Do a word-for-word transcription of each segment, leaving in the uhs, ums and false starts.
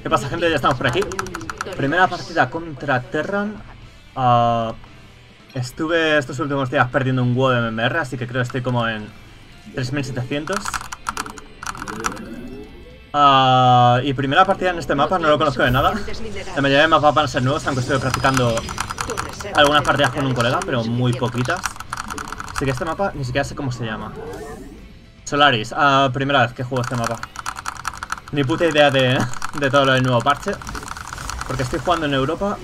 ¿Qué pasa, gente? Ya estamos por aquí. Primera partida contra Terran. Uh, estuve estos últimos días perdiendo un huevo de M M R, así que creo que estoy como en tres mil setecientos. Uh, y primera partida en este mapa, no lo conozco de nada. La mayoría de mapas van a ser nuevos, aunque estoy practicando algunas partidas con un colega, pero muy poquitas. Así que este mapa ni siquiera sé cómo se llama. Solaris, uh, primera vez que juego este mapa. Ni puta idea de, de todo lo del nuevo parche, porque estoy jugando en Europa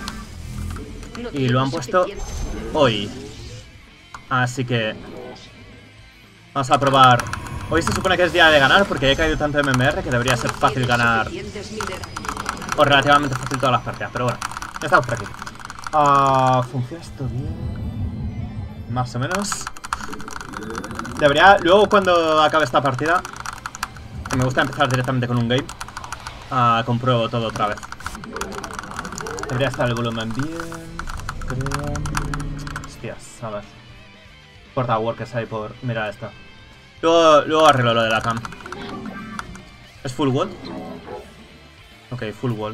y lo han puesto hoy. Así que vamos a probar. Hoy se supone que es día de ganar, porque he caído tanto en M M R que debería ser fácil ganar, o relativamente fácil todas las partidas. Pero bueno, ya estamos por aquí. uh, ¿Funciona esto bien? Más o menos. Debería, luego cuando acabe esta partida, que me gusta empezar directamente con un game, uh, compruebo todo otra vez. Debería estar el volumen bien, creo. Hostias, a ver. Porta workers ahí por mirar esto. Luego, luego arreglo lo de la cam. ¿Es full wall? Ok, full wall.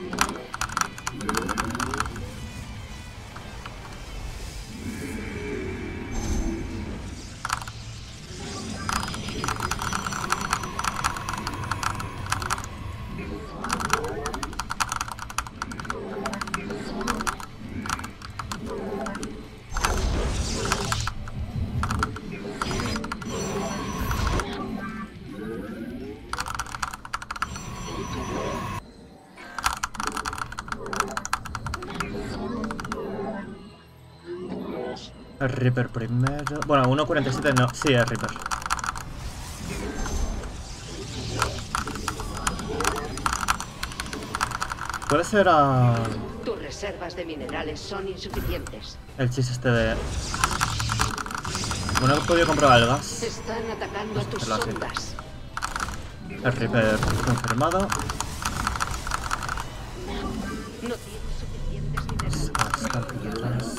El Reaper primero. Bueno, uno cuarenta y siete no. Sí, es Reaper. Puede ser a... Tus reservas de minerales son insuficientes. El chis este de... Bueno, he podido comprobar el gas. Están atacando a tus sondas. El Reaper confirmado. No tienes suficientes minerales.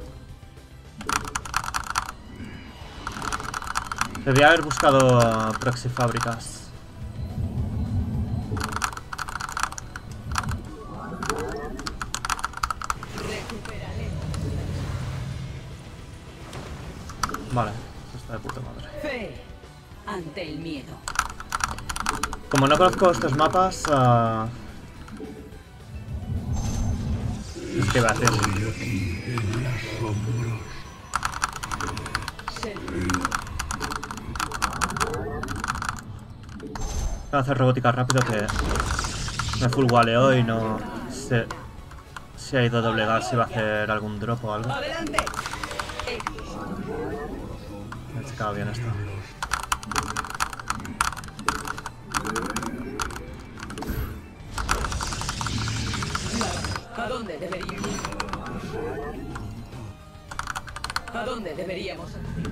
Debía haber buscado uh, proxy fábricas. Vale, eso está de puta madre. Fe ante el miedo. Como no conozco estos mapas, uh... es que iba a decir. Voy a hacer robótica rápido, que me full walleo y no sé si ha ido a doblegar, si va a hacer algún drop o algo. Me he checado bien esto. ¿A dónde deberíamos? ¿A dónde deberíamos?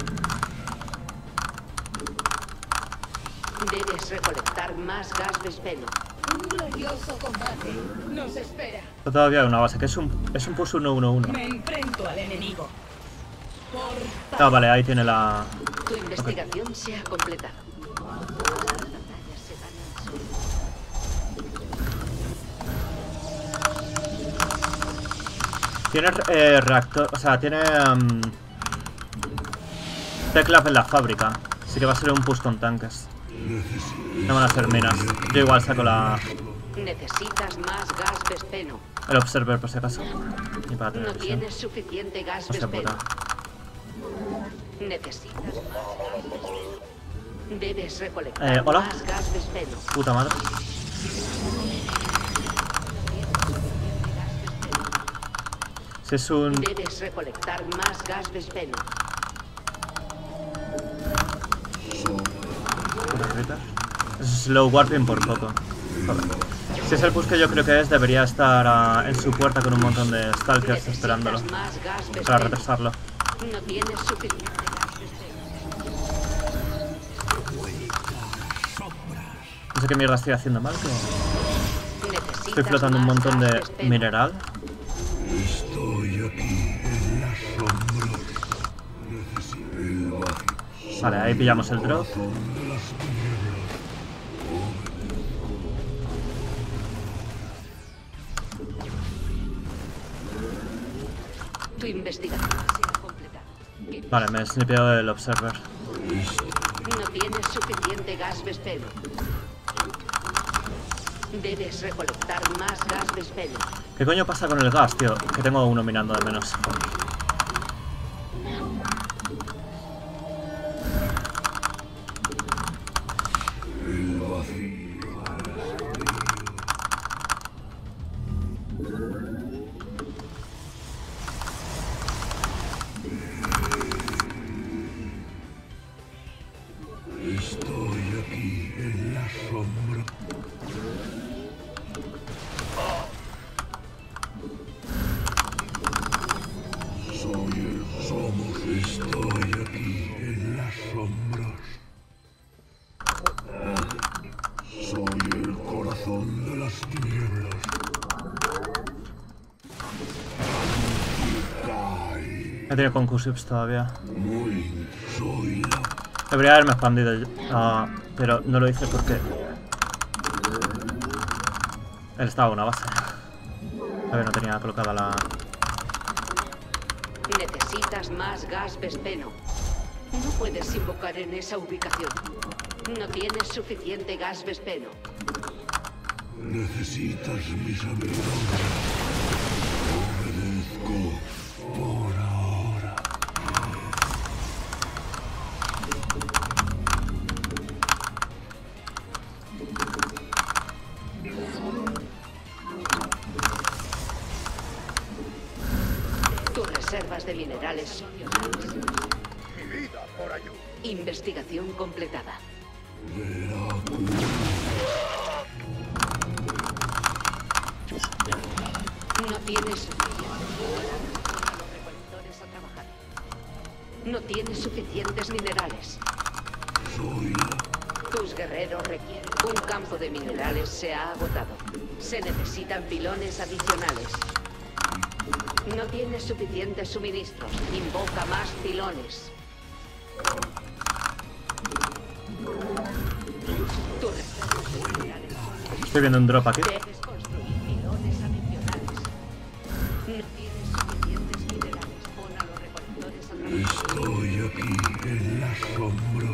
Debes recolectar más gas vespeno. Un glorioso combate nos espera. Todavía hay una base, que es un, es un push uno uno uno. Me enfrento al enemigo. Ah, vale, ahí tiene la... Tu investigación okay. Se ha completado. Tiene eh, reactor, o sea, tiene um, teclas en la fábrica. Así que va a ser un push con tanques. No van a ser minas. Yo igual saco la... Necesitas más gas vespeno. El observer por si acaso. Y para tener no visión. Tienes suficiente gas Hostia vespeno. puta. Necesitas más gas vespeno. Debes recolectar Eh, ¿hola? más gas vespeno. Puta madre. Si es un... Debes recolectar más gas vespeno. Es slow warping por poco. Joder. Si es el push que yo creo que es, debería estar uh, en su puerta con un montón de stalkers esperándolo para retrasarlo. No tienes suficiente gas vespeno. No sé qué mierda estoy haciendo mal, que estoy flotando un montón de mineral. Estoy aquí en las sombras. Vale, ahí pillamos el drop. Tu investigación se ha completado. Vale, me he snipeado el Observer. No tienes suficiente gas Vespeno. Debes recolectar más gas Vespeno. ¿Qué coño pasa con el gas, tío? Que tengo uno minando de menos. El vacío. Estoy aquí en la sombra. Soy el somos. Estoy aquí en las sombras. Soy el corazón de las tinieblas. Cae. He tenido concusives todavía. Muy. Soy la. Debería haberme expandido, uh, pero no lo hice porque él estaba en una base. Todavía no tenía colocada la... Necesitas más gas Vespeno. No puedes invocar en esa ubicación. No tienes suficiente gas Vespeno. Necesitas mis habilidades. Obedezco por ahora. Tus reservas de minerales son iguales. Mi vida por ayuda. Investigación completada. No tienes recolectores a trabajar. No tienes suficientes minerales. Soy la. Tus guerreros requieren. Un campo de minerales se ha agotado. Se necesitan pilones adicionales. No tienes suficientes suministros. Invoca más pilones. Tu reserva de minerales. Estoy viendo un drop aquí. Debes construir pilones adicionales. No tienes suficientes minerales. Pon a los recolectores a trabajar. Estoy aquí en las sombras.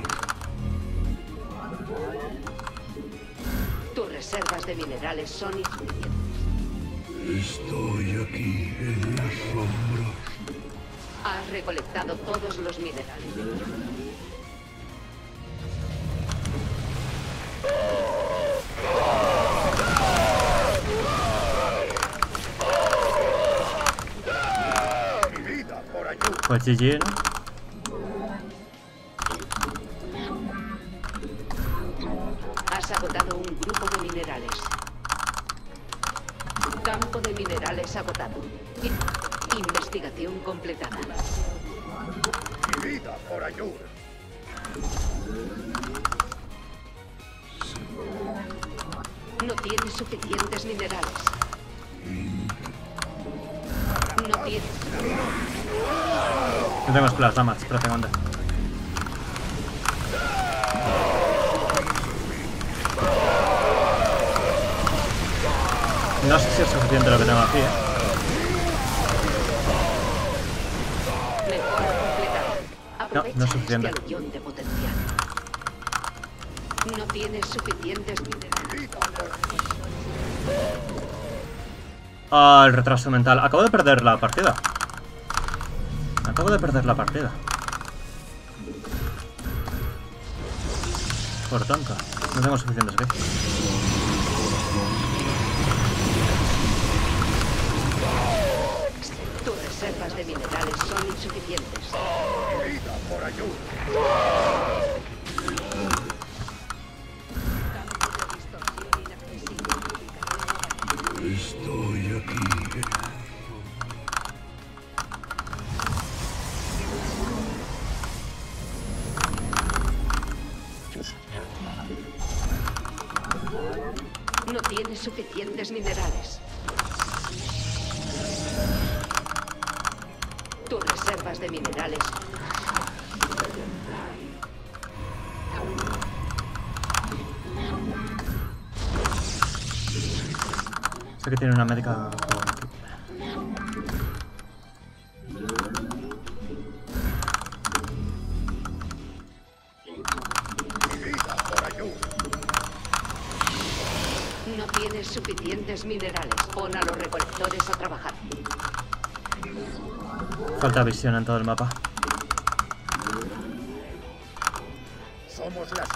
Tus reservas de minerales son insuficientes. Estoy aquí en las sombras. Has recolectado todos los minerales. Mi vida por ayuda. Pues G G, ¿no? Has agotado un grupo de minerales. Campo de minerales agotado. In- Investigación completada. Mi vida por ayuda. No tienes suficientes minerales. No tienes. No tengo splash damage prácticamente. No sé si es suficiente lo que tengo aquí, ¿eh? Mejora completada. Aprovecha no es suficiente. este aluvión de potencial. No tienes suficientes minerales. Ah, el retraso mental. Acabo de perder la partida. Acabo de perder la partida. Por tanto, no tengo suficientes aquí. Tus reservas de minerales son insuficientes. Mi vida por ayuda. Campo de distorsión inaccesible. Estoy aquí. No tienes suficientes minerales. Tus reservas de minerales. Sé que tiene una médica por aquí. Pon a los recolectores a trabajar. Falta visión en todo el mapa. Somos las...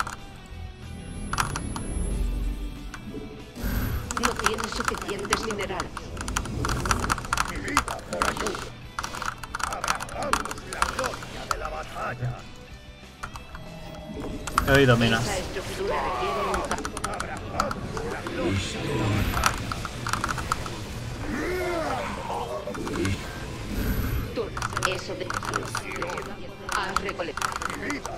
No tienes suficientes minerales. Mi vida por ayuda. Abrahamos la gloria de la batalla. He oído minas. Esa estructura requiere un campo. Abrahamos la gloria de la batalla. Turno. Eso de... Has recolectado. Mi vida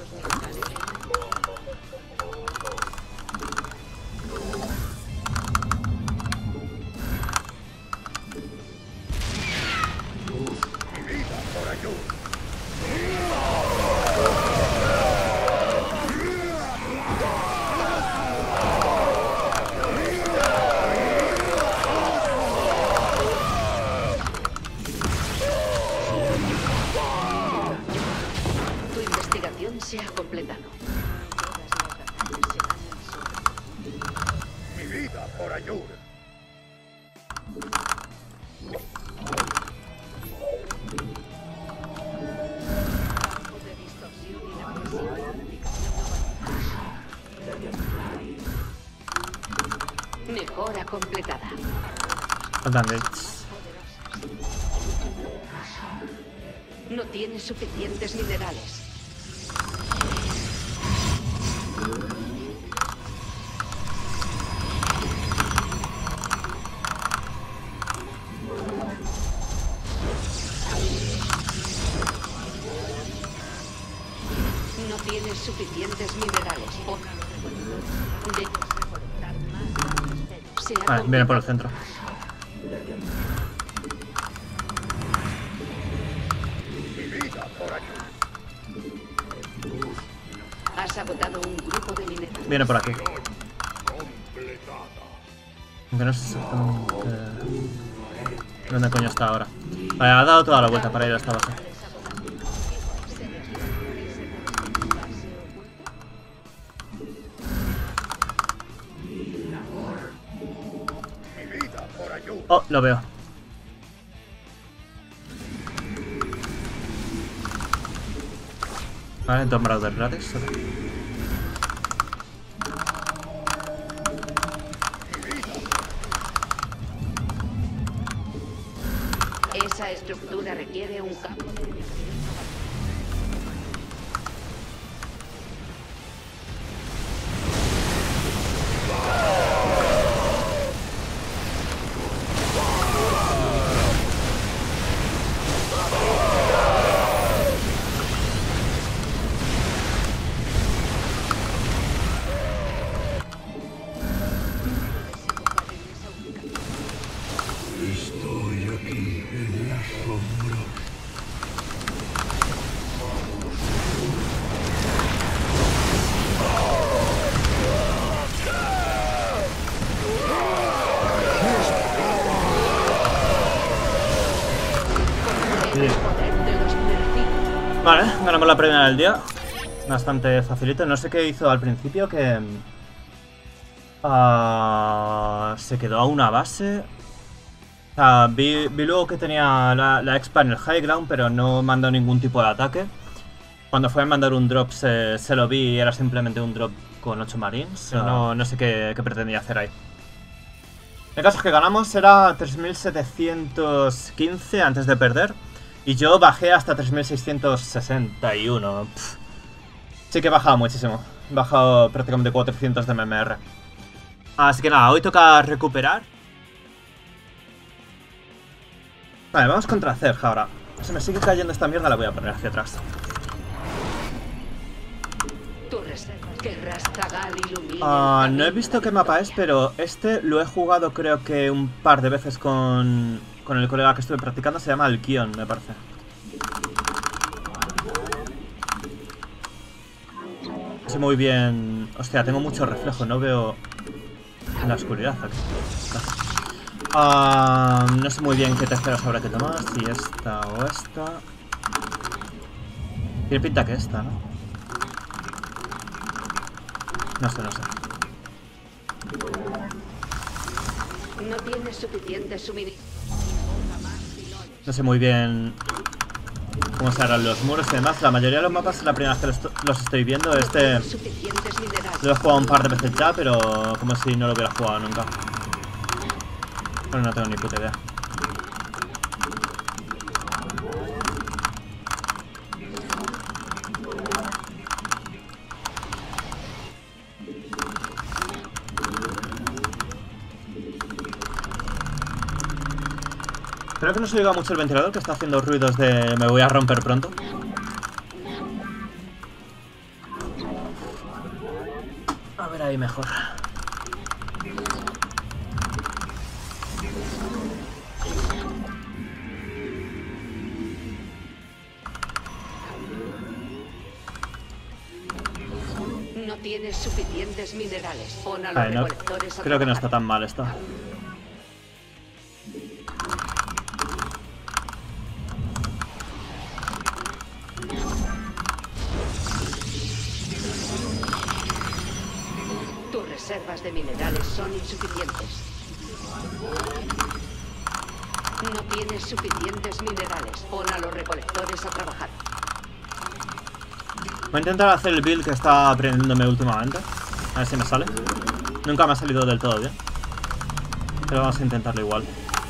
Mi vida por ayuda. Tu investigación se ha completado. Mi vida por ayuda. Mejora completada. Faltan gates. No tienes suficientes minerales. No tienes suficientes minerales. Pon a los recolectores. Debes recolectar más. Se ha Vale, viene por el completado. centro. Mi vida por ayuda. Has agotado un grupo de minerales. Viene por aquí. Completada. Aunque no sé exactamente dónde coño está ahora. Vale, ha dado toda la vuelta para ir a esta base. Mi vida por ayuda. Oh, lo veo. Vale, Tomb Raider gratis. Ok. Esa estructura requiere un campo de energía. Estoy aquí en la sombra. El poder de los nercios. Vale, ganamos la primera del día. Bastante facilito. No sé qué hizo al principio, que... ah, se quedó a una base. O sea, vi, vi luego que tenía la, la expa en el high ground, pero no mandó ningún tipo de ataque. Cuando fue a mandar un drop se, se lo vi y era simplemente un drop con ocho marines. No, no sé qué, qué pretendía hacer ahí. El caso es que ganamos, era tres mil setecientos quince antes de perder. Y yo bajé hasta tres mil seiscientos sesenta y uno. Pff. Sí que he bajado muchísimo. He bajado prácticamente cuatrocientos de M M R. Así que nada, hoy toca recuperar. Vale, vamos contra Zerg ahora. Se me sigue cayendo esta mierda, la voy a poner hacia atrás. Tu reserva. Que Rastagal ilumine. Ah, el no he camino visto de qué mapa es, pero este lo he jugado creo que un par de veces con, con el colega que estuve practicando. Se llama Alkion, me parece. No sé muy bien... Hostia, tengo mucho reflejo, no veo en la oscuridad aquí. No. Ah, no sé muy bien qué terceras habrá que tomar, si esta o esta. Tiene pinta que esta, ¿no? No sé, no sé. No tienes suficiente suministro. No sé muy bien cómo se harán los muros y demás. La mayoría de los mapas es la primera vez que los, los estoy viendo. Este Suficientes minerales. lo he jugado un par de veces ya, pero como si no lo hubiera jugado nunca. Bueno, no tengo ni puta idea. Creo que no se oiga mucho el ventilador, que está haciendo ruidos de me voy a romper pronto. A ver ahí mejor. No tienes suficientes minerales. Pon a los Ay, no, recolectores a creo que no está trabajar. tan mal esta. Tus reservas de minerales son insuficientes. No tienes suficientes minerales. Pon a los recolectores a trabajar. Voy a intentar hacer el build que está aprendiéndome últimamente. A ver si me sale. Nunca me ha salido del todo bien. Pero vamos a intentarlo igual.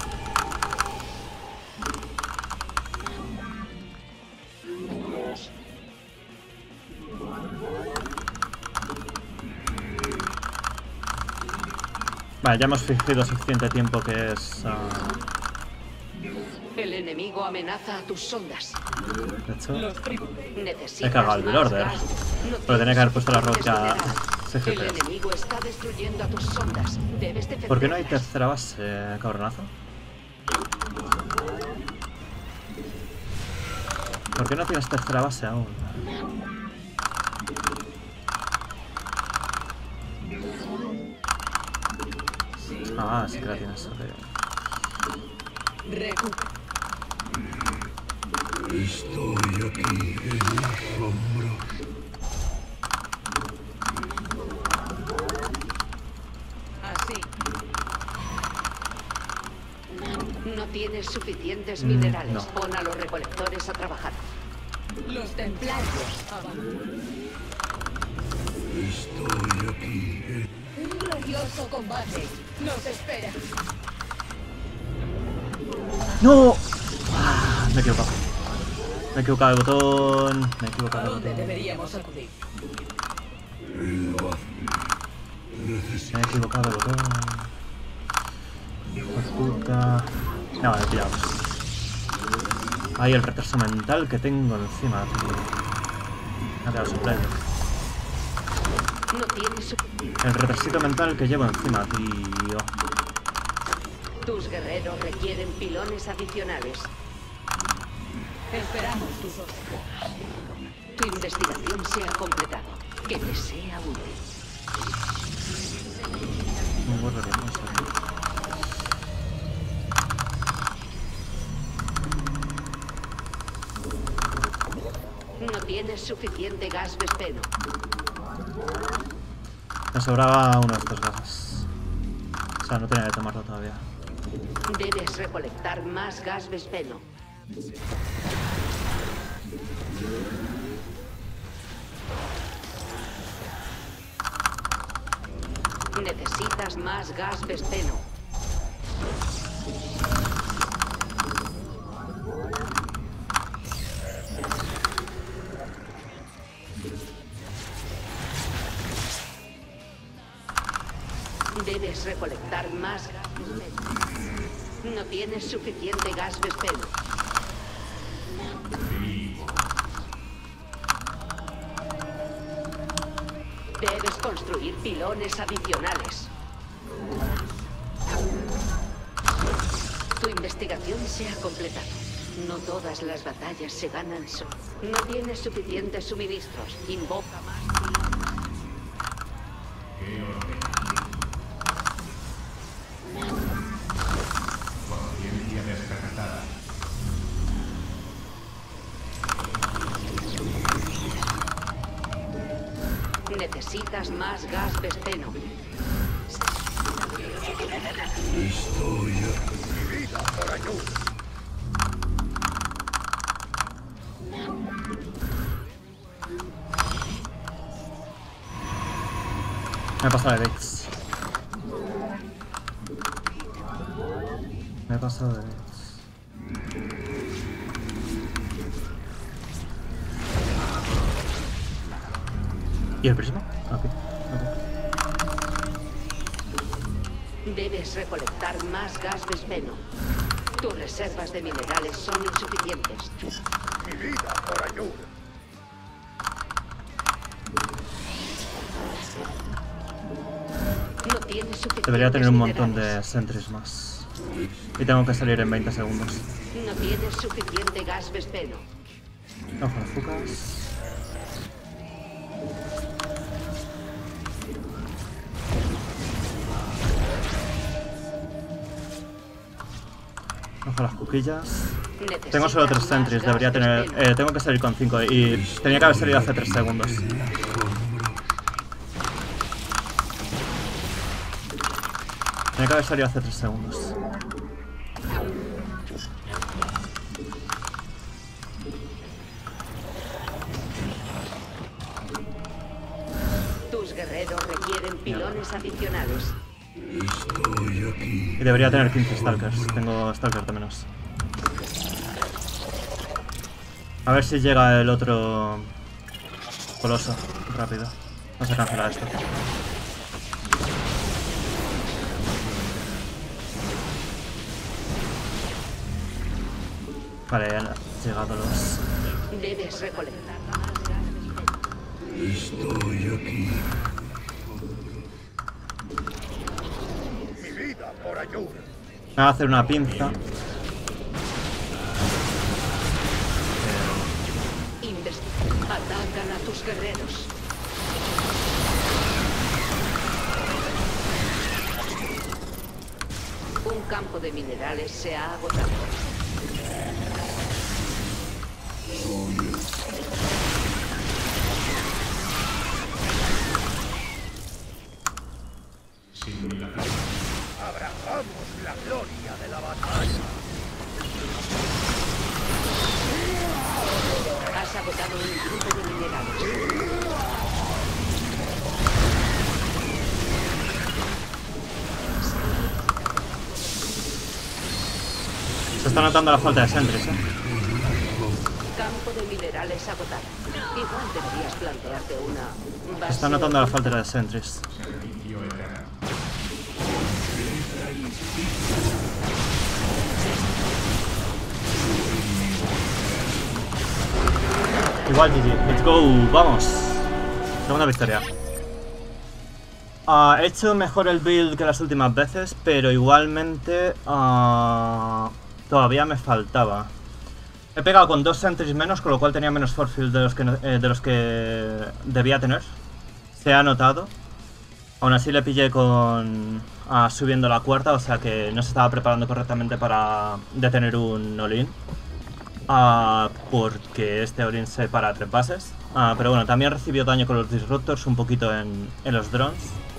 Vale, ya hemos fingido suficiente tiempo que es... Uh... El enemigo amenaza a tus sondas. De hecho, Los primos. Necesitas he cagado el más order. gas. No Pero tenía que haber puesto la tienes roca suficientes C G minerales. P. El enemigo está destruyendo a tus sondas. Debes defenderlas. ¿Por qué no hay tercera base, cabronazo? ¿Por qué no tienes tercera base aún? Ah, sí que la tienes. Ok. Recupera. Estoy aquí en las sombras. Así. No tienes suficientes Mm, minerales. no. Pon a los recolectores a trabajar. Los templarios abandonan. Estoy aquí en... Un glorioso combate nos espera. ¡No! Ah, me he equivocado. Me he equivocado de botón. Me he ¿A equivocado de dónde botón. deberíamos acudir? el vacío. Necesito... Me he equivocado de botón. Hijo de puta. No, vale, pillamos. Ay, el retraso mental que tengo encima, tío. Me ha quedado suplente. No tienes su- El retrasito mental que llevo encima, tío. Tus guerreros requieren pilones adicionales. Esperamos tus órdenes. Tu investigación se ha completado. Que te sea útil. Muy bueno, hermoso, tío. No tienes suficiente gas vespeno. Me sobraba uno de estos gases. O sea, no tenía que tomarlo todavía. Debes recolectar más gas vespeno. Necesitas más gas vespeno. Debes recolectar más gas vespeno. No tienes suficiente gas vespeno. Debes construir pilones adicionales. Tu investigación se ha completado. No todas las batallas se ganan solo. No tienes suficientes suministros. Invoca más pilones. Necesitas más gas vespeno. Mi vida por ayuda. Me he pasado de Bates. Me he pasado de Bates. ¿Y el prisma? Ok. Debes recolectar más gas Vespeno. Tus reservas de minerales son insuficientes. Mi vida por ayuda. No tienes suficientes Debería tener un montón minerales. de sentries más. Y tengo que salir en veinte segundos. No tienes suficiente gas Vespeno. Ojo las fucas. Ojo las cuquillas. Tengo solo tres sentries, debería tener... Eh, tengo que salir con cinco y tenía que haber salido hace tres segundos. Tenía que haber salido hace tres segundos. Tus guerreros requieren pilones adicionales. Y debería tener quince Stalkers. Tengo Stalkers de menos. A ver si llega el otro coloso rápido. Vamos a cancelar esto. Vale, ya han llegado los... Debes recolectar más gas Vespeno. Mi vida por ayuda. Me va a hacer una pinza. Investi- Atacan a tus guerreros. Un campo de minerales se ha agotado. Abrazamos la gloria de la batalla. Has agotado un campo de minerales. Se está notando la falta de sentries, eh. Campo de minerales agotado. Igual deberías plantearte una Se base está notando la falta de sentries. Igual G G, let's go, vamos. Segunda victoria. Ah, he hecho mejor el build que las últimas veces, pero igualmente ah, todavía me faltaba. He pegado con dos sentries menos, con lo cual tenía menos force field de los que, eh, de los que debía tener. Se ha notado. Aún así le pillé con ah, subiendo la cuarta, o sea que no se estaba preparando correctamente para detener un all-in. Ah, porque este all-in se para a tres bases. Ah, pero bueno, también recibió daño con los disruptors un poquito en, en los drones.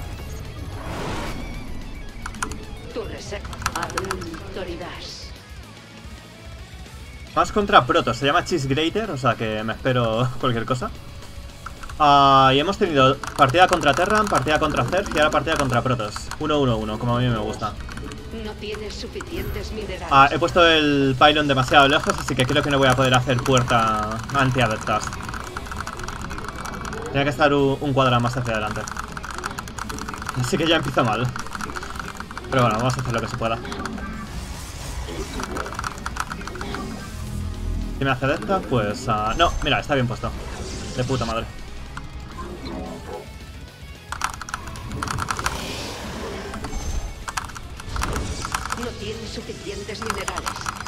Tu reserva. Autoridad. Vas contra Protoss, se llama Cheese Grater, o sea que me espero cualquier cosa. Ah, y hemos tenido partida contra Terran, partida contra Zerg y ahora partida contra Protoss. uno uno uno, como a mí me gusta. No tienes suficientes minerales. Ah, he puesto el pylon demasiado lejos, así que creo que no voy a poder hacer puerta anti-adeptas. Tenía que estar un, un cuadrado más hacia adelante. Así que ya empieza mal. Pero bueno, vamos a hacer lo que se pueda. Si me hace adepta, pues... Uh, no, mira, está bien puesto. De puta madre. No tienes suficientes minerales.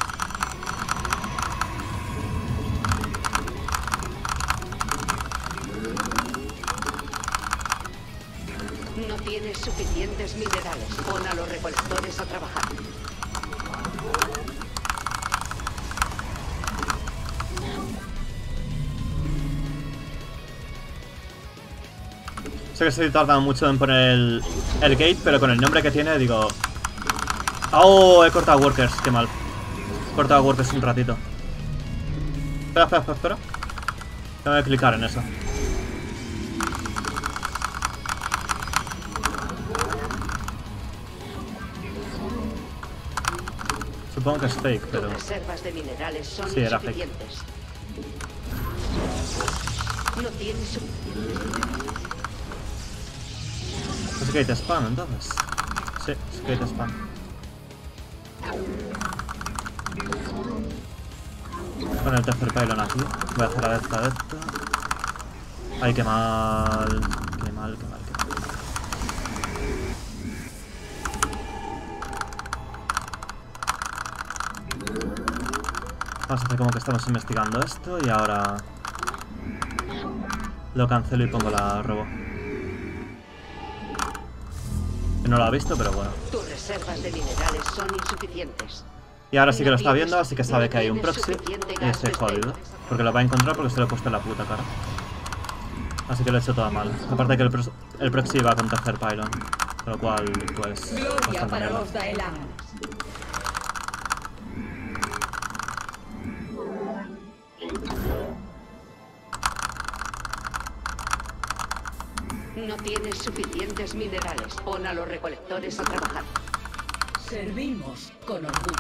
No tienes suficientes minerales. Pon a los recolectores a trabajar. Sé que se tarda mucho en poner el, el gate, pero con el nombre que tiene, digo... Oh, he cortado workers, qué mal. He cortado workers un ratito. Espera, espera, espera, espera. Tengo que clicar en eso. Supongo que es fake, pero... Tus reservas de minerales son Sí, era fake. insuficientes. No tienes suficientes. ¿Es gate spam entonces? Sí, es gate spam. Con el tercer pylon aquí. Voy a hacer a esta, a esta. Ay, qué mal. Qué mal, qué mal, qué mal. Vamos a hacer como que estamos investigando esto y ahora lo cancelo y pongo la robo. Que no lo ha visto, pero bueno. Tus reservas de minerales son insuficientes. Y ahora sí que lo está viendo, así que sabe que hay un proxy y estoy jodido. Porque lo va a encontrar porque se lo he puesto en la puta cara. Así que lo he hecho todo mal. Aparte que el, pro el proxy va con tercer pylon. Con lo cual, pues... Gloria bastante para mierda. los Daelan. No tienes suficientes minerales. Pon a los recolectores a trabajar. Servimos con orgullo.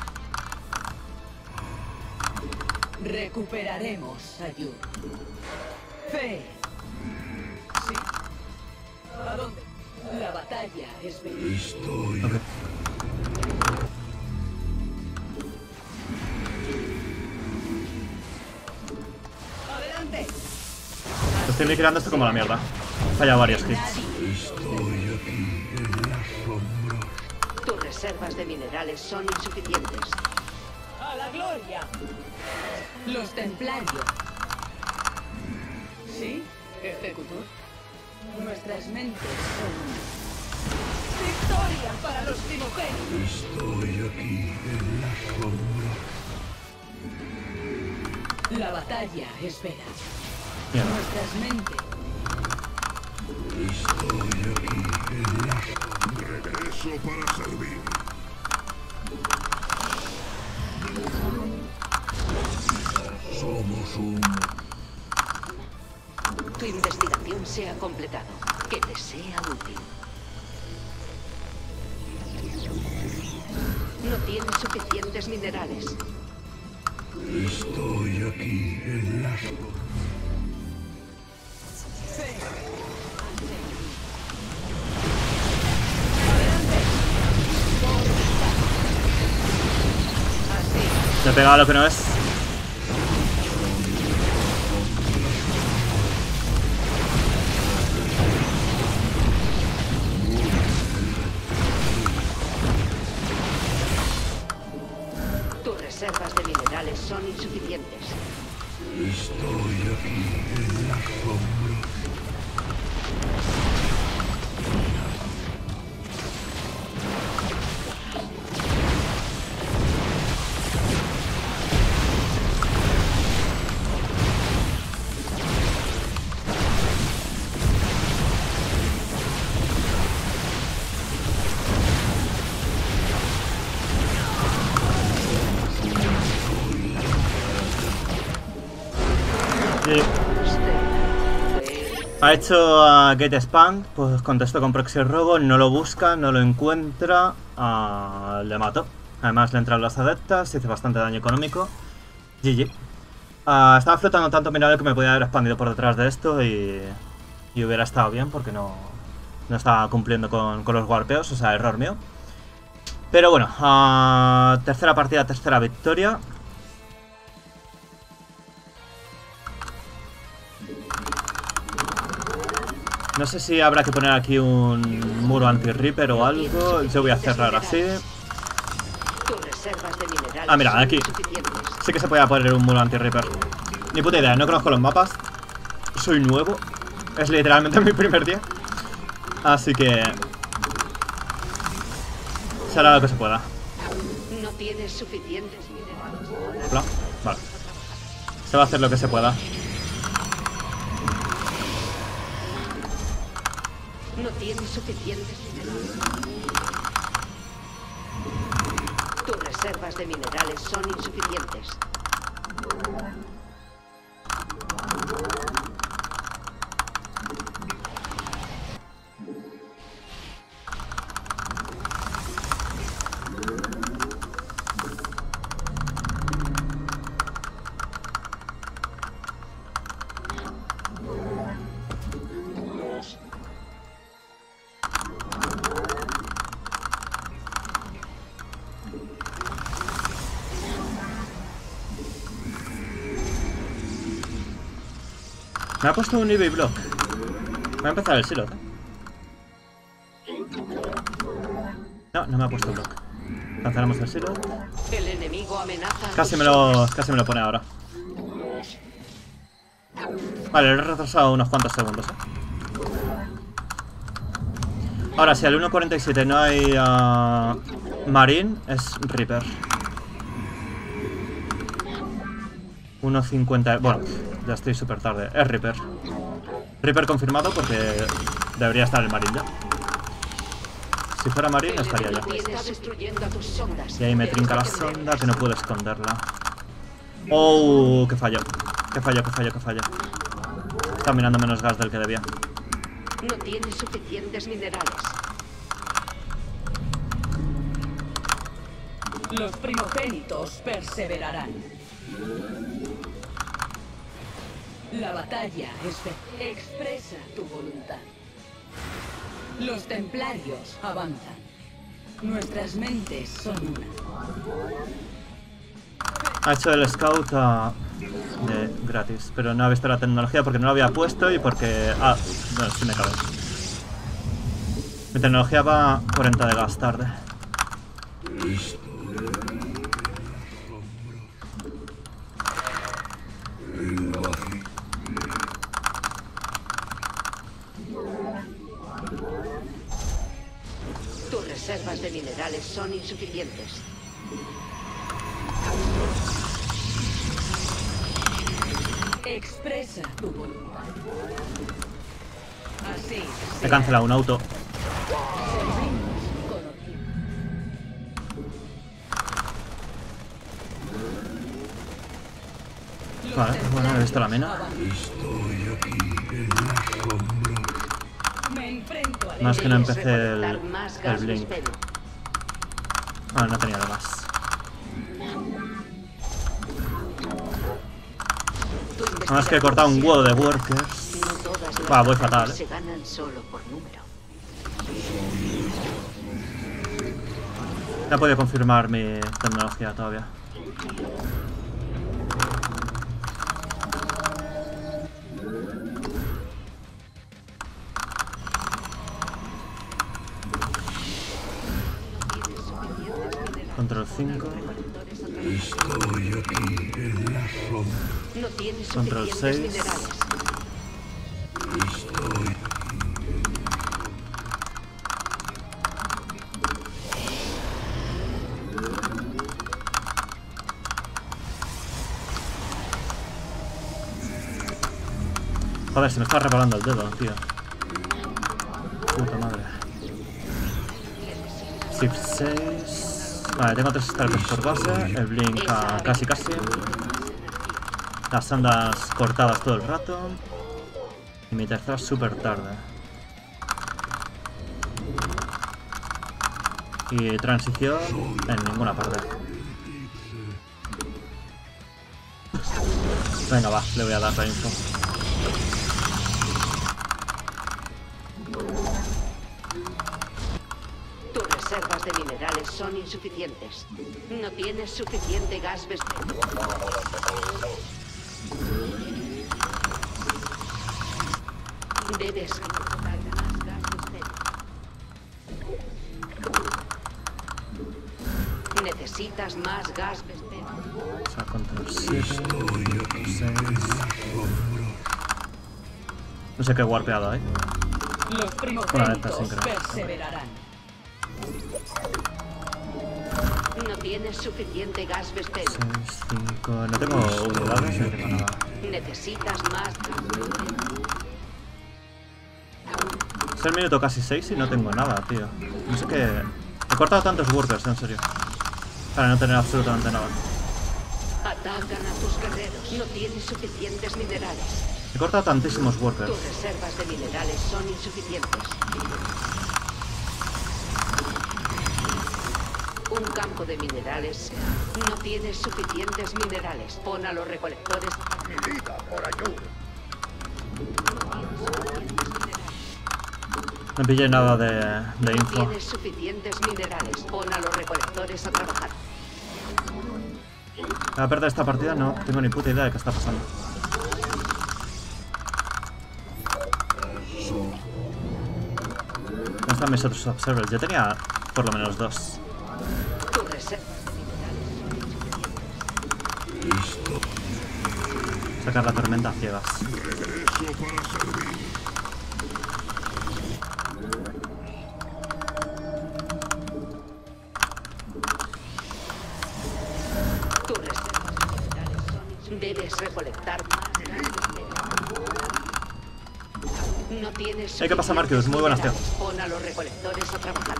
Recuperaremos a Yu. Fe. Sí. ¿A dónde? La batalla es venir. Ok. ¡Adelante! Lo estoy liquidando esto como la mierda. He fallado varios hits. Tus reservas de minerales son insuficientes. ¡A la gloria! Los templarios. ¿Sí? Ejecutor. Nuestras mentes son una. ¡Victoria para los primogénitos! Estoy aquí en la sombra. La batalla espera. Mierda. Nuestras mentes. Estoy aquí en la sombra. Regreso para servir. Somos un... Tu investigación se ha completado. Que te sea útil. No tienes suficientes minerales. Estoy aquí en la sombra. Le he pegado lo que no es. Tus reservas de minerales son insuficientes. Estoy aquí en la sombra. Sí. Ha hecho a Get Spam, pues contestó con Proxy Robo, no lo busca, no lo encuentra, uh, le mató. Además le entran las adeptas, hice bastante daño económico. G G. Uh, estaba flotando tanto mineral que me podía haber expandido por detrás de esto y, y hubiera estado bien porque no, no estaba cumpliendo con, con los warpeos, o sea, error mío. Pero bueno, uh, tercera partida, tercera victoria. No sé si habrá que poner aquí un muro anti-Reaper o algo. Yo voy a cerrar así. Tus reservas de minerales Ah, mira, son aquí. insuficientes. Sí que se puede poner un muro anti-Reaper. Ni puta idea, no conozco los mapas. Soy nuevo. Es literalmente mi primer día. Así que... se hará lo que se pueda. No tienes suficientes minerales. Hola. Vale. Se va a hacer lo que se pueda. No tienes suficientes minerales. reservas de minerales son insuficientes. Me ha puesto un E V block. Voy a empezar el silo, ¿eh? No, no me ha puesto block. Cancelamos el silo. El enemigo amenaza. Casi me lo, casi me lo pone ahora. Vale, lo he retrasado unos cuantos segundos, ¿eh? Ahora, si al uno cuarenta y siete no hay uh, Marine, es Reaper. uno cincuenta... Bueno, ya estoy súper tarde. Es Reaper. Reaper confirmado porque debería estar el Marine ya. Si fuera Marine estaría ya. Y ahí me trinca la sonda que no puedo esconderla. Oh, que fallo. Que fallo, que fallo, que fallo. Está mirando menos gas del que debía. No tiene suficientes minerales. Los primogénitos perseverarán. La batalla es... Expresa tu voluntad. Los templarios avanzan. Nuestras mentes son una. Ha hecho el scout uh, de gratis, pero no ha visto la tecnología porque no lo había puesto y porque... Ah, no, sí me cabe. Mi tecnología va cuarenta de gas tarde. Tus reservas de minerales son insuficientes. Expresa tu voluntad. Así. He cancelado un auto. Vale, bueno, he visto la mina. Estoy aquí en la sombra. Me enfrento a Más que no Debes empecé el, recolectar más el gas blink. vespero. Ah, no tenía de más. Más que he cortado un huevo de workers. No todas las Va, voy fatal, batallas eh. se ganan solo por número. No he podido confirmar mi tecnología todavía. Control cinco. Estoy aquí en la sombra. No tienes Control suficientes seis. minerales. Estoy Joder, se me está reparando el dedo, tío. Puta madre. Shift seis. Vale, tengo tres starters por base. El blink a casi casi. Las andas cortadas todo el rato. Y mi tercera súper tarde. Y transición en ninguna parte. Venga, va, le voy a dar la info. Tus reservas de minerales son insuficientes. No tienes suficiente gas vespero. Debes recolectar más gas vespero. Necesitas más gas vespero. O sea, control siete, seis. No sé qué warpeado hay. Los Una primogénitos de estas sincro. perseverarán. No tienes suficiente gas vespero. seis, cinco. No tengo unidades, no tengo nada. Necesitas más gas vespero. Es el minuto casi seis y no tengo nada, tío. No sé qué. He cortado tantos workers, en serio. Para no tener absolutamente nada. Atacan a tus guerreros. No tienes suficientes minerales. He cortado tantísimos workers. Tus reservas de minerales son insuficientes. Un campo de minerales. No tienes suficientes minerales. Pon a los recolectores. Mi vida por ayuda. No pillé nada de, de No info. tienes suficientes minerales. Pon a los recolectores a trabajar. Voy a perder esta partida, no tengo ni puta idea de qué está pasando. ¿Dónde están mis otros observers? Yo tenía por lo menos dos. Tus reservas de minerales son insuficientes. Sacar la tormenta a ciegas. Regreso para servir. Tus reservas de minerales son insuficientes. Debes recolectar más. No tienes Hey, ¿qué pasa, Marcus? Muy buenas, tío. minerales. Pon a los recolectores a trabajar.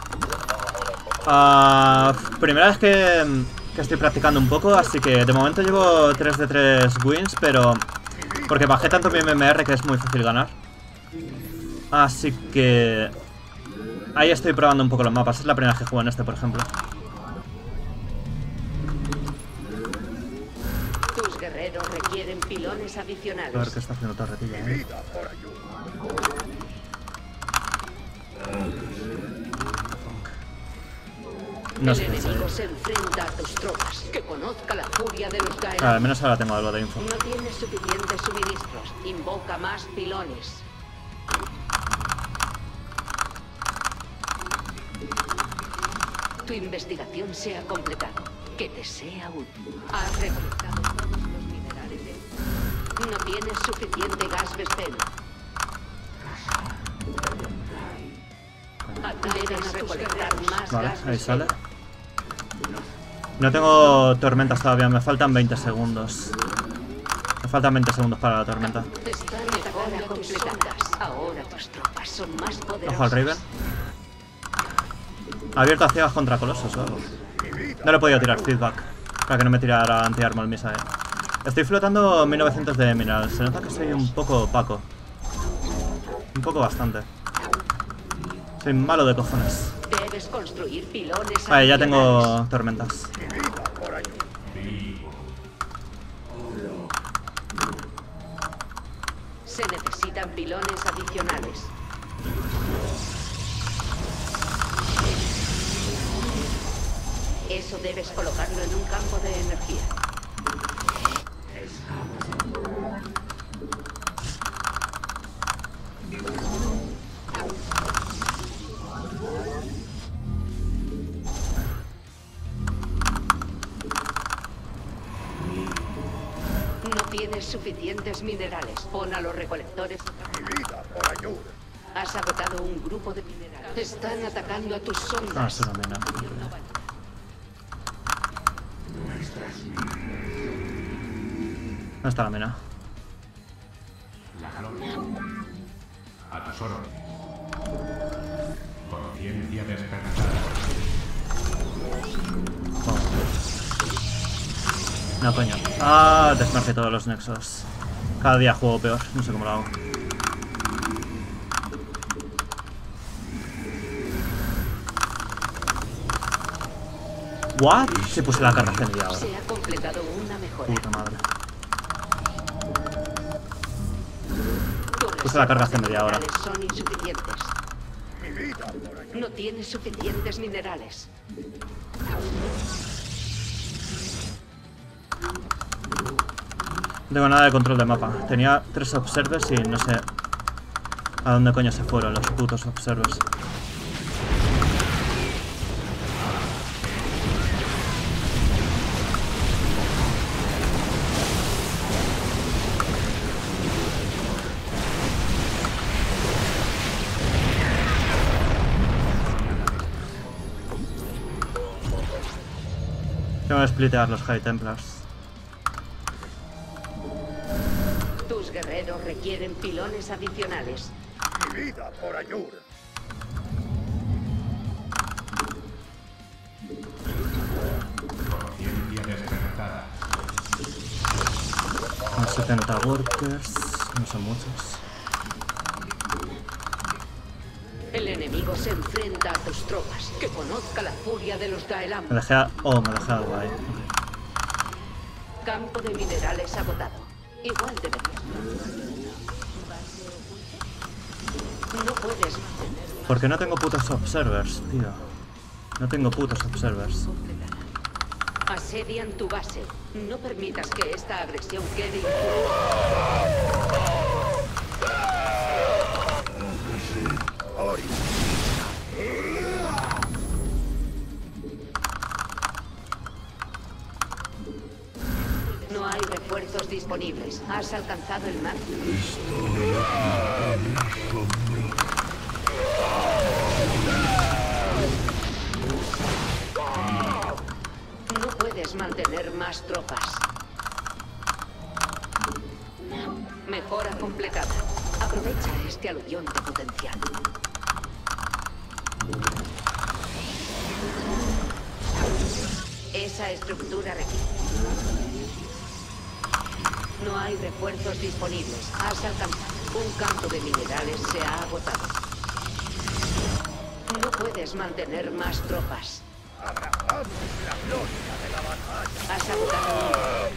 Ah, primera vez que, que estoy practicando un poco, así que de momento llevo tres de tres wins, pero... Porque bajé tanto mi M M R que es muy fácil ganar. Así que... Ahí estoy probando un poco los mapas. Es la primera vez que juego en este, por ejemplo. Tus guerreros requieren pilones A ver adicionales. qué está haciendo Torretilla, Mi ¿eh? vida por ayuda. No El sé qué enemigo hacer. se enfrenta a tus tropas. Que conozca la furia de los Ah, al Gaeran. menos ahora tengo algo de info. No tienes suficientes suministros. Invoca más pilones. Tu investigación se ha completado. Que te sea útil. Has recolectado todos los minerales. de- No tienes suficiente gas Vespeno. Debes recolectar más Vale, gas ahí sale. Vespeno. No tengo tormentas todavía, me faltan veinte segundos. Me faltan veinte segundos para la tormenta. Están mejor completadas. Ahora tus tropas son más poderosas. Ojo al Raven. Ha abierto a ciegas contra colosos o algo. No le he podido tirar feedback para que no me tirara anti-armor missile. Estoy flotando mil novecientos de mineral. Se nota que soy un poco opaco. Un poco bastante. Soy malo de cojones. Debes construir pilones. Vale, ya adicionales. tengo tormentas. Mi vida por ayuda. Se necesitan pilones adicionales. Eso debes colocarlo en un campo de energía. No tienes suficientes minerales. Pon a los recolectores. Mi vida por ayuda. Has agotado un grupo de minerales. Están atacando a tus Ah, sondas. es una mina. ¿Dónde está la mina? La gloria. A tus órdenes. Conciencia despertada. Oh. No, coño. Ah, desmarqué todos los nexos. Cada día juego peor, no sé cómo lo hago. ¿What? Se puse la carga hace media hora. Se ha completado una mejora. Puta madre. Tus Puse la carga hace media hora. minerales son insuficientes. Mi vida por ayuda. No tienes suficientes minerales. No tengo nada de control de mapa. Tenía tres observers y no sé a dónde coño se fueron los putos observers. Tengo que splitear los High Templars. Tus guerreros requieren pilones adicionales. Mi vida por ayuda. setenta workers, no son muchos. El enemigo se enfrenta a tus tropas. Que conozca la furia de los Daelam. Me dejé a... Oh, me dejé algo ahí. Campo de minerales agotado. Igual de veces. No puedes mantener. ¿Por qué no tengo putos observers, tío? No tengo putos observers. Asedian tu base. No permitas que esta agresión quede impune. No hay refuerzos disponibles. ¿Has alcanzado el mar? No puedes mantener más tropas. Mejora completada. Aprovecha este aluvión de potencial. Esa estructura requiere. No hay refuerzos disponibles. Has alcanzado. Un campo de minerales se ha agotado. No puedes mantener más tropas. Abraham, la gloria de la batalla. Has agotado.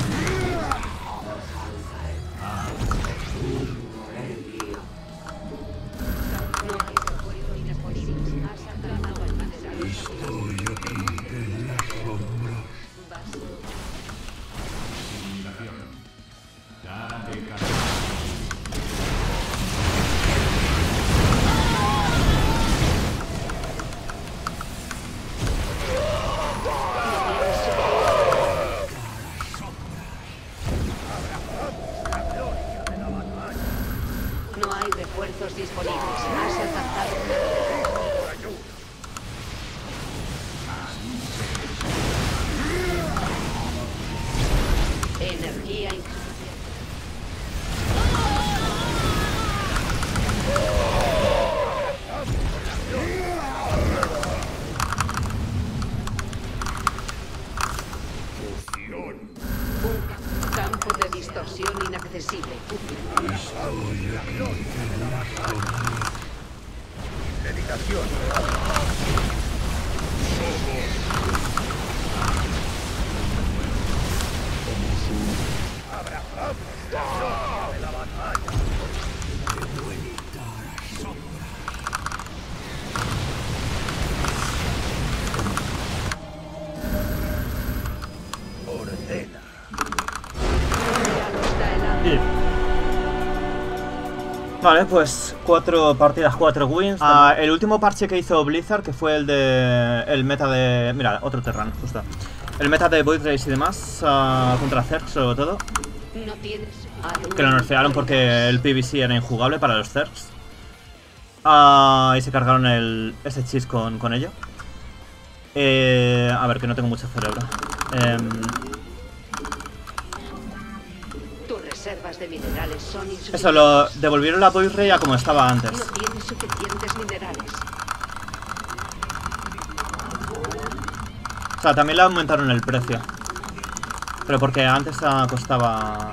No hay refuerzos disponibles. Has alcanzado el mineral. Estoy aquí en las sombras. Simulación. Cara de cara. No hay refuerzos disponibles. Has alcanzado. Energía insuficiente. Un campo de distorsión inaccesible. Dedicación. Abraham, la gloria de la batalla. Ordena. Y... Vale, pues cuatro partidas, cuatro wins. Ah, el último parche que hizo Blizzard, que fue el de... El meta de... Mira, otro Terran, justo. El meta de Void Race y demás, uh, contra Zerg sobre todo. No tienes. Que lo nerfearon porque el PvC era injugable para los Zergs. Uh, y se cargaron el, ese cheese con, con ello. Eh, a ver, que no tengo mucho cerebro. Eh, Tus reservas de minerales son insuficientes. eso, lo devolvieron la Void Ray a como estaba antes. No tienes suficientes minerales. O sea, también le aumentaron el precio. Pero porque antes ah, costaba...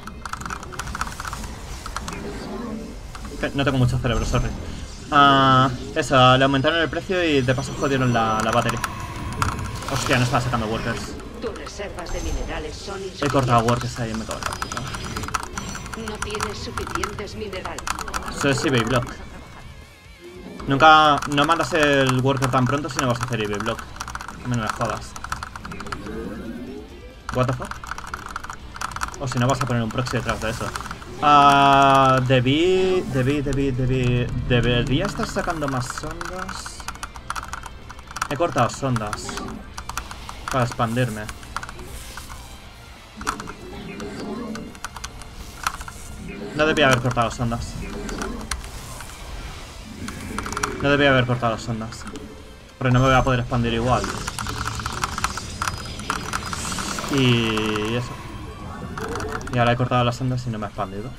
No tengo mucho cerebro, sorry. Ah, eso, le aumentaron el precio y de paso jodieron la, la batería. Hostia, no estaba sacando workers. Tus reservas de minerales son He insuficientes. cortado workers ahí, me cago en la puta. No tienes suficientes minerales. Eso es eBay Block. Nunca... No mandas el worker tan pronto si no vas a hacer eBay Block. A mí no me jodas. What the fuck? O si no vas a poner un proxy detrás de eso. Ah, debí, debí, debí, debí... Debería estar sacando más sondas. He cortado sondas para expandirme. No debía haber cortado sondas. No debía haber cortado sondas. Porque no me voy a poder expandir igual. Y eso. Y ahora he cortado las sondas y no me he expandido.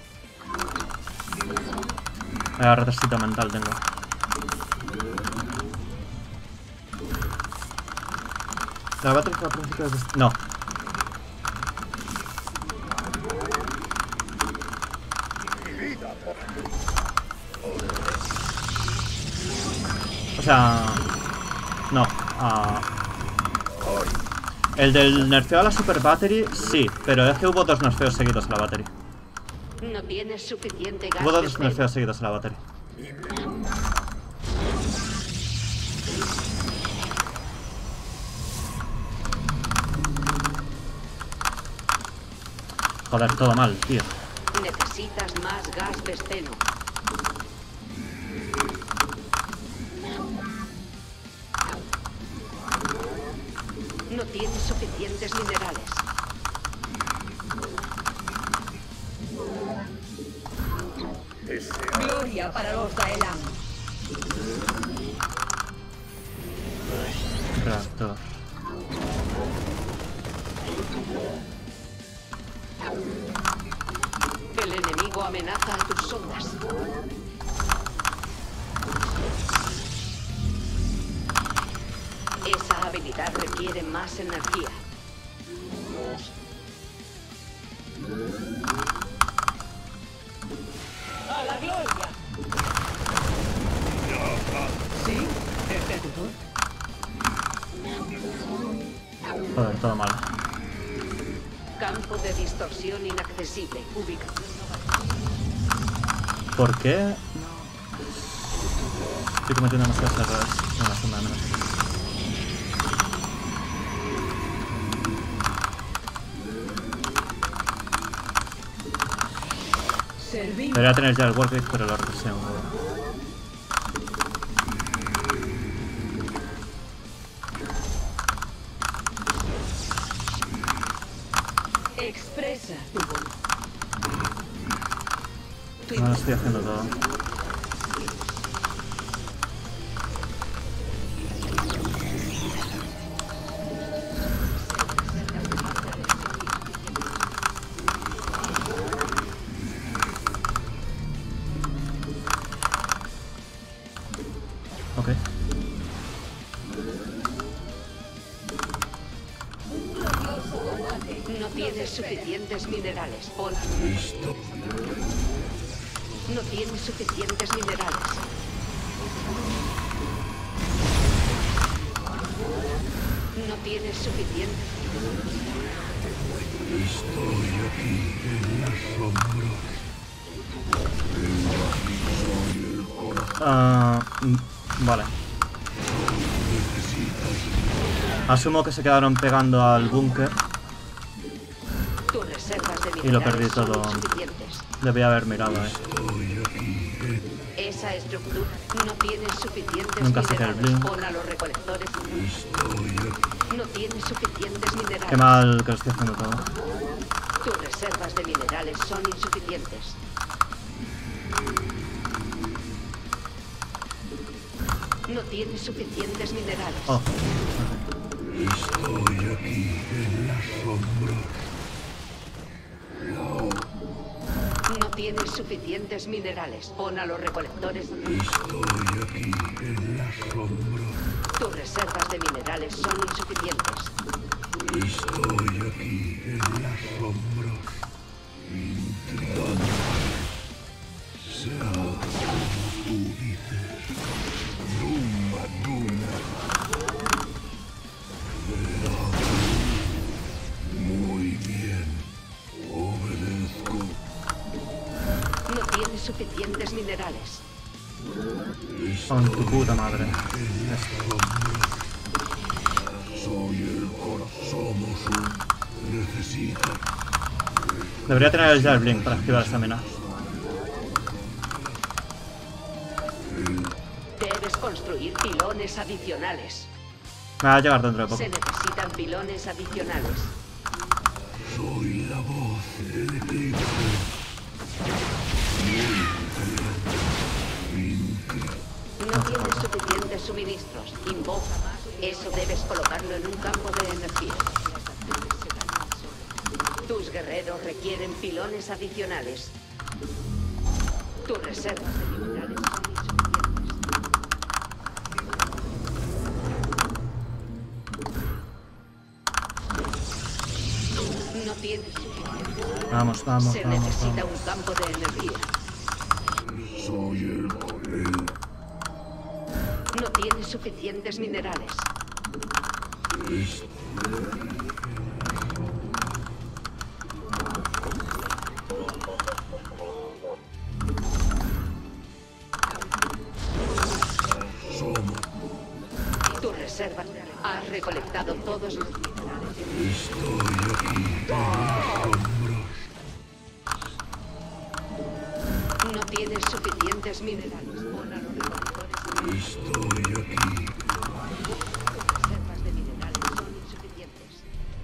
Vaya retrasito mental tengo. La batalla fue a principios de... No. O sea... No, uh, el del nerfeo a la Super Battery, sí, pero es que hubo dos nerfeos seguidos a la Battery. No tienes suficiente gas. Hubo dos de nerfeos seguidos a la Battery. Joder, todo mal, tío. Necesitas más gas besteno. No tienes suficientes minerales. Gloria para los Daelan. Reactor. El enemigo amenaza a tus sondas. Esa habilidad requiere más energía. ¡A la gloria! ¿Sí? ¿Ejecutor? Joder, todo mal. Campo de distorsión inaccesible. Ubicado. ¿Por qué? Estoy cometiendo demasiados errores. No, no, no, no. Servimos. Debería tener ya el Wargate, pero lo represión. Expresa tu voluntad. No lo estoy haciendo todo. Ok. No tienes suficientes minerales. Pon. No tienes suficientes minerales. No tienes suficientes. Estoy aquí en la sombra. Ah, mm, vale. Asumo que se quedaron pegando al búnker Tus reservas de minerales y lo perdí son todo. insuficientes. Debía haber mirado, eh. Esa estructura no tiene suficientes Nunca saqué el minerales. blink. Pon a los recolectores. No tiene suficientes minerales. Qué mal que lo estoy haciendo todo. Tus reservas de minerales son insuficientes. No tienes suficientes minerales. Oh, Estoy aquí en la sombra. No tienes suficientes minerales. Pon a los recolectores. Estoy aquí en la sombra. Tus reservas de minerales son insuficientes. Estoy aquí en la sombra. Intrigante. Será como tú dices. Duma, Duma. Muy bien. Obedezco. No tienes suficientes minerales. con tu puta madre. Soy el corazón. Somos un. Necesita. Debería tener ya el blink para activar esta mina. Debes construir pilones adicionales. Me va a llegar dentro de poco. Se necesitan pilones adicionales. Soy la voz del eclipse. No tienes suficientes suministros. Invoca más. Eso debes colocarlo en un campo de energía. Tus guerreros requieren pilones adicionales. Tus reservas de minerales son insuficientes. No tienes suficientes. Vamos, vamos, Se vamos, necesita vamos. un campo de energía. Soy el. el No tienes suficientes minerales. Tu reserva. Has recolectado todos los minerales. Estoy aquí. No tienes suficientes minerales. Pon a los recolectores. Estoy aquí. Tus reservas de minerales son insuficientes.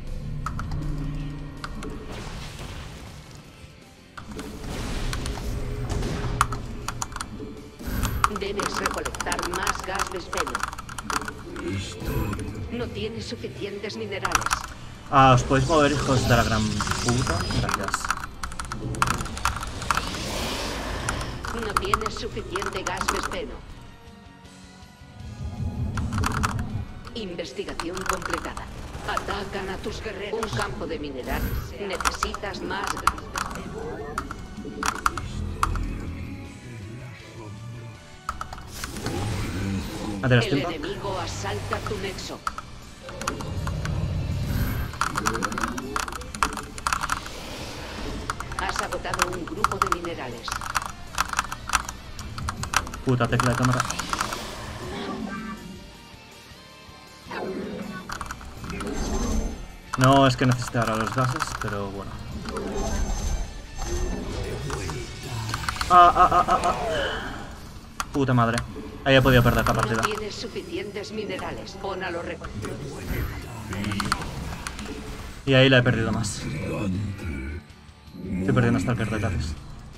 Debes recolectar más gas vespeno. No tienes suficientes minerales. Ah, os podéis mover, hijos de la gran puta. Gracias. No tienes suficiente gas vespeno. Investigación completada. Atacan a tus guerreros. Un campo de minerales. Necesitas más gas vespeno. ¿A tener El tiempo? enemigo asalta tu nexo. Has agotado un grupo de minerales. Puta tecla de cámara. No, es que necesito ahora los gases, pero bueno. Ah, ah, ah, ah, ah. Puta madre. Ahí he podido perder la partida. No tienes suficientes minerales. Pon a los recolectores. Y ahí la he perdido más. Estoy perdiendo stalkers de ataques.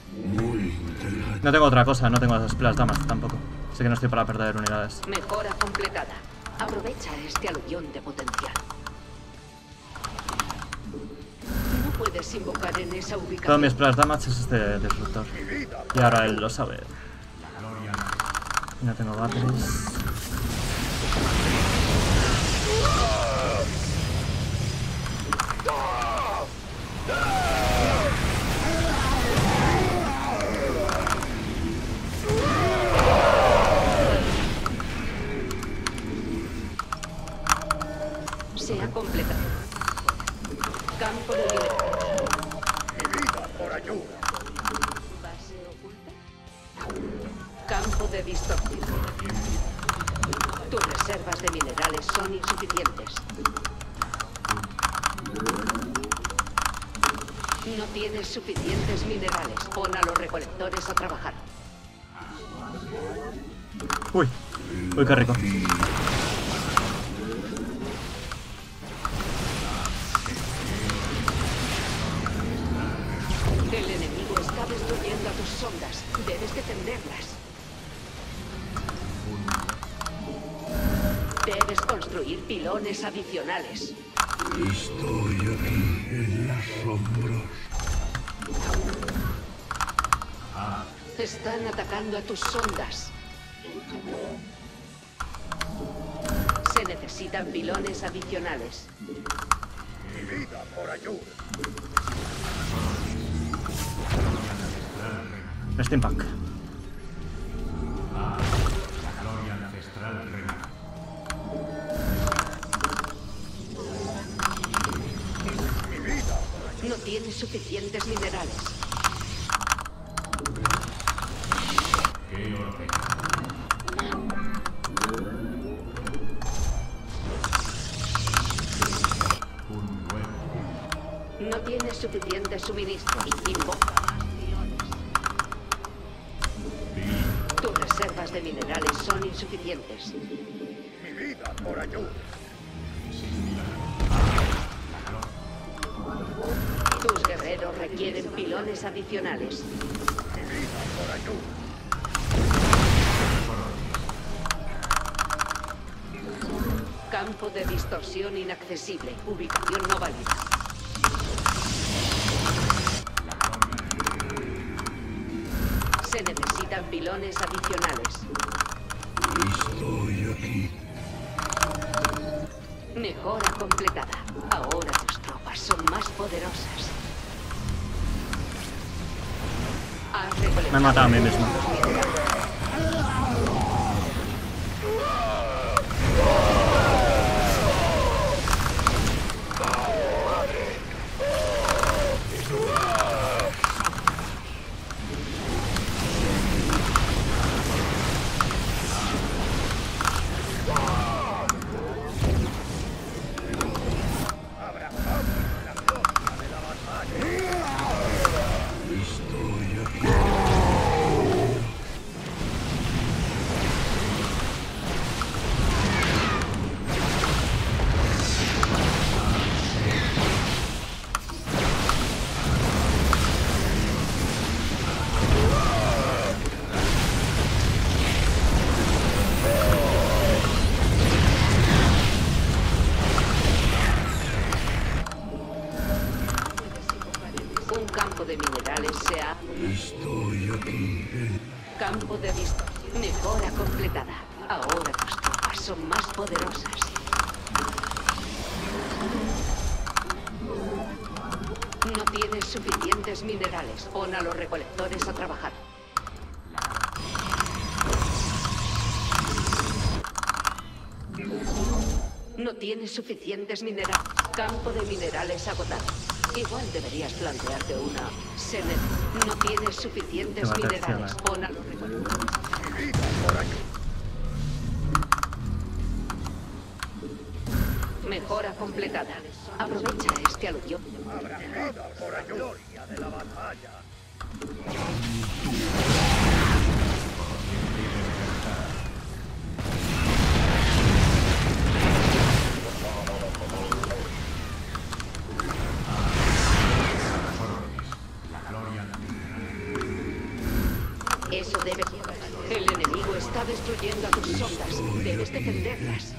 No tengo otra cosa, no tengo las Splash Damage tampoco. Así que no estoy para perder unidades. Mejora completada. Aprovecha este aluvión de potencial. No puedes invocar en esa Todo mi ubicación. Splash Damage es este disruptor. Y ahora él lo sabe. No tengo batteries. Se ha completado. Campo de minerales. Mi vida por ayuda. Base oculta. Campo de distorsión. Tus reservas de minerales son insuficientes. No tienes suficientes minerales. Pon a los recolectores a trabajar. Uy, uy, qué rico. El enemigo está destruyendo a tus sondas. Debes defenderlas. Debes construir pilones adicionales. Estoy aquí en las sombras. Están atacando a tus sondas. Se necesitan pilones adicionales. Mi vida por ayuda. Steampunk. La gloria ancestral reina. Mi vida por ayuda. No tienes suficientes minerales. ¡Qué orden! Un nuevo. No tienes suficientes suministros. Invoca más pilones. Tus reservas de minerales son insuficientes. Mi vida por ayuda. Tus guerreros requieren pilones adicionales. Mi vida por ayuda. Campo de distorsión inaccesible. Ubicación no válida. Se necesitan pilones adicionales. Estoy aquí. Mejora completada. Ahora tus tropas son más poderosas. Has recolectado Me he matado a mí mismo. los minerales. campo de minerales se ha... Estoy aquí. Campo de vista. Mejora completada. Ahora tus tropas son más poderosas. No tienes suficientes minerales. Pon a los recolectores a trabajar. No tienes suficientes minerales. Campo de minerales agotado. Igual deberías plantearte una... Senet. No tienes suficientes Qué minerales. maldición, eh. Pon a los recolectores. Mi vida por aquí. Mejora completada. Aprovecha este aluvión. Habrá vida por aquí. Gloria de la batalla. Eso debe... El enemigo está destruyendo a tus sondas. Debes defenderlas.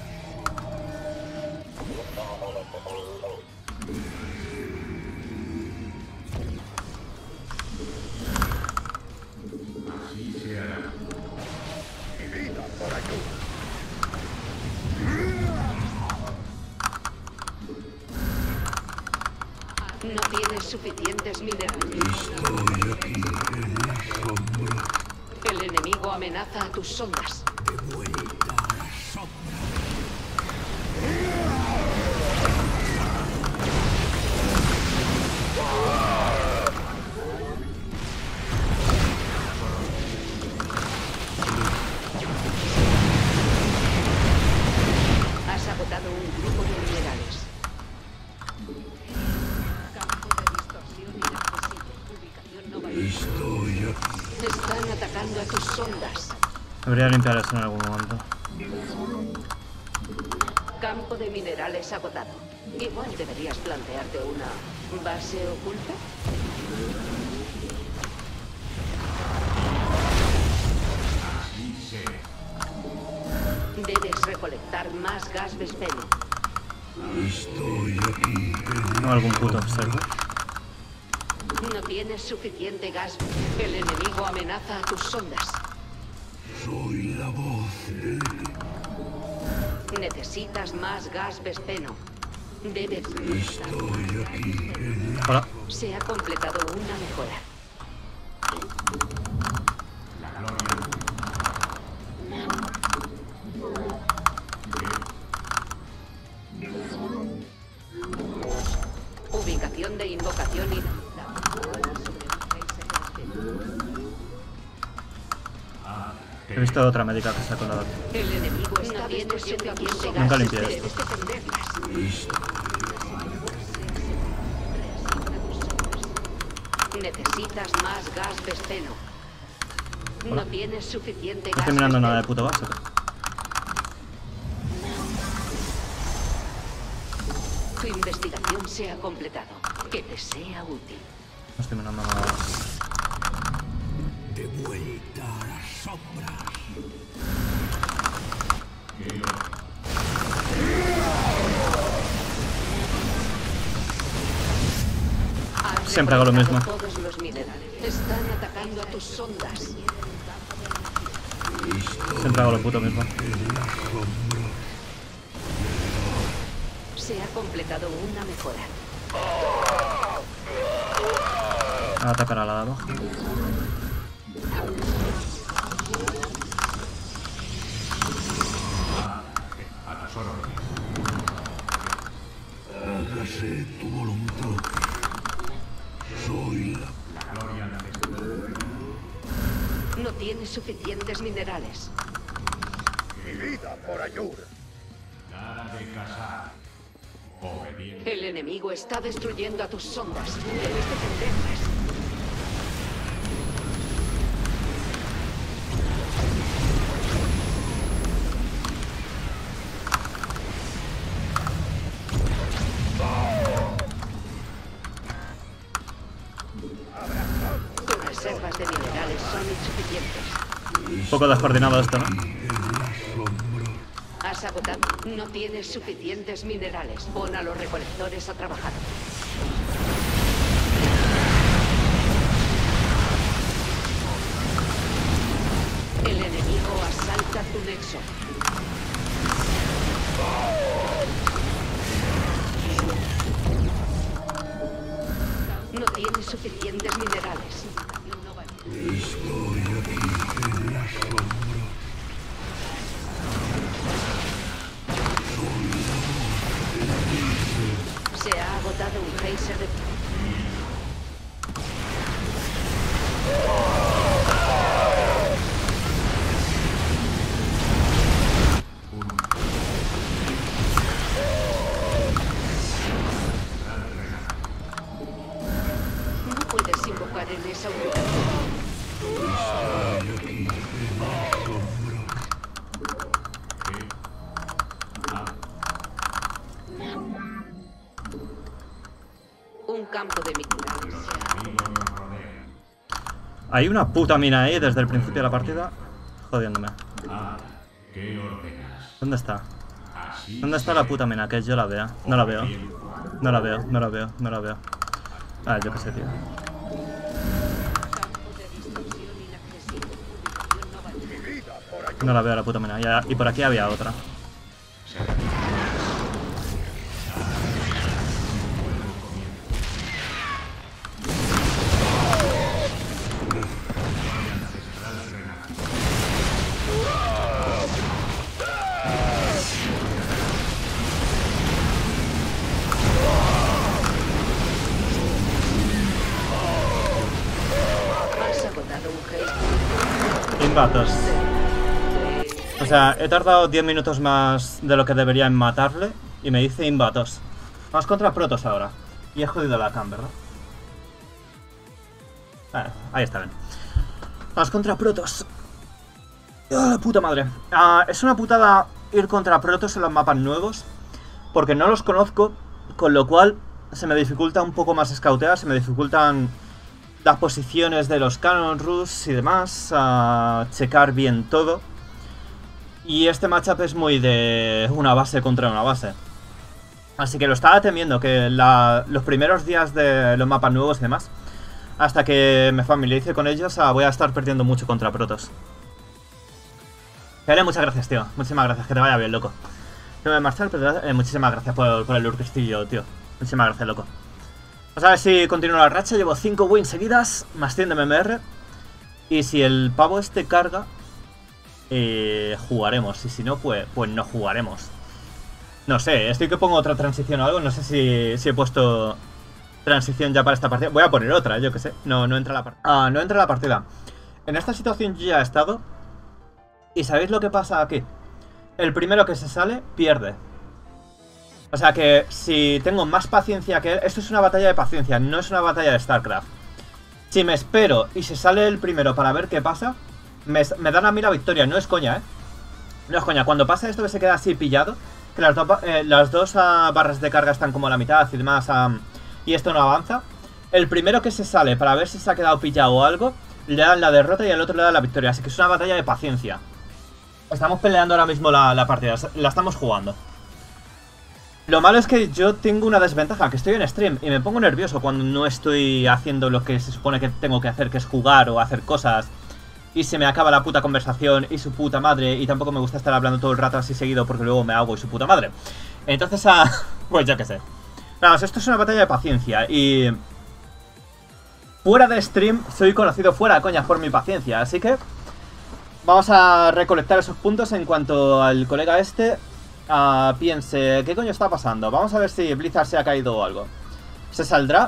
Así se hará. Mi vida por aquí. No tienes suficientes minerales. Estoy aquí en la sombra. El enemigo amenaza a tus sondas. De vuelta a la sombra. Has agotado un grupo de minerales. Campo de distorsión inaccesible. Ubicación no válida. Estoy aquí. Están atacando a tus sondas. Debería limpiar eso en algún momento. Campo de minerales agotado. Igual deberías plantearte una base oculta. Así será. Debes recolectar más gas vespeno. Estoy aquí en No algún puto observo. No tienes suficiente gas. El enemigo amenaza a tus sondas. Soy la voz del... Necesitas más gas vespeno. Debes... Estoy aquí en la... Hola. Se ha completado una mejora. La gloria. Ubicación de invocación y... He visto otra médica que se ha colado aquí. El enemigo está destruyendo a tus sondas. Nunca limpié esto. Debes defenderlas. Necesitas más gas vespeno. No tienes suficiente No gas estoy mirando nada de vespeno. puto base. Tu investigación se ha completado. Que te sea útil. No estoy mirando nada más. De vuelta a las sombras. Has Siempre hago lo mismo. recolectado todos los minerales. Están atacando a tus sondas. Siempre hago lo puto mismo. Se ha completado una mejora. Voy a atacar a la de abajo. A las órdenes. Hágase tu voluntad. Soy la... La gloria ancestral. No tienes suficientes minerales. Mi vida por ayuda. Nada de cazar. Obediente. El enemigo está destruyendo a tus sondas. Debes defenderlas. Tus reservas de minerales son insuficientes. Un poco descoordinado esto, ¿no? Has agotado. No tienes suficientes minerales. Pon a los recolectores a trabajar. progreso. No tiene suficientes minerales. Estoy aquí en la sombra. Se ha agotado un geyser de... No puedes invocar en esa ubicación. Estoy aquí en la sombra. Un campo de minerales. Hay una puta mina ahí desde el principio de la partida, jodiéndome. Ah, ¿qué ordenas? ¿Dónde está? Así ¿Dónde está la puta mina? Que yo la vea. No la veo. No la veo, no la veo, no la veo. Ah, yo qué sé, tío. Campo de distorsión inaccesible. Ubicación no válida. Mi vida por ayuda. No la veo la puta mina. Ya- y por aquí había otra. Has agotado un geyser. Invatos. O sea, he tardado diez minutos más de lo que debería en matarle y me dice Invatos. Vamos contra Protoss ahora. Y he jodido la cam, ¿verdad? Ah, ahí está bien. Vamos contra Protoss. ¡Ah, la puta madre! Ah, es una putada ir contra Protoss en los mapas nuevos, porque no los conozco, con lo cual se me dificulta un poco más scoutear, se me dificultan las posiciones de los Cannon Rus y demás, a checar bien todo. Y este matchup es muy de una base contra una base. Así que lo estaba temiendo, que la, los primeros días de los mapas nuevos y demás, hasta que me familiarice con ellos, ah, voy a estar perdiendo mucho contra Protoss. Dale, muchas gracias, tío. Muchísimas gracias, que te vaya bien, loco. No me voy a marchar, pero eh, muchísimas gracias por, por el urquistillo, tío. Muchísimas gracias, loco. Vamos a ver si continúo la racha. Llevo cinco wins seguidas, más cien de M M R. Y si el pavo este carga, eh, jugaremos. Y si no, pues, pues no jugaremos. No sé, estoy que pongo otra transición o algo. No sé si, si he puesto transición ya para esta partida. Voy a poner otra, yo que sé. No, no entra la partida. Ah, no entra la partida. En esta situación yo ya he estado. ¿Y sabéis lo que pasa aquí? El primero que se sale, pierde. O sea que si tengo más paciencia que él... Esto es una batalla de paciencia, no es una batalla de StarCraft. Si me espero y se sale el primero para ver qué pasa, me, me dan a mí la victoria, no es coña, ¿eh? No es coña, cuando pasa esto que se queda así pillado, que las, do, eh, las dos uh, barras de carga están como a la mitad y demás, um, y esto no avanza, el primero que se sale para ver si se ha quedado pillado o algo, le dan la derrota y el otro le da la victoria, así que es una batalla de paciencia. Estamos peleando ahora mismo la, la partida, la estamos jugando. Lo malo es que yo tengo una desventaja, que estoy en stream y me pongo nervioso cuando no estoy haciendo lo que se supone que tengo que hacer, que es jugar o hacer cosas. Y se me acaba la puta conversación y su puta madre, y tampoco me gusta estar hablando todo el rato así seguido porque luego me hago y su puta madre. Entonces, ah, pues yo qué sé. Vamos, esto es una batalla de paciencia y... Fuera de stream soy conocido fuera de coñas por mi paciencia, así que... Vamos a recolectar esos puntos en cuanto al colega este uh, piense, ¿qué coño está pasando? Vamos a ver si Blizzard se ha caído o algo. Se saldrá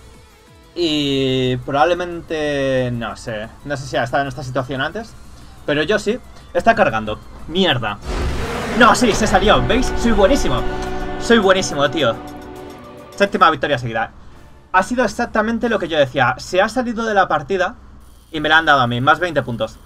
y probablemente, no sé, no sé si ha estado en esta situación antes, pero yo sí. Está cargando. Mierda. No, sí, se salió, ¿veis? Soy buenísimo. Soy buenísimo, tío. Séptima victoria seguida. Ha sido exactamente lo que yo decía. Se ha salido de la partida y me la han dado a mí, más veinte puntos.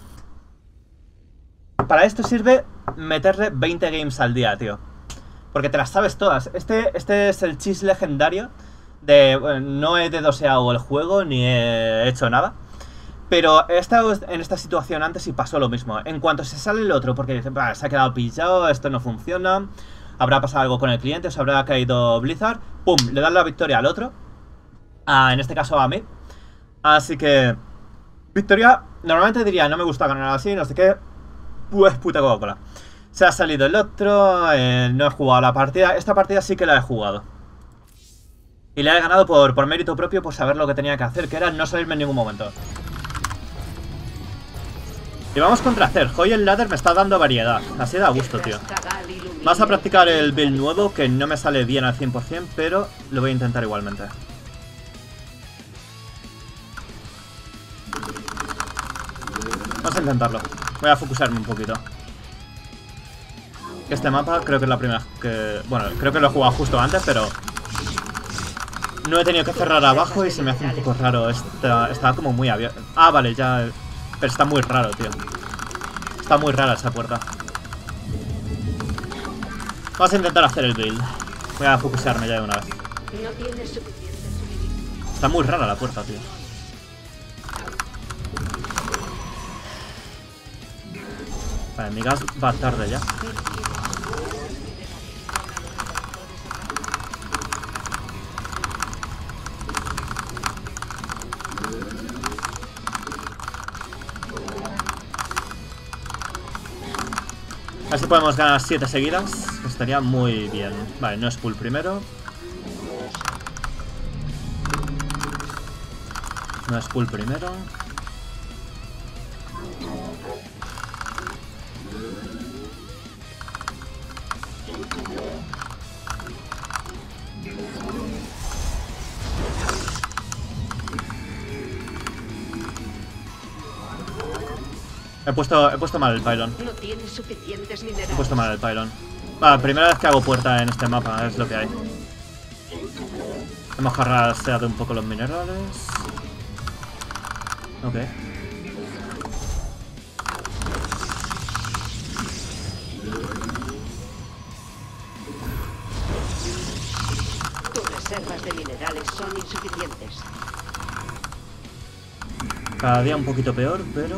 Para esto sirve meterle veinte games al día, tío. Porque te las sabes todas. Este, este es el cheese legendario de... Bueno, no he dedoseado el juego ni he hecho nada. Pero he estado en esta situación antes y pasó lo mismo. En cuanto se sale el otro, porque dicen, se ha quedado pillado, esto no funciona, habrá pasado algo con el cliente, se habrá caído Blizzard, pum, le dan la victoria al otro. Ah, en este caso a mí. Así que... Victoria, normalmente diría, no me gusta ganar así, no sé qué... Pues puta Coca-Cola. Se ha salido el otro, eh, no he jugado la partida. Esta partida sí que la he jugado. Y la he ganado por, por mérito propio, por saber lo que tenía que hacer, que era no salirme en ningún momento. Y vamos contra Cer. Hoy el ladder me está dando variedad. Así da gusto, tío. Vas a practicar el build nuevo, que no me sale bien al cien por cien, pero lo voy a intentar igualmente. Vamos a intentarlo. Voy a focusarme un poquito. Este mapa creo que es la primera que... Bueno, creo que lo he jugado justo antes, pero... No he tenido que cerrar abajo y se me hace un poco raro. Está, está como muy abierto. Ah, vale, ya... Pero está muy raro, tío. Está muy rara esa puerta. Vamos a intentar hacer el build. Voy a focusarme ya de una vez. Está muy rara la puerta, tío. Vale, mi gas va tarde ya. A ver si podemos ganar siete seguidas. Estaría muy bien. Vale, no es full primero. No es full primero. He puesto, he puesto mal el pylon. No tiene suficientes He minerales. puesto mal el pylon. Vale, primera vez que hago puerta en este mapa, es lo que hay. Hemos jarraseado un poco los minerales. Ok. Tus reservas de minerales son insuficientes. Cada día un poquito peor, pero...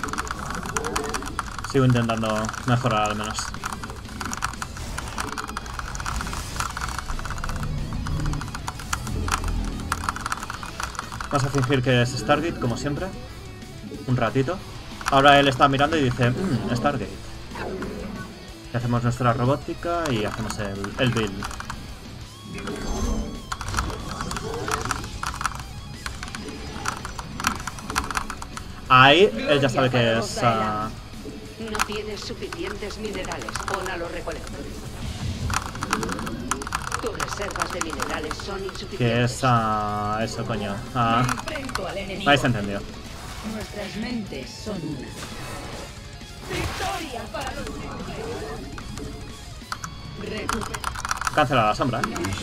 Sigo intentando mejorar al menos. Vamos a fingir que es Stargate, como siempre. Un ratito. Ahora él está mirando y dice, mmm, Stargate. Y hacemos nuestra robótica y hacemos el, el build. Ahí, él ya sabe que es... Uh... No tienes suficientes minerales. Pon a los recolectores. Tus reservas de minerales son insuficientes. Que es... Uh... Eso, coño. Uh... Enfrento al enemigo. Habéis entendido. Nuestras mentes son una. ¡Victoria para los Recupera. Cancela la sombra, ¿eh?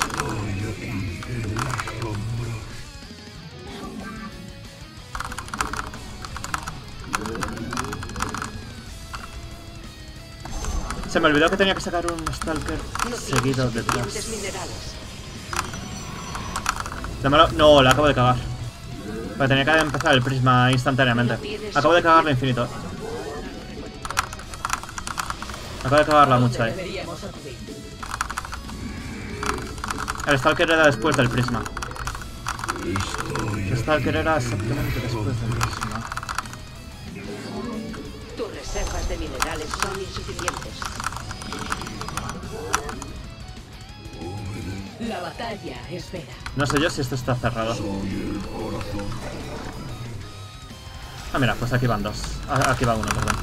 Se me olvidó que tenía que sacar un Stalker No seguido tienes detrás. suficientes minerales. Dámelo. No, la acabo de cagar. Pero tenía que empezar el prisma instantáneamente. Acabo de cagarla infinito. Acabo de cagarla mucho ahí. Deberíamos acudir. El Stalker era después del prisma. El Stalker era exactamente después del prisma. Tus reservas de minerales son insuficientes. La batalla espera. No sé yo si esto está cerrado. Ah, mira, pues aquí van dos. Ah, aquí va uno, perdón.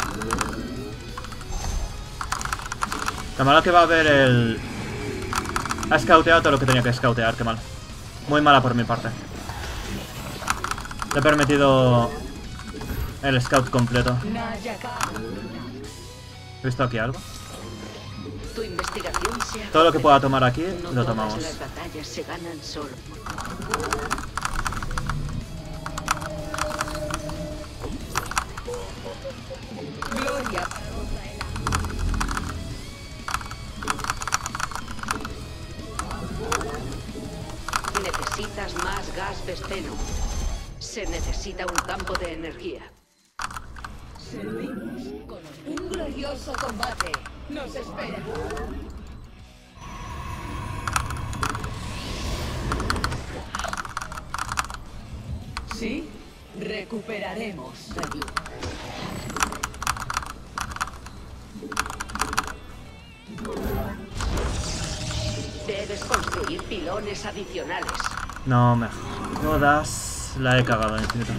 Lo malo que va a haber el... Ha scouteado todo lo que tenía que scoutear, qué mal. Muy mala por mi parte. Le he permitido el scout completo. ¿He visto aquí algo? Tu investigación se ha Todo lo que pueda tomar aquí, No lo todas tomamos. las batallas se ganan solo. Gloria. Necesitas más gas vesteno. Se necesita un campo de energía. Servimos con un glorioso combate. Nos espera. Sí, recuperaremos ayuda. Pilones adicionales. No me jodas. La he cagado en infinito.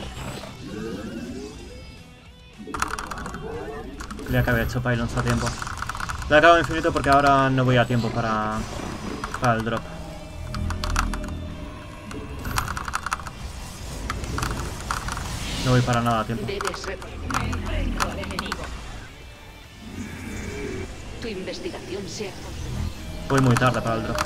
Creía que había hecho pylons a tiempo. La he cagado en infinito porque ahora no voy a tiempo para, para el drop. No voy para nada a tiempo. Debes re- Enfrento al enemigo. Tu investigación se ha completado. Voy muy tarde para el drop.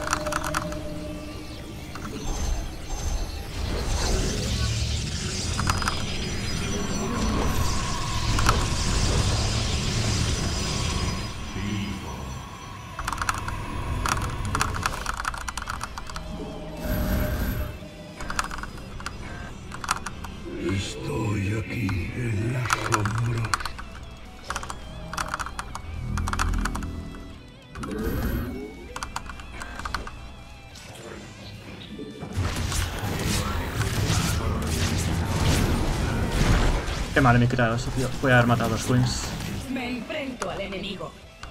Estoy aquí en las sombras. Qué mal me he creado eso, tío. Voy a haber matado a los Queens. Me enfrento al enemigo.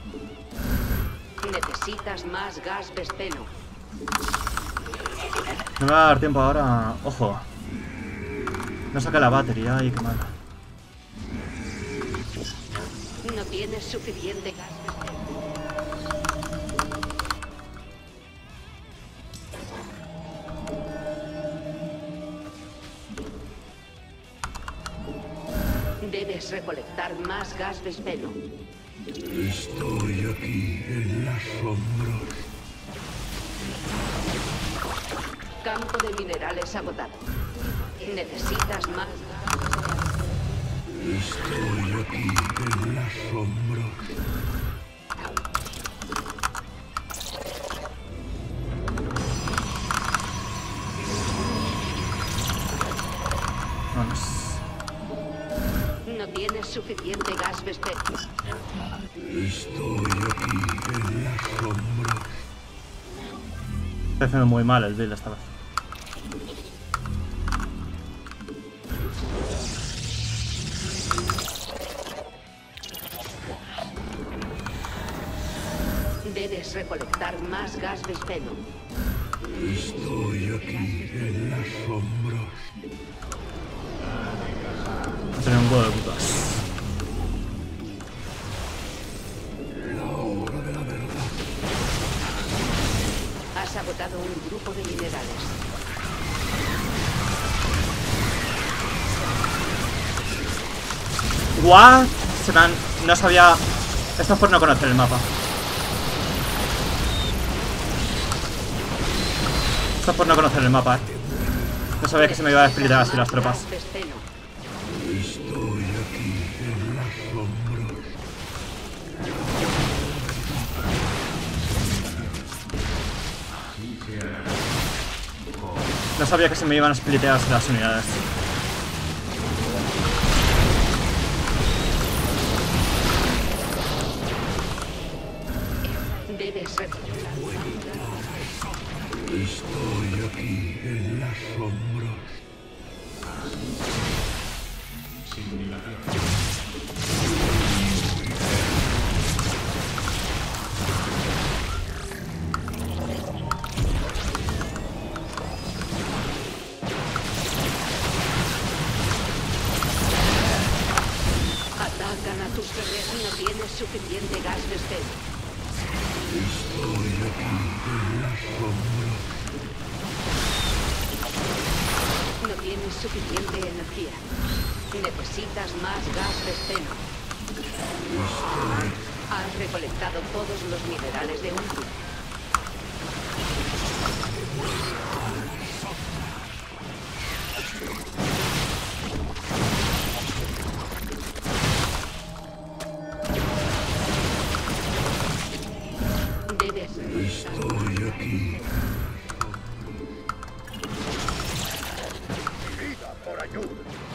Necesitas más gas Vespeno. No me va a dar tiempo ahora. Ojo. No saca la batería. Ay, qué mal. No tienes suficiente gas Vespeno. Debes recolectar más gas Vespeno. Estoy aquí en las sombras. Campo de minerales agotado. Necesitas más gas. Estoy aquí en las sombras. Vamos. No tienes suficiente gas Vespeno. Estoy aquí en las sombras. Está haciendo muy mal el build esta vez. Debes recolectar más gas Vespeno. Estoy aquí en las sombras. Va a tener un huevo de putas. La hora de la verdad. Has agotado un grupo de minerales. What? Se me han... No sabía... Esto es por no conocer el mapa. Esto es por no conocer el mapa, eh. No sabía que se me iba a desplegar así las tropas. Gas Vespeno. Estoy aquí en las sombras. No sabía que se me iban a splitear así las unidades. Debes recolectar. Estoy aquí en las sombras. Atacan a tus guerreros. No tienes suficiente gas Vespeno. Estoy aquí en las sombras. No tienes suficiente energía. Necesitas más gas Vespeno. Has recolectado todos los minerales de un día. Debes Estoy aquí. Mi vida por ayuda.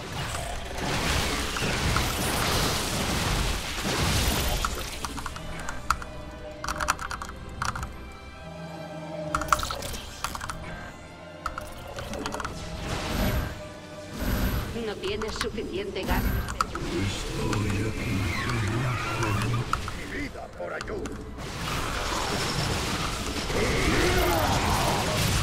No tienes suficiente gas. Estoy aquí en las sombras. Mi vida por ayuda.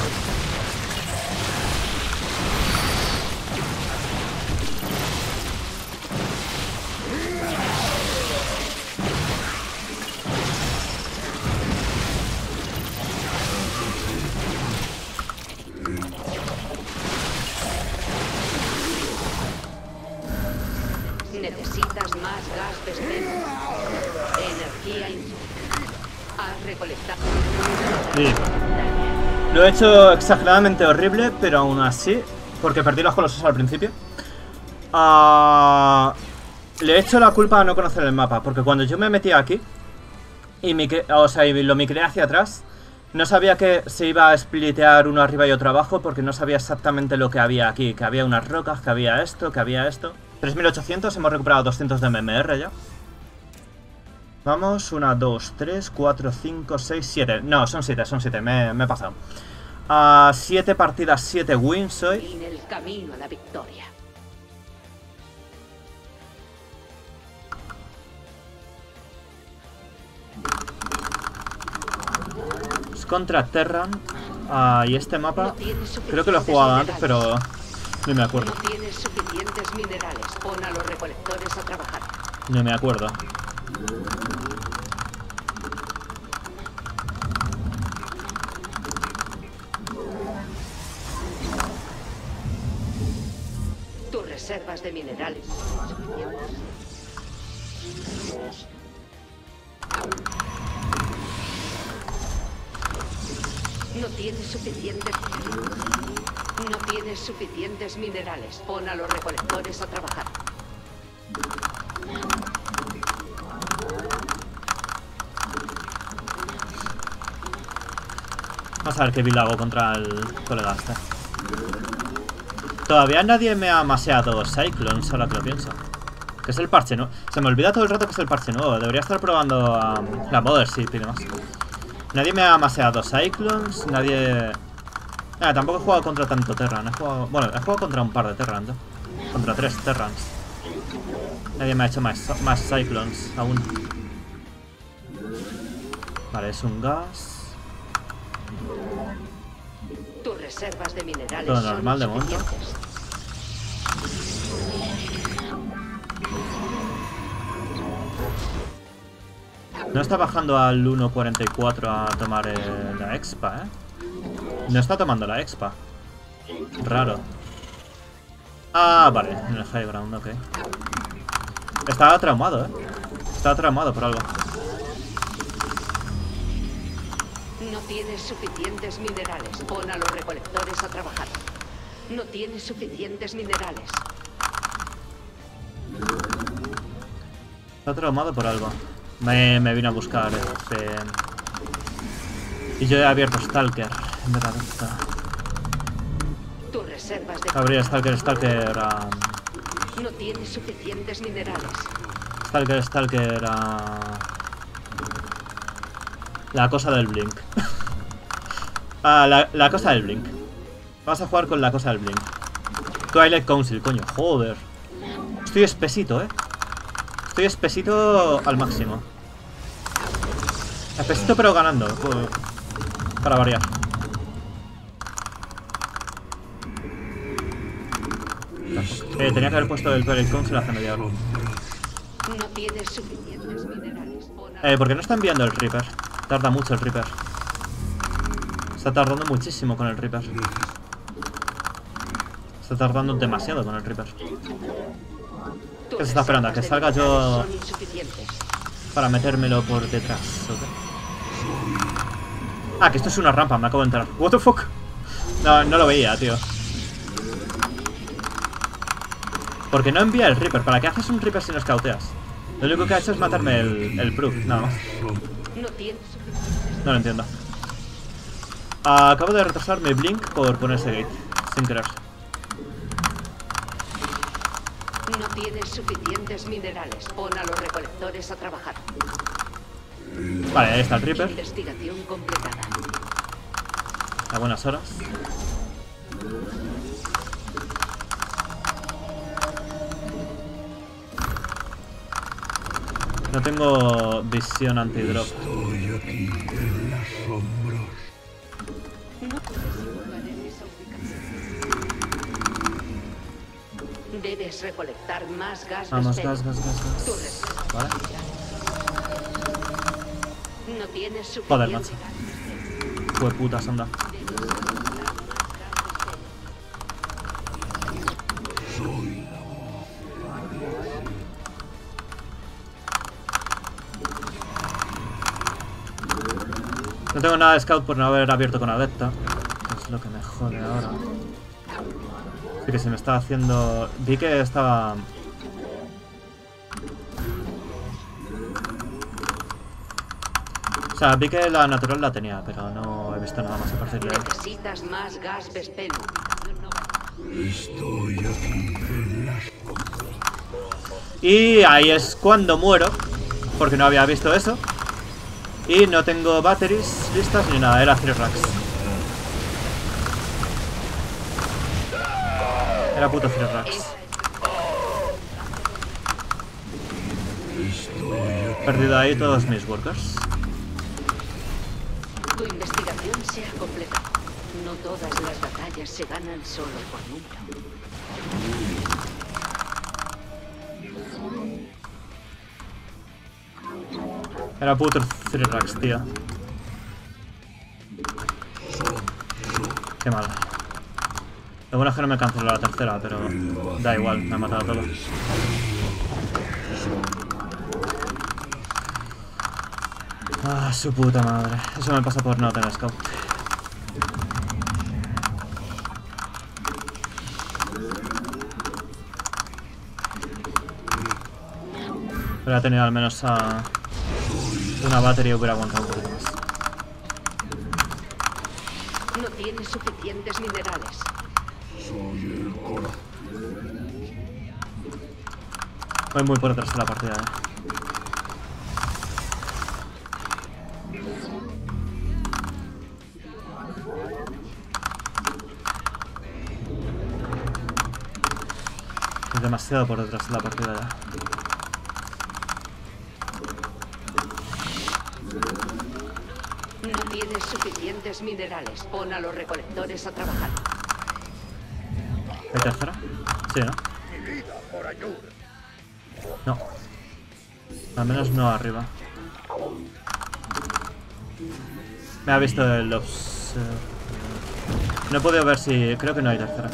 Necesitas más gas Vespeno. Energía insuficiente. Has recolectado. Sí. Lo he hecho exageradamente horrible, pero aún así, porque perdí los colosos al principio. Uh, le he hecho la culpa a no conocer el mapa, porque cuando yo me metí aquí y, micre, o sea, y lo micreé hacia atrás, no sabía que se iba a splitear uno arriba y otro abajo, porque no sabía exactamente lo que había aquí, que había unas rocas, que había esto, que había esto. tres mil ochocientos, hemos recuperado doscientos de M M R ya. Vamos, una, dos, tres, cuatro, cinco, seis, siete. No, son siete, son siete, me, me he pasado. A uh, siete partidas, siete wins hoy. En el camino a la victoria. Es contra Terran. Uh, y este mapa, no creo que lo he jugado antes, pero no me acuerdo. No tienes suficientes minerales. Pon a los recolectores a trabajar. No me acuerdo. Tus reservas de minerales. No tienes suficientes. No tienes suficientes minerales. Pon a los recolectores a trabajar. Vamos a ver qué build hago contra el colega este. Todavía nadie me ha maseado Cyclones, ahora que lo pienso. Que es el parche nuevo. Se me olvida todo el rato que es el parche nuevo. Debería estar probando um, la Mothership y demás. Nadie me ha maseado Cyclones, nadie... Ah, tampoco he jugado contra tanto Terran. He jugado... Bueno, he jugado contra un par de Terran, ¿no? Contra tres Terrans. Nadie me ha hecho más, más Cyclones aún. Vale, es un gas. Tus reservas de minerales todo normal de momento. No está bajando al uno cuarenta y cuatro a tomar eh, la expa, ¿eh? No está tomando la expa. Raro. Ah, vale, en el high ground, ok. Estaba traumado, ¿eh? Estaba traumado por algo. No tienes suficientes minerales. Pon a los recolectores a trabajar. No tienes suficientes minerales. Está traumado por algo. Me, me vino a buscar este... Y yo he abierto Stalker. En verdad, está. Tus reservas de... Abrir Stalker, Stalker... Um... No tienes suficientes minerales. Stalker, Stalker... Uh... La cosa del Blink. ah, la, la cosa del Blink. Vamos a jugar con la cosa del Blink. Twilight Council, coño, joder. Estoy espesito, eh. Estoy espesito al máximo. Espesito pero ganando. Para variar. Eh, tenía que haber puesto el Twilight Council hace media hora. No tienes suficientes minerales. Eh, ¿por qué no está enviando el Reaper? Tarda mucho el Reaper. Está tardando muchísimo con el Reaper. Está tardando demasiado con el Reaper. ¿Qué se está esperando? ¿A que salga yo para metérmelo por detrás? ¿Okay? Ah, que esto es una rampa, me acabo de entrar. What the fuck? No, no lo veía, tío. Porque no envía el Reaper. ¿Para qué haces un Reaper si no escauteas? Lo único que ha hecho es matarme el, el proof, nada más. No lo entiendo. Acabo de retrasar mi blink por ponerse gate, sin querer. No tienes suficientes minerales. Pon a los recolectores a trabajar. Vale, ahí está el Reaper. Investigación completada. A buenas horas. No tengo visión antidrop. Estoy aquí en las sombras. No puedes Debes recolectar más gas. Vamos, vespero. gas, gas, gas, Tu gas. reserva. Vale. No tienes suficiente. Joder, macho. Fue puta sonda. No tengo nada de scout por no haber abierto con adepta, que es lo que me jode ahora. Así que se me estaba haciendo... Vi que estaba... O sea, vi que la natural la tenía, pero no he visto nada más a partir de ahí. Necesitas más gas vespeno. Estoy aquí en las... Y ahí es cuando muero, porque no había visto eso. Y no tengo batteries listas ni nada, era Three Racks. Era puto Three Racks. Perdido ahí todos mis workers. Tu investigación se ha completado. No todas las batallas se ganan solo por número. Era puto Three Racks, tío. Qué mal. Lo bueno es que no me canceló la tercera, pero da igual, me ha matado todo. Ah, su puta madre. Eso me pasa por no tener scout. Hubiera tenido al menos a una battery y hubiera aguantado un poquito más. No tienes suficientes minerales. Voy muy por detrás de la partida, eh. Es demasiado por detrás de la partida ya. No tienes suficientes minerales. Pon a los recolectores a trabajar. ¿Hay tercera? Sí, ¿no? Mi vida por ayuda. No. Al menos no arriba. Me ha visto el observ... No he podido ver si... Creo que no hay tercera.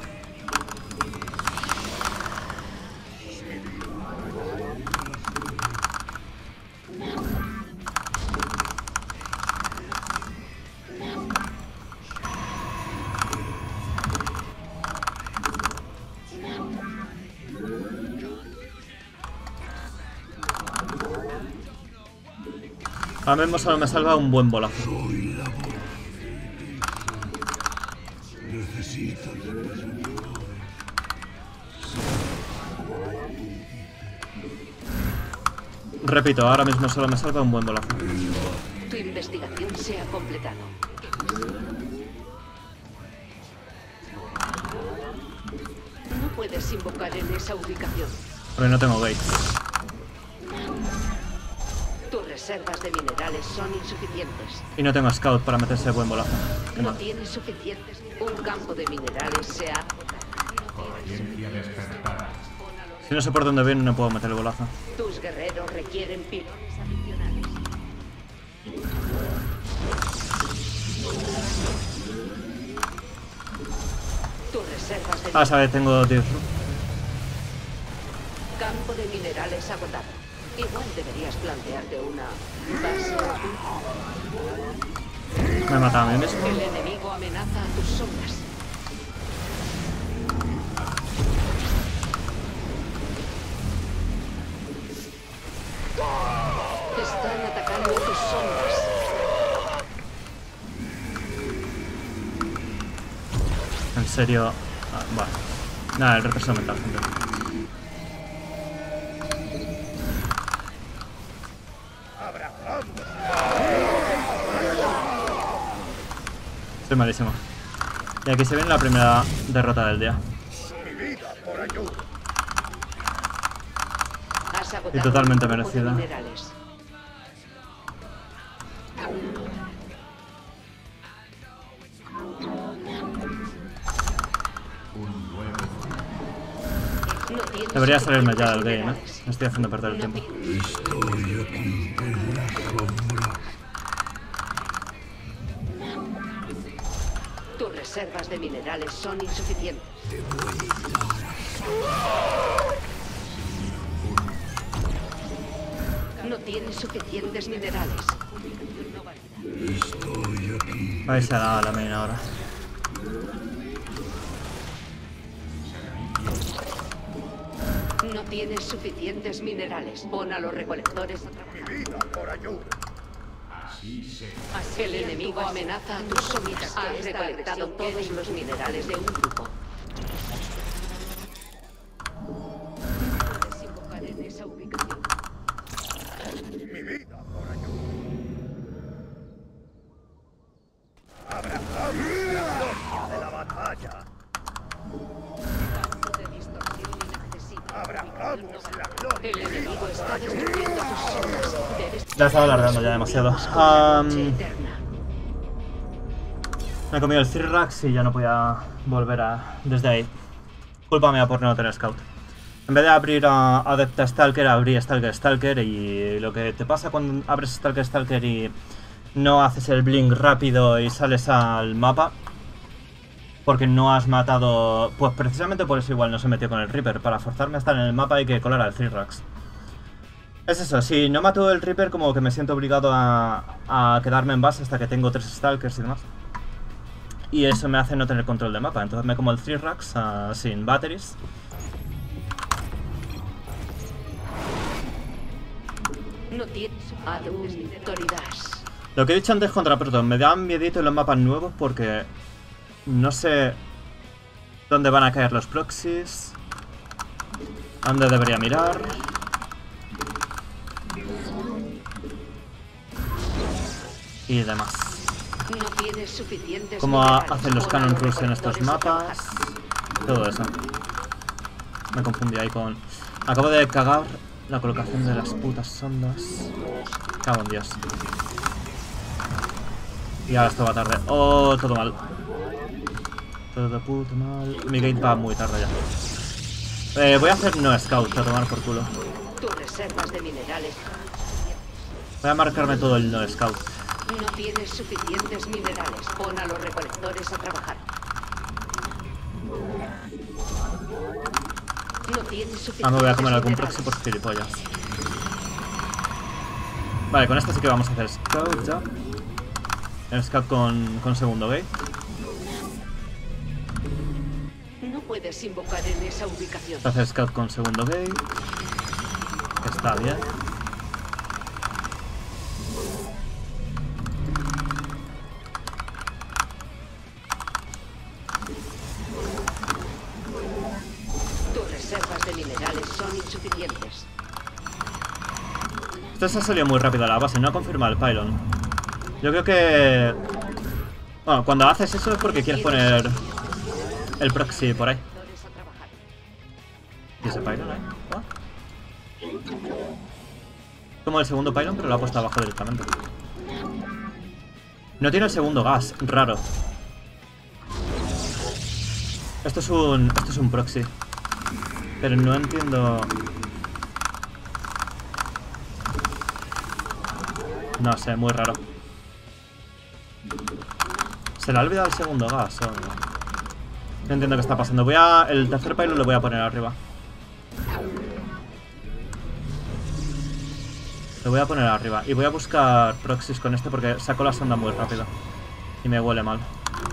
Ahora mismo solo me salva un buen bolazo. Repito, ahora mismo solo me salva un buen bolazo. Tu investigación se ha completado. No puedes invocar en esa ubicación. Porque no tengo gates. Tus reservas de minerales son insuficientes. Y no tengo scout para meterse buen bolazo. Qué No mal. tienes suficientes. Un campo de minerales se ha... Conciencia despertada. Si no sé por dónde viene, no puedo meter el bolazo. Tus guerreros requieren pilones adicionales. Tus reservas de Ah, sabes, tengo diez. campo de minerales agotado. Igual deberías plantearte una base oculta. Me he matado a mí mismo. El enemigo amenaza a tus sombras. Están atacando tus sombras. En serio. Ah, bueno. Nada, el retraso mental, gente. Estoy malísimo. Y aquí se viene la primera derrota del día. Mi vida por ayuda. Has agotado Y totalmente un grupo de merecida. minerales. Un nuevo tienes Debería salirme ya del suficientes game, ¿eh? minerales. Me estoy haciendo perder el No tiempo. tienes- Estoy aquí en las sombras. Tus reservas de minerales son insuficientes. No tienes suficientes minerales. Estoy aquí. Vais a la, la main ahora. No tienes suficientes minerales. Pon a los recolectores a trabajar. Mi vida por ayuda. El enemigo amenaza a tus somitas. Has recolectado todos los minerales de un grupo. No puedes invocar en esa ubicación. Mi vida por ayuda. Abraham, la gloria de la batalla. Campo de distorsión inaccesible. Abrahamos la gloria. El enemigo está destruyendo tus sombras. Debes Ya estaba alargando ya demasiado. Um, eterna. me he comido el Thrirax y ya no podía volver a... desde ahí. Culpa mía por no tener Scout. En vez de abrir a Adepta Stalker, abrí Stalker Stalker y lo que te pasa cuando abres Stalker Stalker y no haces el blink rápido y sales al mapa porque no has matado... Pues precisamente por eso igual no se metió con el Reaper. Para forzarme a estar en el mapa hay que colar al Thrirax. Es eso, si no mato el Reaper como que me siento obligado a, a quedarme en base hasta que tengo tres Stalkers y demás. Y eso me hace no tener control del mapa, entonces me como el Thrirax uh, sin batteries. No tienes autoridad. Lo que he dicho antes contra Proton, me dan miedito en los mapas nuevos porque no sé dónde van a caer los proxies, dónde debería mirar. Y demás. No tienes suficientes Cómo minerales. hacen los Pon a Cannon los Crews en estos recolectores a mapas. trabajar. Todo eso. Me confundí ahí con... Acabo de cagar la colocación de las putas sondas. Cago en Dios. Y ahora esto va tarde. Oh, todo mal. Todo puto mal. Mi gate va muy tarde ya. Eh, voy a hacer no scout a tomar por culo. Tus reservas de minerales. Voy a marcarme todo el no scout. No tienes suficientes minerales. Pon a los recolectores a trabajar. No tienes suficientes Ah, me voy a comer algún minerales. proxy por gilipollas. Vale, con esto sí que vamos a hacer scout ya. El scout con, con segundo gate. No puedes invocar en esa ubicación. Hacer scout con segundo gate. Está bien. Tus reservas de minerales son insuficientes. Esto se ha salido muy rápido a la base, no ha confirmado el pylon. Yo creo que... Bueno, cuando haces eso es porque quieres poner el proxy por ahí. Recolectores a trabajar. ¿Y ese pylon ahí? ¿Ah? Como el segundo pylon, pero lo ha puesto abajo directamente. No tiene el segundo gas, raro. Esto es un... Esto es un proxy. Pero no entiendo... No sé, muy raro. ¿Se le ha olvidado el segundo gas o no? No entiendo qué está pasando. Voy a... El tercer pylon lo voy a poner arriba. Lo voy a poner arriba. Y voy a buscar proxies con este porque saco la sonda muy rápido. Y me huele mal.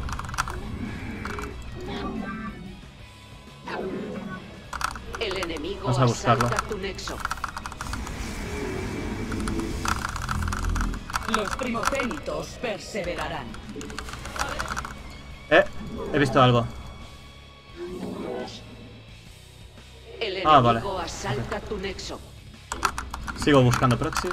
El enemigo Vamos a buscarlo. asalta tu nexo. Los primogénitos perseverarán. Eh, he visto algo. El Ah, enemigo vale. asalta tu nexo. Sigo buscando proxies.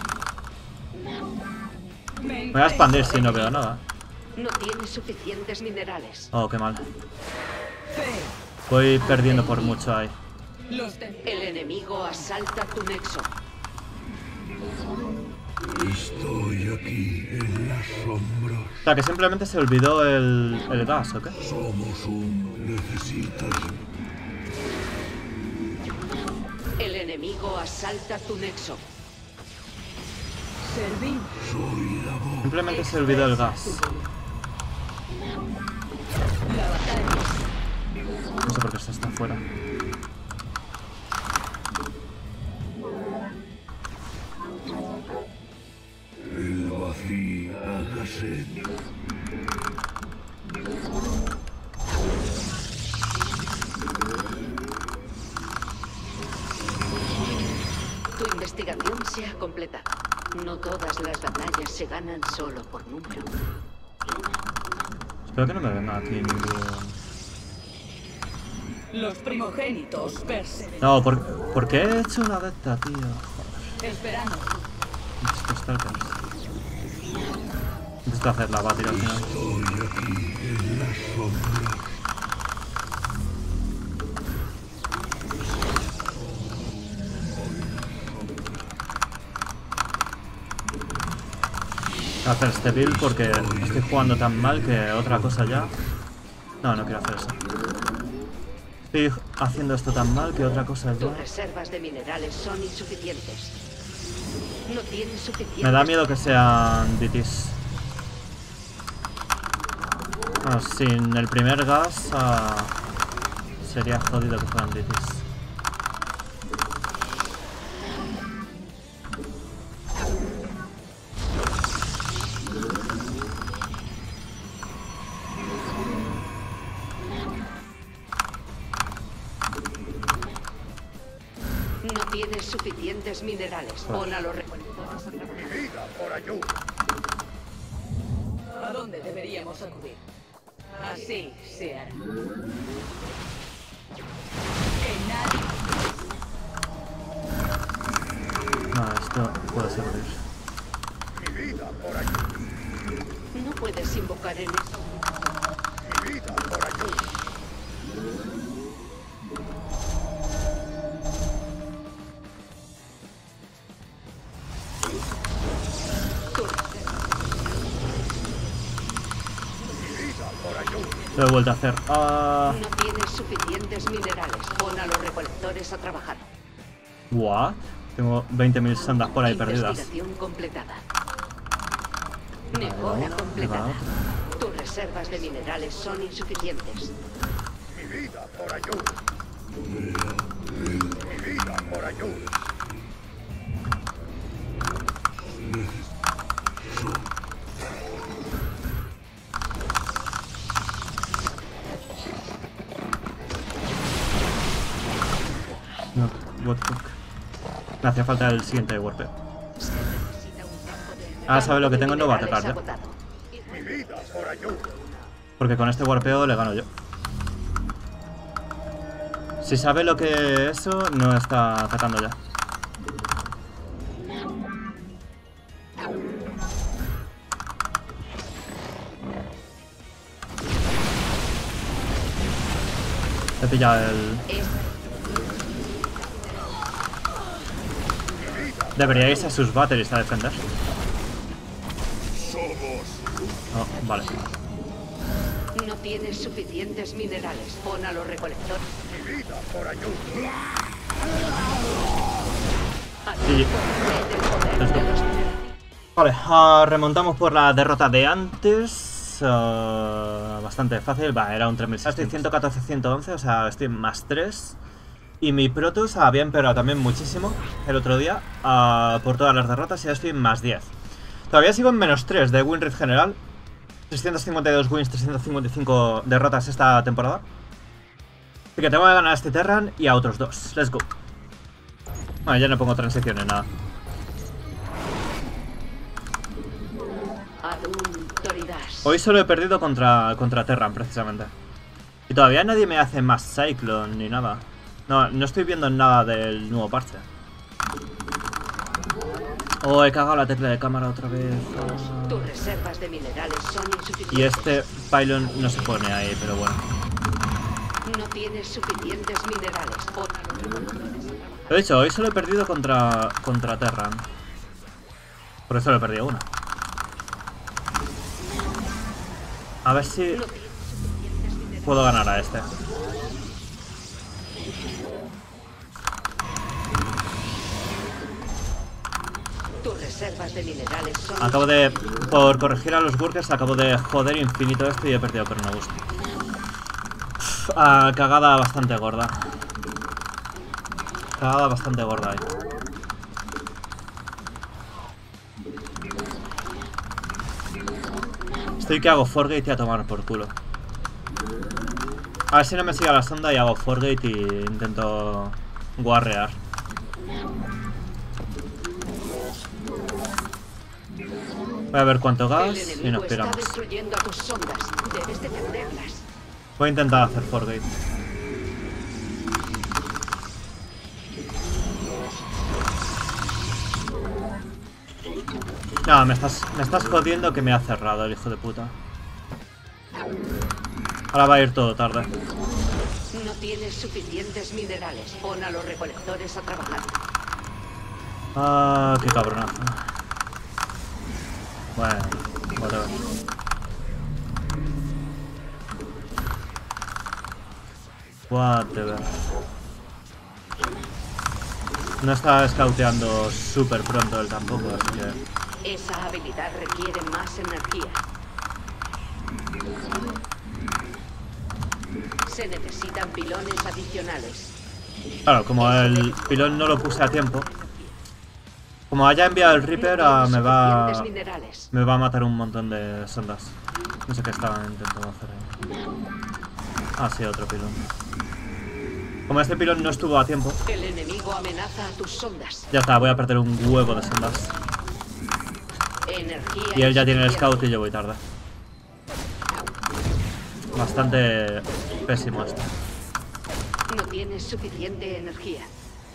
Me voy a expandir si no veo nada. No tienes suficientes minerales. Oh, qué mal. Fe. Voy perdiendo por mucho ahí. Los de... El enemigo asalta tu nexo. Estoy aquí en las sombras. O sea, que simplemente se olvidó el, el gas, ¿o qué? Somos un... Necesitas... El enemigo asalta tu nexo. Servimos. Simplemente se olvidó el gas. La batalla. No sé por qué se está afuera. El vacío hágase. Tu investigación se ha completado. No todas las batallas se ganan solo por número. Espero que no me venga aquí ningún... Los primogénitos perseveraron. No, ¿por, ¿por qué he hecho una de esta, tío? Joder, Esperamos. estos stalkers. Necesito hacer la batida al final. Estoy aquí en las sombras. Voy a hacer este build porque estoy jugando tan mal que otra cosa ya... No, no quiero hacer eso. Estoy haciendo esto tan mal que otra cosa Tus ya... reservas de minerales son insuficientes. No tienes suficiente. Me da miedo que sean D Ts. Bueno, sin el primer gas ah, sería jodido que fueran D Ts. No tienes suficientes minerales. Pon a los recolectores a trabajar. Mi vida por ayuda. ¿A dónde deberíamos acudir? Así se hará. Que nadie. No, esto puede servir. Mi vida por ayuda. No puedes invocar en eso. Mi vida por ayuda. Tu Mi vida por ayuda. Lo he vuelto a hacer. Ah, No tienes suficientes minerales. Pon a los recolectores a trabajar. what? Tengo veinte mil sondas por ahí perdidas. Investigación completada. Vale, Mejora vamos, completada. va Tus reservas de minerales son insuficientes. Mi vida por ayuda. Mi vida por ayuda. No, what the fuck. Me hacía falta el siguiente warpeo. Se necesita un campo de... Ah, sabe lo que tengo, no va a minerales atacar ya. agotado. Mi vida por ayuda. Porque con este warpeo le gano yo. Si sabe lo que eso, no está atacando ya. He pillado el... Es- Debería irse a sus batteries a defender. Somos Oh, vale. No tienes suficientes minerales. Pon a los recolectores. Mi vida por ayuda. G G. El poder Let's go. de los minerales. Vale, ah, remontamos por la derrota de antes. ah, bastante fácil. Va, era un tres mil seiscientos. Estoy ciento catorce, ciento once, o sea, estoy en más tres. Y mi Protoss había empeorado también muchísimo el otro día ah, por todas las derrotas y ya estoy en más diez. Todavía sigo en menos tres de win rate general. trescientos cincuenta y dos wins, trescientas cincuenta y cinco derrotas esta temporada. Así que tengo que ganar a este Terran y a otros dos. Let's go. Bueno, ya no pongo transición en nada. Adun Toridas. Hoy solo he perdido contra, contra Terran, precisamente. Y todavía nadie me hace más Cyclone ni nada. No, no estoy viendo nada del nuevo parche. Oh, he cagado la tecla de cámara otra vez. Ah. Tus reservas de minerales son insuficientes. Y este pylon no se pone ahí, pero bueno. No tienes suficientes minerales. Pon a los recolectores a trabajar. Lo he dicho, hoy solo he perdido contra, contra Terran. Por eso lo he perdido una. A ver si No tienes suficientes minerales. puedo ganar a este. Tus reservas de minerales son... Acabo de... Por corregir a los workers, acabo de joder infinito esto y he perdido por no gusto. Ah, cagada bastante gorda. Cagada bastante gorda ahí. Estoy que hago forgate y a tomar por culo. A ver si no me sigue la sonda y hago forgate y intento guarrear. Voy a ver cuánto gas y nos piramos. destruyendo a tus sondas. Debes defenderlas. Voy a intentar hacer forgate. No, me estás, me estás jodiendo que me ha cerrado el hijo de puta. Ahora va a ir todo tarde. No tienes suficientes minerales. Pon a los recolectores a trabajar. Ah, qué cabronazo. Bueno, whatever. Whatever. No está scouteando súper pronto él tampoco, así que... Esa habilidad requiere más energía. Se necesitan pilones adicionales. Claro, como el pilón no lo puse a tiempo. Como haya enviado el Reaper, ah, me va... Me va a matar un montón de sondas. No sé qué estaba intentando hacer ahí. Ah, sí, otro pilón. Como este pilón no estuvo a tiempo. El enemigo amenaza a tus sondas. Ya está, voy a perder un huevo de sondas. Energía Y él ya tiene el insuficiente. scout y yo voy tarde. Bastante pésimo esto. No tienes suficiente energía.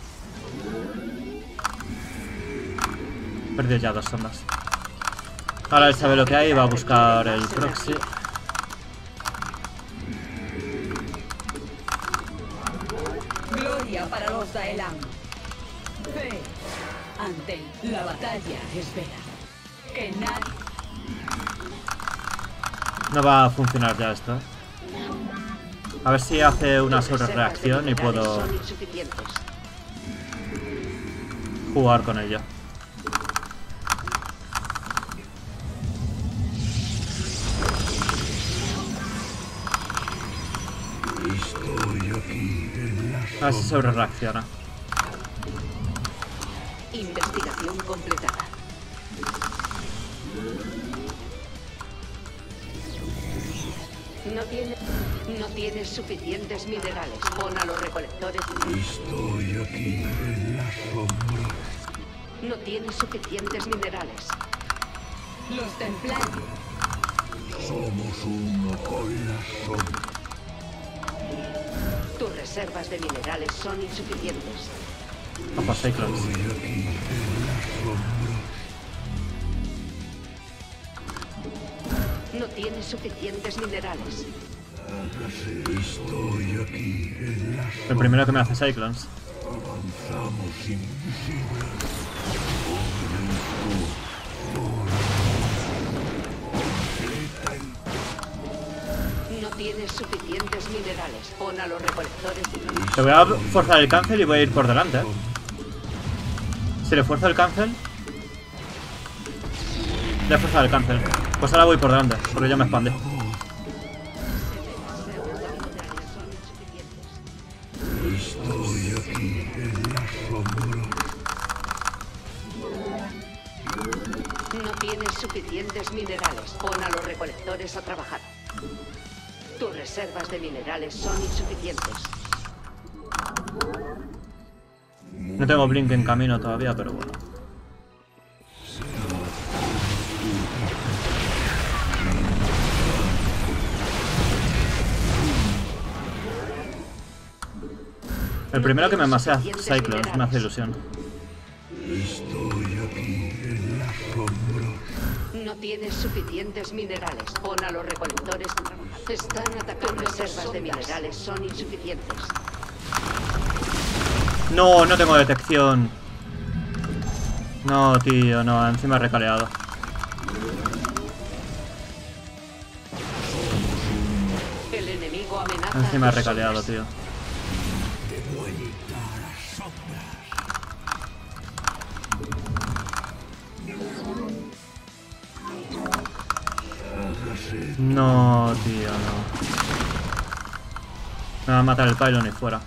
He perdido ya dos sondas. Ahora él sabe lo que hay y va a buscar el proxy. Gloria para los Daelan. Fe ante la batalla espera. Que nadie... No va a funcionar ya esto. A ver si hace una sobrereacción y puedo Son insuficientes. jugar con ella. Estoy aquí en la A ver si sobrereacciona. Investigación completada. No tienes, no tienes suficientes minerales. Pon a los recolectores. Estoy aquí en la sombra. No tienes suficientes minerales. Los templarios. Somos uno con la sombra. Tus reservas de minerales son insuficientes. Ojo, Cyclones. Estoy aquí en la sombra. No tienes suficientes minerales. Estoy aquí en la sombra. El primero que me hace Cyclones. Avanzamos invisibles. No tienes suficientes minerales. Pon a los recolectores. Te voy a forzar el cancel y voy a ir por delante. ¿eh? Si le fuerzo el cancel... Le he forzado el cancel. Pues ahora voy por delante, porque ya me expande. Estoy aquí en la sombra. No tienes suficientes minerales. Pon a los recolectores a trabajar. Tus reservas de minerales son insuficientes. No tengo blink en camino todavía, pero bueno. El primero que me masea Cyclones me hace ilusión. Estoy aquí en la sombra. No tienes suficientes minerales. Pon a los recolectores a trabajar. Están atacando. Tus reservas de minerales son insuficientes. No, no tengo detección. No, tío, no, encima he recaleado. El enemigo amenaza. Encima a he tus recaleado, sondas. tío. No, tío, no. Me va a matar el pylon y fuera.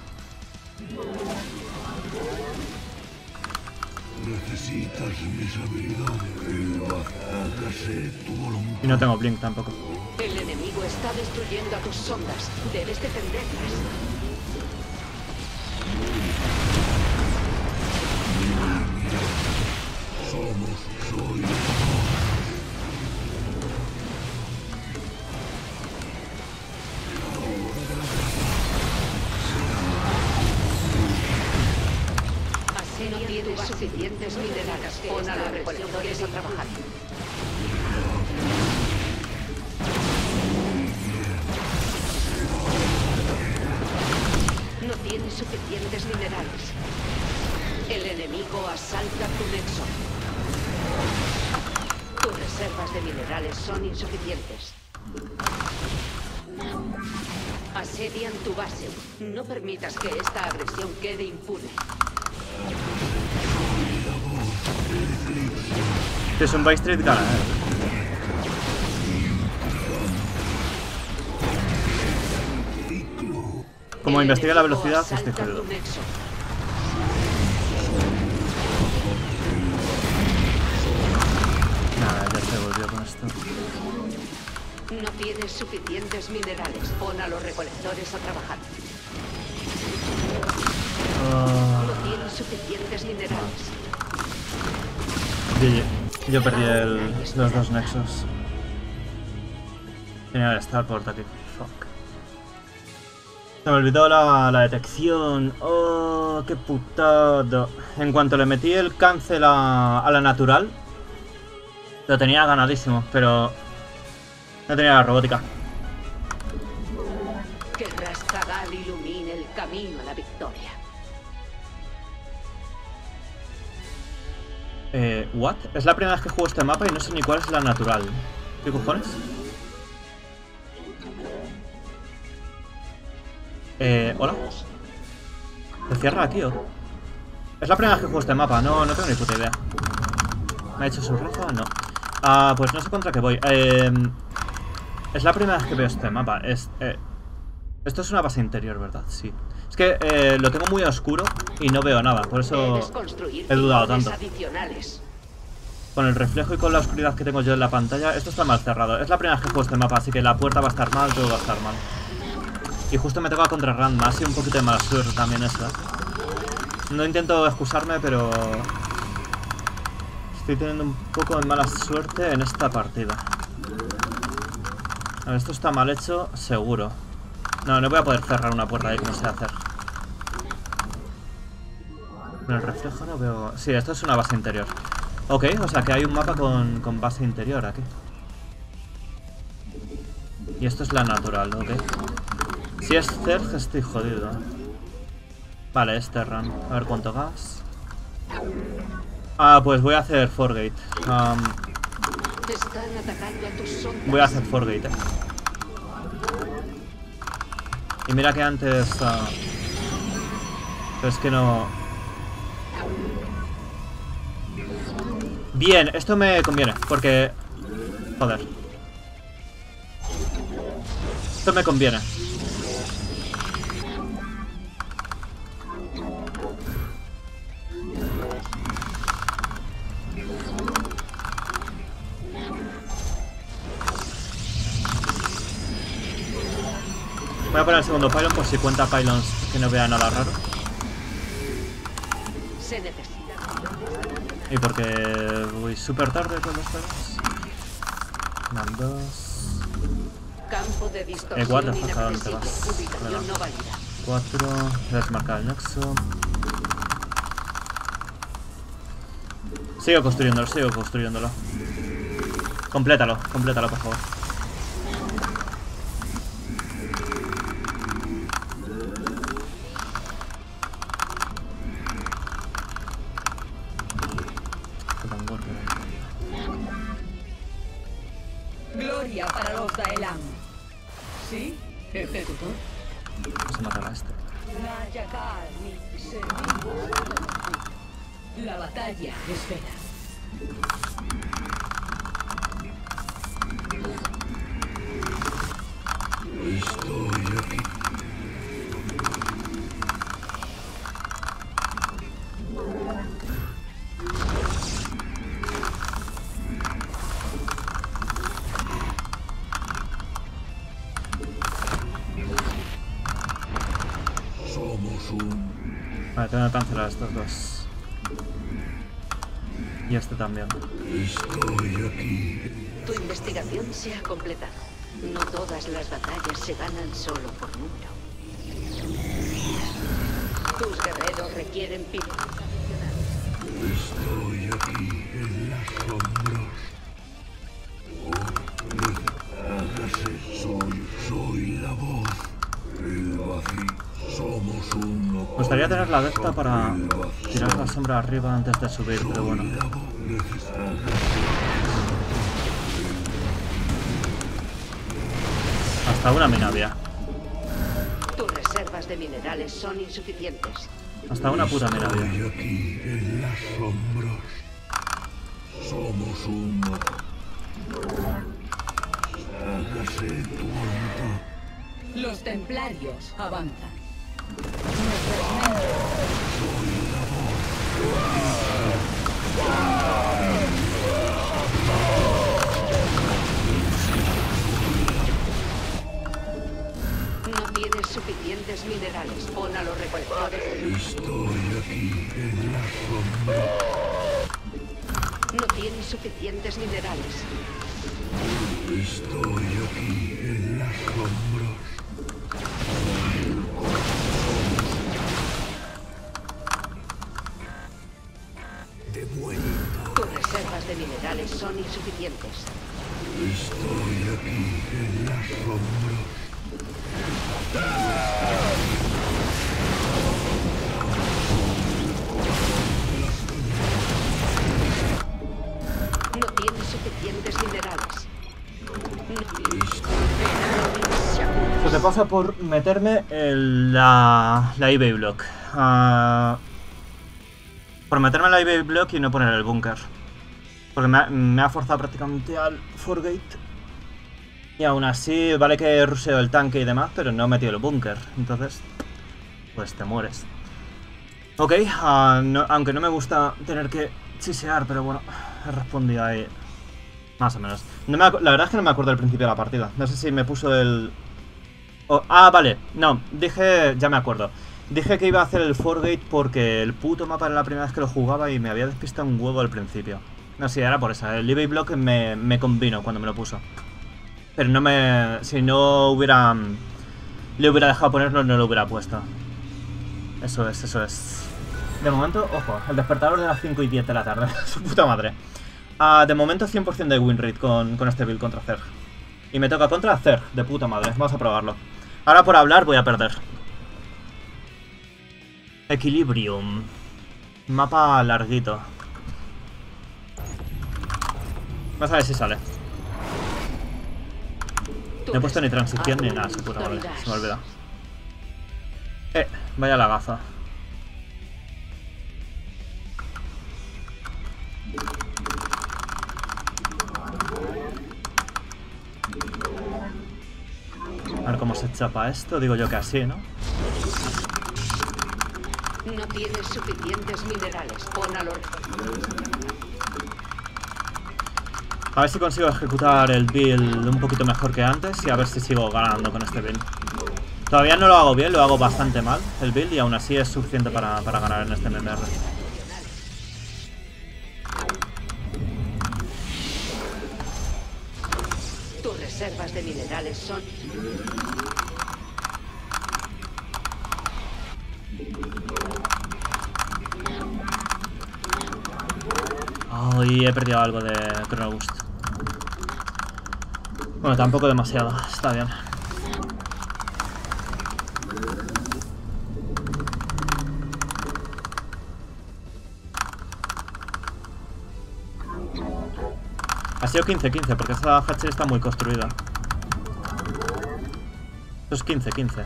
Necesitas mis habilidades. El hágase tu voluntad. Y no tengo blink tampoco. El enemigo está destruyendo a tus sondas. Debes defenderlas. Somos, soy. Así no tienes suficientes minerales. Pon a los recolectores a trabajar. No tienes suficientes minerales. El enemigo asalta tu nexo. Tus reservas de minerales son insuficientes. Asedian tu base. No permitas que esta agresión quede impune. Si es un Buy Street, gana, eh. Como investigue la velocidad, estoy jodido. Nada, ya se volvió con esto. No tienes suficientes minerales. Pon a los recolectores a trabajar. Uh, No tienes suficientes minerales. G G. Yo perdí el, los dos nexos. Tenía el Starport aquí. Fuck. Se me olvidó la, la detección. Oh, qué putada. En cuanto le metí el cancel a, a la natural, lo tenía ganadísimo, pero no tenía la robótica. Que Rastagal ilumine el camino a la victoria. Eh, ¿what? Es la primera vez que juego este mapa y no sé ni cuál es la natural. ¿Qué cojones? Eh, ¿hola? ¿Se cierra aquí o...? Es la primera vez que juego este mapa, no, no tengo ni puta idea. ¿Me ha hecho su roja? No. Ah, pues no sé contra qué voy. Eh, es la primera vez que veo este mapa. Es, eh, esto es una base interior, ¿verdad? Sí. Es que eh, lo tengo muy oscuro y no veo nada, por eso he dudado tanto. Con el reflejo y con la oscuridad que tengo yo en la pantalla, esto está mal cerrado. Es la primera vez que juego este mapa, así que la puerta va a estar mal, todo va a estar mal. Y justo me toca contra Rand, ha sido un poquito de mala suerte también eso, ¿eh? No intento excusarme, pero... estoy teniendo un poco de mala suerte en esta partida. A ver, esto está mal hecho, seguro. No, no voy a poder cerrar una puerta ahí como sé hacer. Con el reflejo no veo... Sí, esto es una base interior. Ok, o sea que hay un mapa con, con base interior aquí. Y esto es la natural, ok. Si es Zerg estoy jodido. Vale, es Terran. A ver cuánto gas. Ah, pues voy a hacer Forgate. Um, voy a hacer Forgate, eh. Y mira que antes... Uh, pero es que no... Bien, esto me conviene, porque... Joder. Esto me conviene. Voy a poner el segundo pylon por si cuenta pylons que no vea nada raro. Se necesita. Y porque voy súper tarde con los pylons. Van dos. Campo de distorsión Eh, cuatro, ¿a dónde te vas? Ubicación Bueno. no válida. Cuatro. Desmarcar el nexo. Sigo construyéndolo, sigo construyéndolo. Complétalo, complétalo, por favor. Gloria para los Daelan. ¿Sí? Ejecutor. Vamos a matar a este. La batalla espera. Somos un... Vale, tengo que cancelar estos dos. Y este también. Estoy aquí. Tu investigación se ha completado. No todas las batallas se ganan solo por número. Tus guerreros requieren pilotos. Estoy aquí en las sombras. Oh, hágase, soy, soy la voz. El vacío. Somos uno. Me gustaría tener la adepta para tirar la sombra arriba antes de subir, pero bueno. Hasta una mina había. Tus reservas de minerales son insuficientes. Hasta una puta mina había. Estoy aquí en las sombras. Somos uno. Hágase tu voluntad. Los templarios avanzan. Nuestras mentes No tienes suficientes minerales. Pon a los recolectores. Estoy aquí en las sombras. No tienes suficientes minerales. Estoy aquí en las sombras. De vuelta. Tus reservas de minerales son insuficientes. Estoy aquí en las sombras. No tienes suficientes minerales. Lo que pasa por meterme en la, la eBay Block. Uh, por meterme en la eBay Block y no poner el búnker. Porque me ha, me ha forzado prácticamente al Forgate. Y aún así, vale que ruseo el tanque y demás, pero no he metido el búnker. Entonces, pues te mueres. Ok, uh, no, aunque no me gusta tener que chisear, pero bueno, he respondido ahí. Más o menos. No me, la verdad es que no me acuerdo del principio de la partida. No sé si me puso el... Oh, ah, vale. No, dije... Ya me acuerdo. Dije que iba a hacer el Forgate porque el puto mapa era la primera vez que lo jugaba y me había despistado un huevo al principio. No, sí, era por eso. El eBay Block me, me convino cuando me lo puso. Pero no me... Si no hubiera... Le hubiera dejado ponerlo, no lo hubiera puesto. Eso es, eso es. De momento, ojo, el despertador de las cinco y diez de la tarde. Su puta madre. Uh, de momento cien por cien de win rate con, con este build contra Zerg. Y me toca contra Zerg, de puta madre. Vamos a probarlo. Ahora por hablar voy a perder. Equilibrium. Mapa larguito. Vamos a ver si sale. No he puesto ni transición ni nada, su puta madre. Se me olvida. Eh, vaya lagazo. A ver cómo se chapa esto. Digo yo que así, ¿no? No tienes suficientes minerales. Pon a los... A ver si consigo ejecutar el build un poquito mejor que antes y a ver si sigo ganando con este build. Todavía no lo hago bien, lo hago bastante mal el build y aún así es suficiente para, para ganar en este M M R. Tus reservas de minerales son... Ay, he perdido algo de Chrono Boost. Bueno, tampoco demasiado, está bien. Ha sido quince quince porque esa hatchery está muy construida. Esto es quince quince.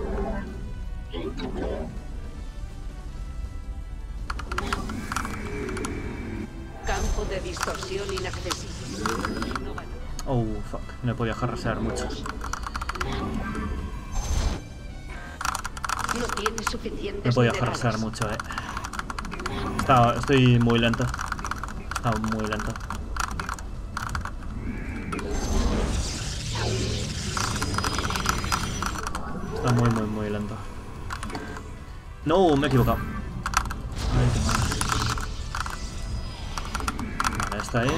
Campo de distorsión inaccesible. Oh, fuck. No he podido jarrasear mucho. No tienes suficientes No he podido minerales. jarrasear mucho, eh. Está, estoy muy lento. Está muy lento. Está muy, muy, muy lento. No, me he equivocado. Ay, qué mal. Vale, está ahí.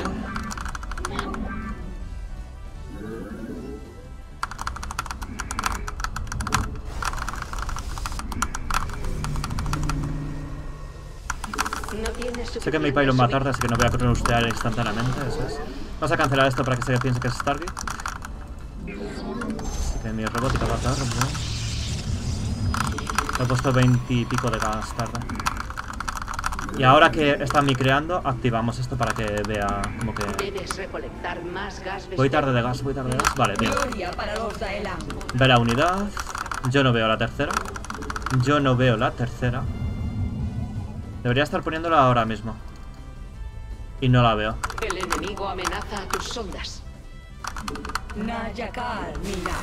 No tienes Sé que mi pylon va a tardar, así que no voy a crustear instantáneamente, eso es. Vamos a cancelar esto para que se piense que es Stargate. Así que mi robótica va a tardar, ¿no? Le he puesto veinte y pico de gas tarde. Y ahora que está micreando, activamos esto para que vea como que... Debes recolectar más gas. Voy tarde de gas, voy tarde de gas. Vale, bien. Gloria para los Daelan. Ve la unidad. Yo no veo la tercera. Yo no veo la tercera. Debería estar poniéndola ahora mismo. Y no la veo. El enemigo amenaza a tus sondas. Nayakal Mina.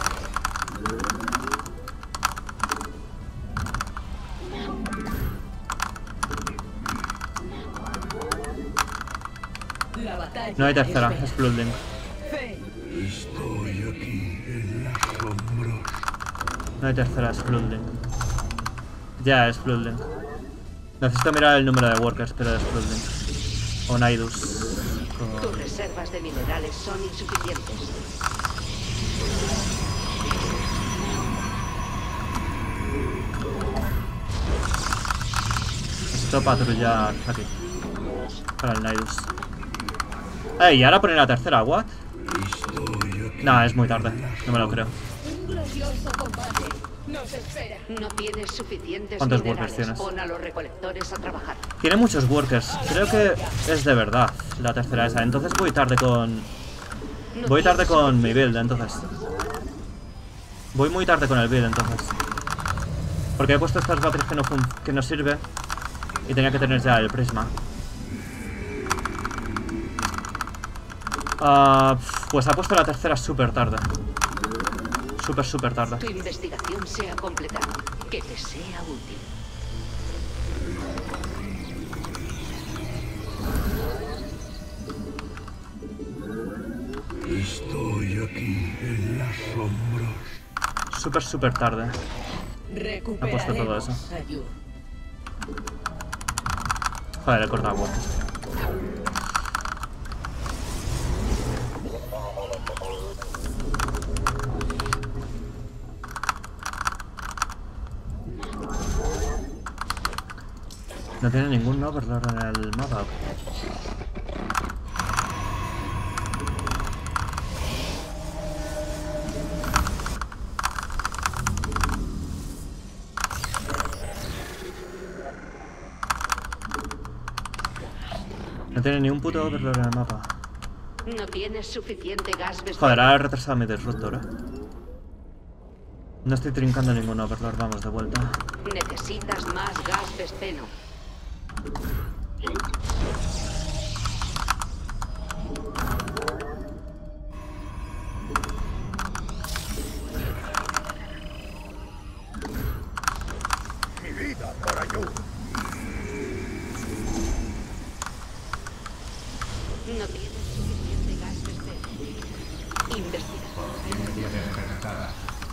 La batalla No hay tercera, espera. es Bloodlink. Fe. Estoy aquí en las sombras. No hay tercera, es Bloodlink. Ya es Bloodlink. Necesito mirar el número de workers, pero es Bloodlink. O Naidus. Tus reservas de minerales son insuficientes. Necesito patrullar aquí. Para el Naidus. ¡Ey! ¿Y ahora poner la tercera? ¿What? No, es muy tarde. No me lo creo. Un glorioso combate nos espera. No tienes suficientes ¿Cuántos minerales. workers tienes? Pon a los recolectores a trabajar. Tiene muchos workers. Creo que es de verdad la tercera esa. Entonces voy tarde con... No Voy tarde tienes con mi build, entonces. Voy muy tarde con el build, entonces. Porque he puesto estas baterías que no, fun que no sirven. Y tenía que tener ya el prisma. Ah, pues ha puesto la tercera súper tarde. Súper, súper tarde. Tu investigación se ha completado. Que te sea útil. Estoy aquí en las sombras. Súper, súper tarde. Recuperaremos Ha puesto todo eso. a Yur. Joder, he cortado workers. No tiene ningún overlord en el mapa. No tiene ni un puto overlord en el mapa. No tienes suficiente gas. Joder, ahora he retrasado mi disruptor, eh. No estoy trincando ningún overlord, vamos de vuelta. Necesitas más gas vespeno. Mi vida por ayuda. No tienes suficiente gas vespeno. Investiga. Conciencia despertada.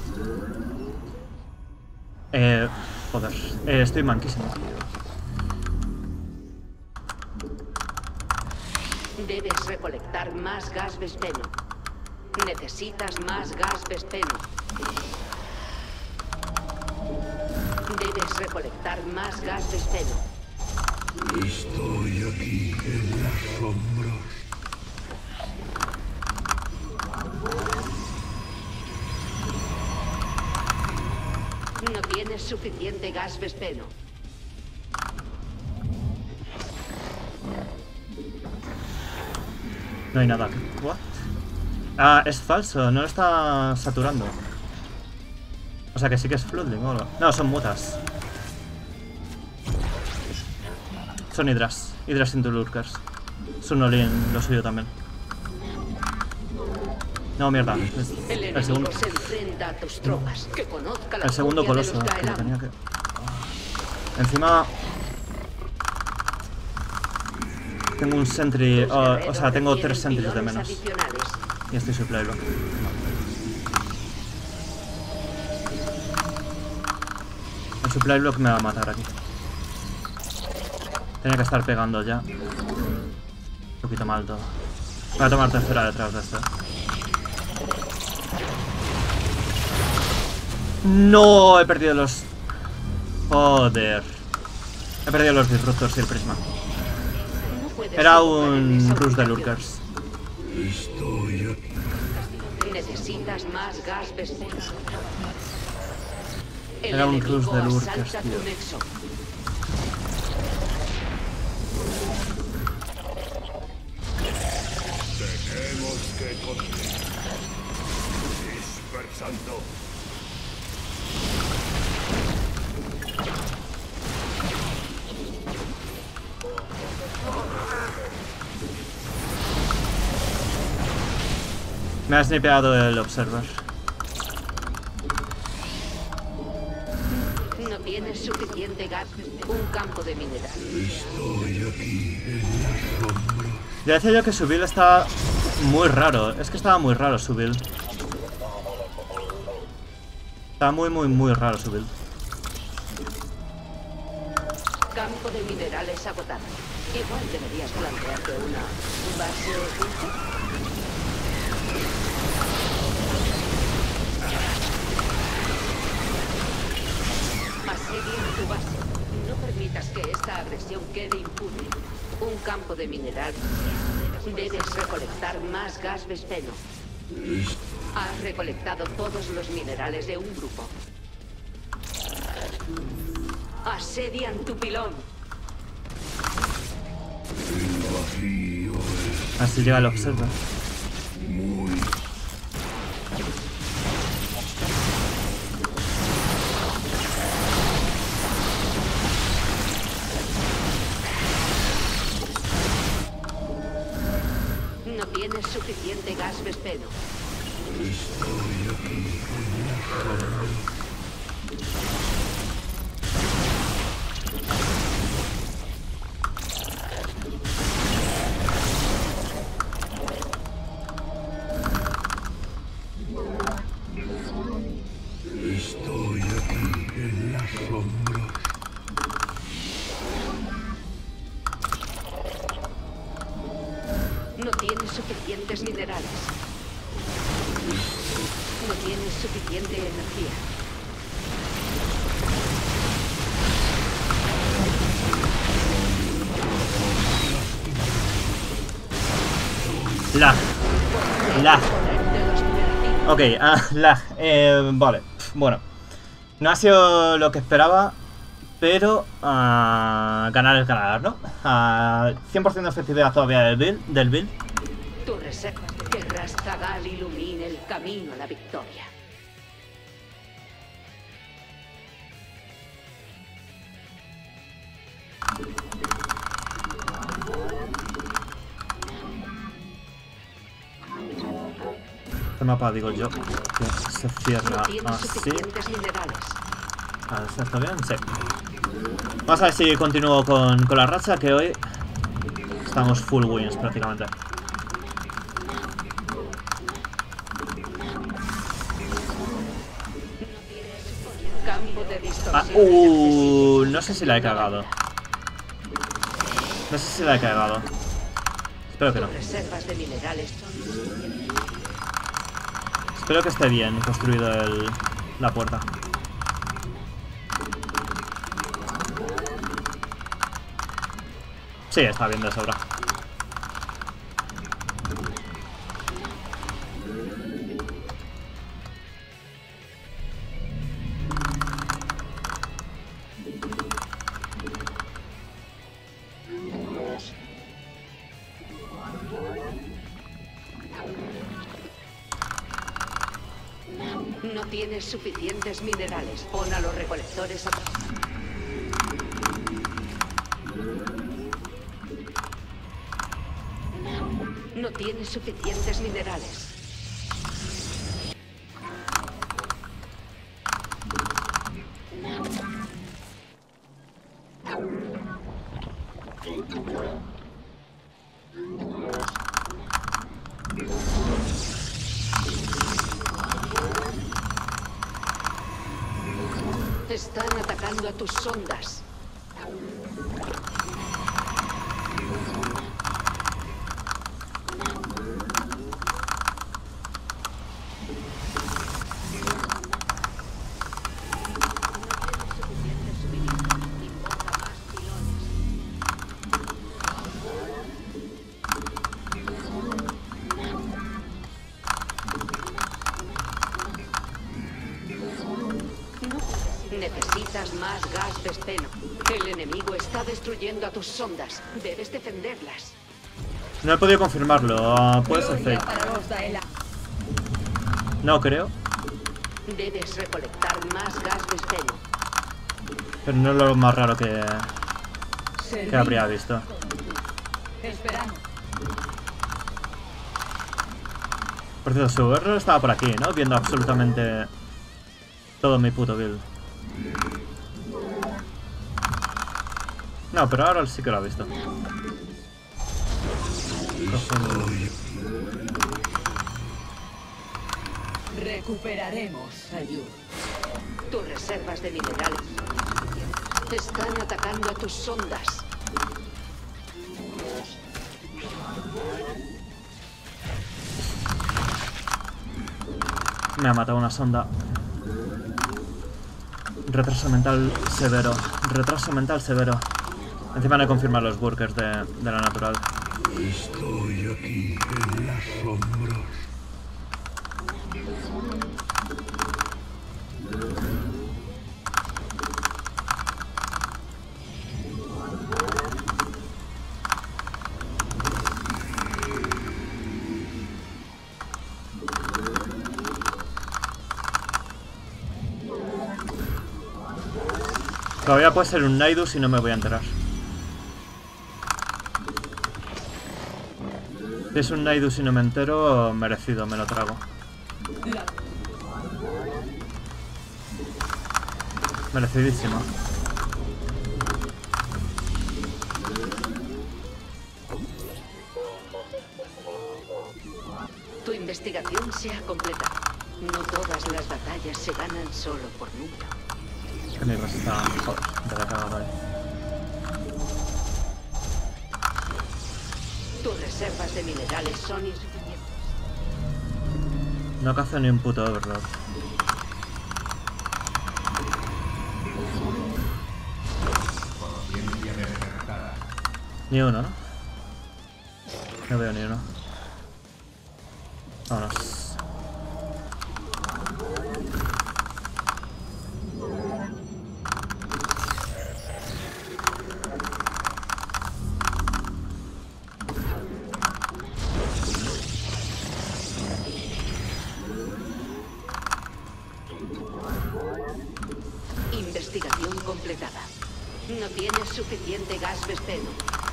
Eh... Joder. Eh, estoy manquísimo. Debes recolectar más gas vespeno. Necesitas más gas vespeno. Debes recolectar más gas vespeno. Estoy aquí en las sombras. No tienes suficiente gas vespeno. No hay nada aquí. What? Ah, es falso, no lo está saturando. O sea que sí que es flooding o algo. No, son mutas. Son hidras. Hidras into lurkers. Son all-in, lo suyo también. No, mierda. Es- El el segundo. enemigo se enfrenta a tus tropas. Que conozca la El segundo furia de coloso. los Que lo Daelan. tenía que... Encima... Tengo un sentry... Tus oh, o guerreros sea, tengo requieren tres sentries de pilones menos. adicionales. Y estoy supply-lo. El supply block me va a matar aquí. Tenía que estar pegando ya. Un poquito mal todo. Voy a tomar tercera detrás de esto. No, he perdido los... Joder. He perdido los disruptors y el prisma. Era un rush de lurkers. Estoy aquí. Necesitas más gas vespero. El Era un enemigo rush de lurkers, asalta tu tío. nexo. Tenemos que continuar. Dispersando. Me ha snipeado el observer. No tienes suficiente gas. Un campo de minerales. Estoy aquí en la sombra. Ya decía yo que su build estaba muy raro. Es que estaba muy raro su build. Estaba muy, muy, muy raro su build. Campo de minerales agotado. Igual deberías plantearte una base oculta. Asedia tu base. No permitas que esta agresión quede impune. Un campo de mineral. Debes recolectar más gas vespeno. Has recolectado todos los minerales de un grupo. Asedian tu pilón. El vacío es Así llega el observer. muy... No tienes suficiente gas vespeno. Estoy aquí en la sombra. Estoy aquí en la sombra. No tienes suficientes minerales. No tienes suficiente energía. Lag. Lag. De los minerales. Ok, ah, lag. Eh, vale. Bueno. No ha sido lo que esperaba. Pero ah, ganar es ganar, ¿no? Ah, cien por ciento de efectividad todavía del build, del build. Tu reserva. Que Rastagal ilumine el camino a la victoria. Este mapa, digo yo, que se cierra No tienes así. suficientes minerales. A ver, ¿está bien? Sí. Vamos a ver si continúo con, con la racha, que hoy estamos full wins prácticamente. Campo de Ah, distorsión. uh, no sé si la he cagado. No sé si la he cagado. Espero que no. Reservas de minerales. Espero que esté bien construido el, la puerta. Sí, está bien de sobra. No tienes suficientes minerales. Pon a los recolectores a... No tienes suficientes minerales. Están atacando a tus sondas. Necesitas más gas vespeno. El enemigo está destruyendo a tus sondas. Debes defenderlas. No he podido confirmarlo. Uh, puede ser Gloria fake. para los Daela. No creo. Debes recolectar más gas vespeno. Pero no es lo más raro que, que Servimos. habría visto. Esperamos. Por cierto, su error estaba por aquí, ¿no? Viendo absolutamente todo mi puto build. No, pero ahora sí que lo ha visto. Recuperaremos ayuda. Tus reservas de minerales están atacando a tus sondas. Me ha matado una sonda. Retraso mental severo. Retraso mental severo. Encima no he confirmado los workers de, de la natural. Estoy aquí en las sombras. Todavía puede ser un Nidus y no me voy a enterar. Si es un Nidus y no me entero, merecido, me lo trago. La... Merecidísimo. Tu investigación se ha completado. No todas las batallas se ganan solo por número. Que mi cosa está... Joder, te la he cagado ahí. Tus reservas de minerales son insuficientes. No cazo ni un puto Overlord. Conciencia despertada. Ni uno, ¿no? No veo ni uno. Vámonos. Investigación completada. No tienes suficiente gas vespeno.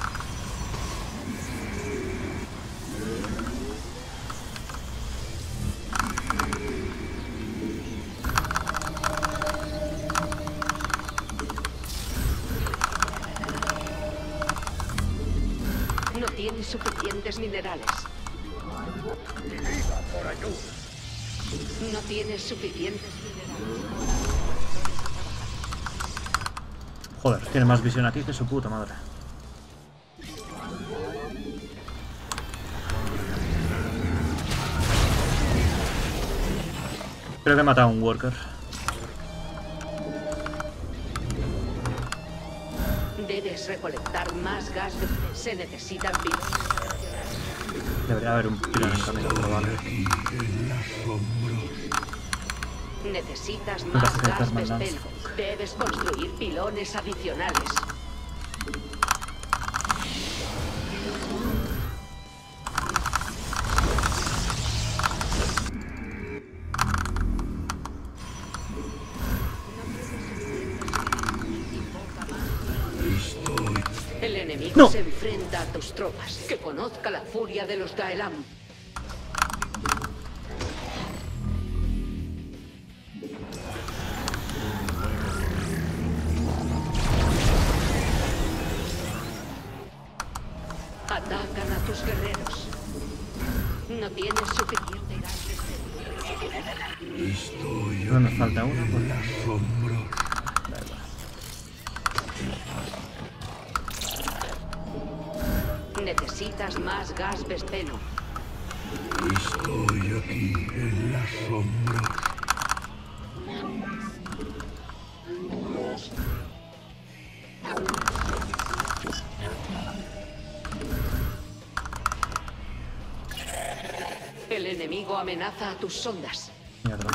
No tienes suficientes minerales. Mi vida por ayuda. No tienes suficientes minerales. Joder, tiene más visión aquí que su puta madre. Creo que he matado a un worker. Debes recolectar más gas vespeno. Se necesitan pilones. Debería haber un pilón en camino, pero vale. Aquí en las sombras. Necesitas Nunca más se queda gas Thermal vespeno. Debes construir pilones adicionales. Estoy. El enemigo No. se enfrenta a tus tropas. Que conozca la furia de los Daelam. Atacan a tus guerreros. No tienes suficiente gas vespeno. Estoy No me aquí falta uno, en pues. las sombras. Necesitas más gas Vespeno. Estoy aquí en las sombras. El enemigo amenaza a tus sondas. Mierda.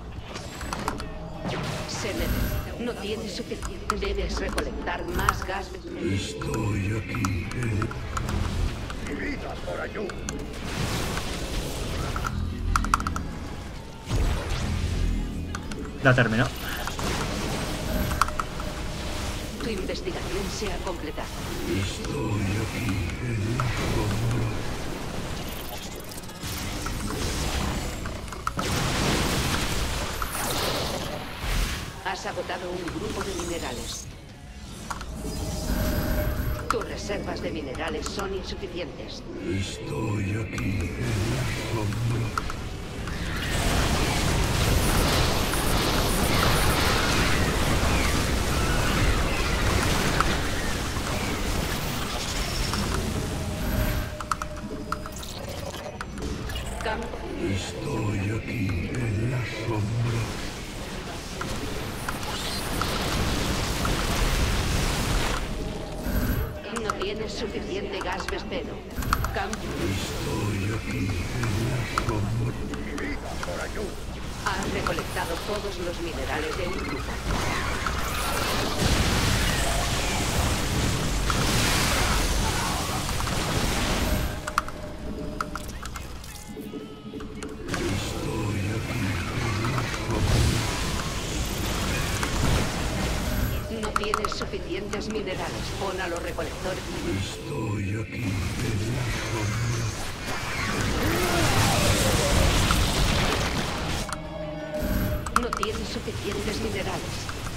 Se necesita. No tienes suficiente. Debes recolectar más gas. Estoy aquí en... Mi vida por ayuda. La terminó. Tu investigación se ha completado. Estoy aquí en las sombras. Has agotado un grupo de minerales. Tus reservas de minerales son insuficientes. Estoy aquí en las sombras. Campo. Estoy aquí en las sombras. No tienes suficiente gas Vespeno. Campo. Estoy aquí en las sombras. Mi vida por ayuda. Has recolectado todos los minerales de un grupo. Estoy aquí en las sombras. No tienes suficientes minerales. Pon a los recolectores. Estoy aquí en las sombras. No tienes suficientes minerales.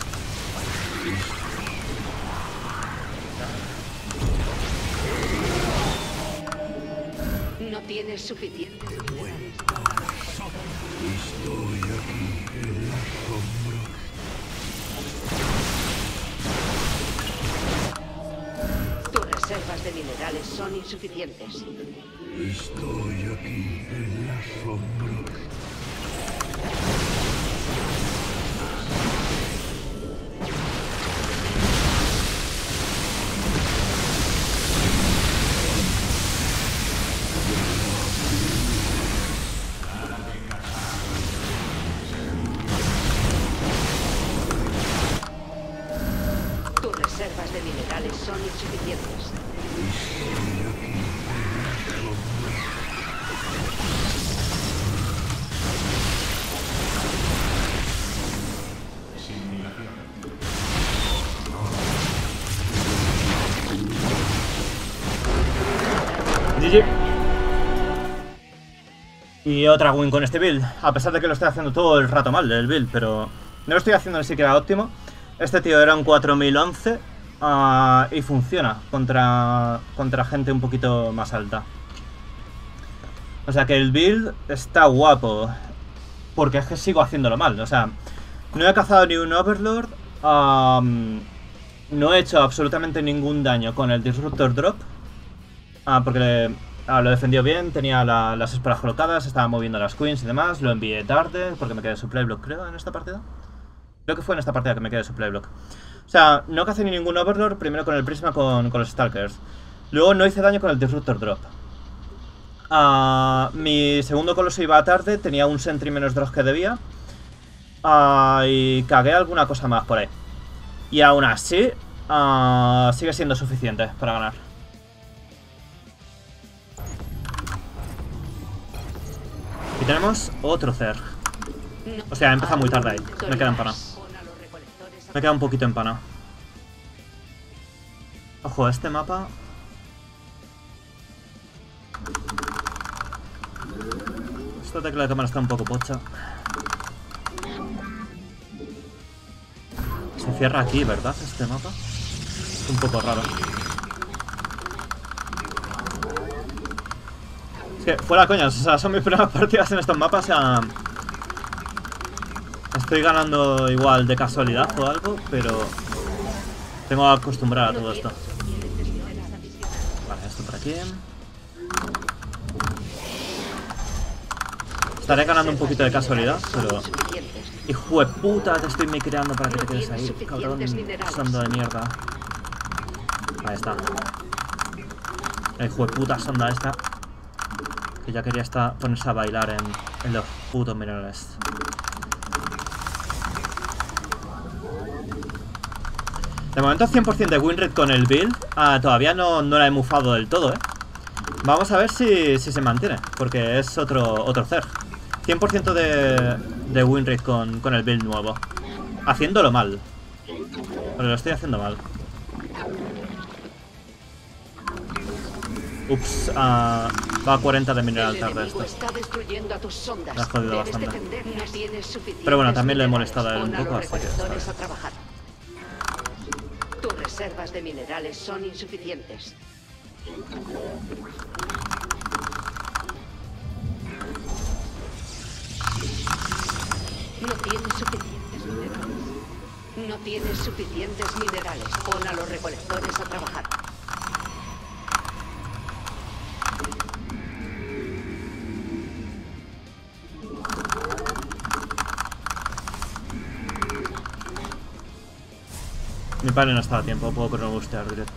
No tienes suficientes minerales. Estoy aquí en las sombras. Tus reservas de minerales son insuficientes. Estoy aquí en las sombras. Tus reservas de minerales son insuficientes. Estoy aquí en las sombras. G G. Y otra win con este build. A pesar de que lo estoy haciendo todo el rato mal el build, pero no lo estoy haciendo ni siquiera óptimo. Este tío era un cuatro mil once uh, y funciona contra, contra gente un poquito más alta. O sea que el build está guapo. Porque es que sigo haciéndolo mal. O sea, no he cazado ni un Overlord. Um, no he hecho absolutamente ningún daño con el Disruptor Drop. Ah, porque le, ah, lo defendió bien, tenía la, las esporas colocadas, estaba moviendo las queens y demás. Lo envié tarde porque me quedé su playblock, creo, en esta partida. Creo que fue en esta partida que me quedé su playblock. O sea, no cacé ni ningún Overlord, primero con el Prisma con, con los Stalkers. Luego no hice daño con el Disruptor Drop. Uh, mi segundo coloso iba tarde, tenía un Sentry menos de los que debía. Uh, y cagué alguna cosa más por ahí. Y aún así, uh, sigue siendo suficiente para ganar. Y tenemos otro Zerg. O sea, empieza muy tarde ahí. Me queda empanado. Me queda un poquito empanado. Ojo, este mapa... Esta tecla de cámara está un poco pocha. Se cierra aquí, ¿verdad? Este mapa. Es un poco raro. Es que, fuera coñas, o sea, son mis primeras partidas en estos mapas, o sea... Estoy ganando igual de casualidad o algo, pero... Tengo que acostumbrar a todo esto. Vale, esto esto por aquí. Estaré ganando un poquito de casualidad, pero... Hijo de puta, te estoy micreando para que te quedes ahí, cabrón, sonda de mierda. Ahí está. El hijo de puta sonda esta. Que ya quería estar, ponerse a bailar en, en los putos minerales. De momento cien por cien de winrate con el build. Ah, todavía no, no la he mufado del todo, eh. Vamos a ver si, si se mantiene, porque es otro, otro Zerg. cien por ciento de, de winrate con, con el build nuevo. Haciéndolo mal. Pero lo estoy haciendo mal. Ups, uh, va a cuarenta de mineral tarde esto. Me ha jodido bastante. Pero bueno, también le he molestado a él un poco, así que está bien. Tus reservas de minerales son insuficientes. No tienes suficientes minerales. No tienes suficientes minerales. Pon a los recolectores a trabajar. Mi panel no estaba a tiempo, puedo cronobustear directo.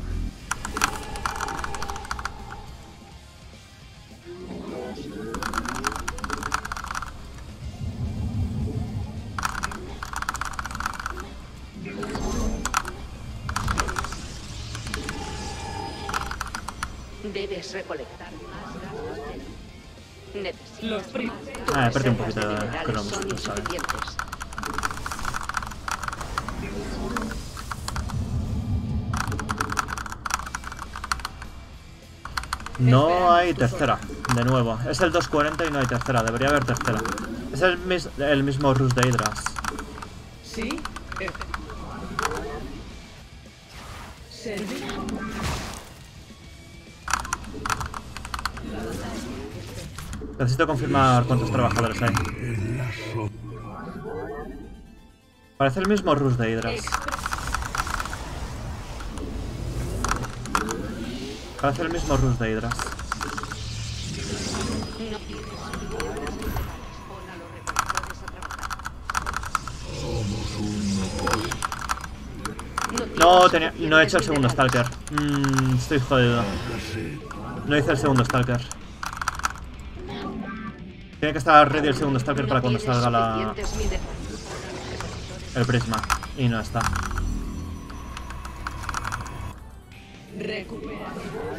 Debes recolectar más gas. Necesitas Ah, he perdido un poquito de cronobusto, ¿sabes? insuficientes. No hay tercera, de nuevo. Es el dos cuarenta y no hay tercera, debería haber tercera. Es el, mis el mismo Rus de Hydras. Sí. Servicio. Necesito confirmar cuántos trabajadores hay. Parece el mismo Rus de Hydras. Parece el mismo Rus de Hydras. No, tenía, no he hecho el segundo Stalker. Mm, estoy jodido. No hice el segundo Stalker. Tiene que estar ready el segundo Stalker para cuando salga la... el prisma. Y no está. Recupera.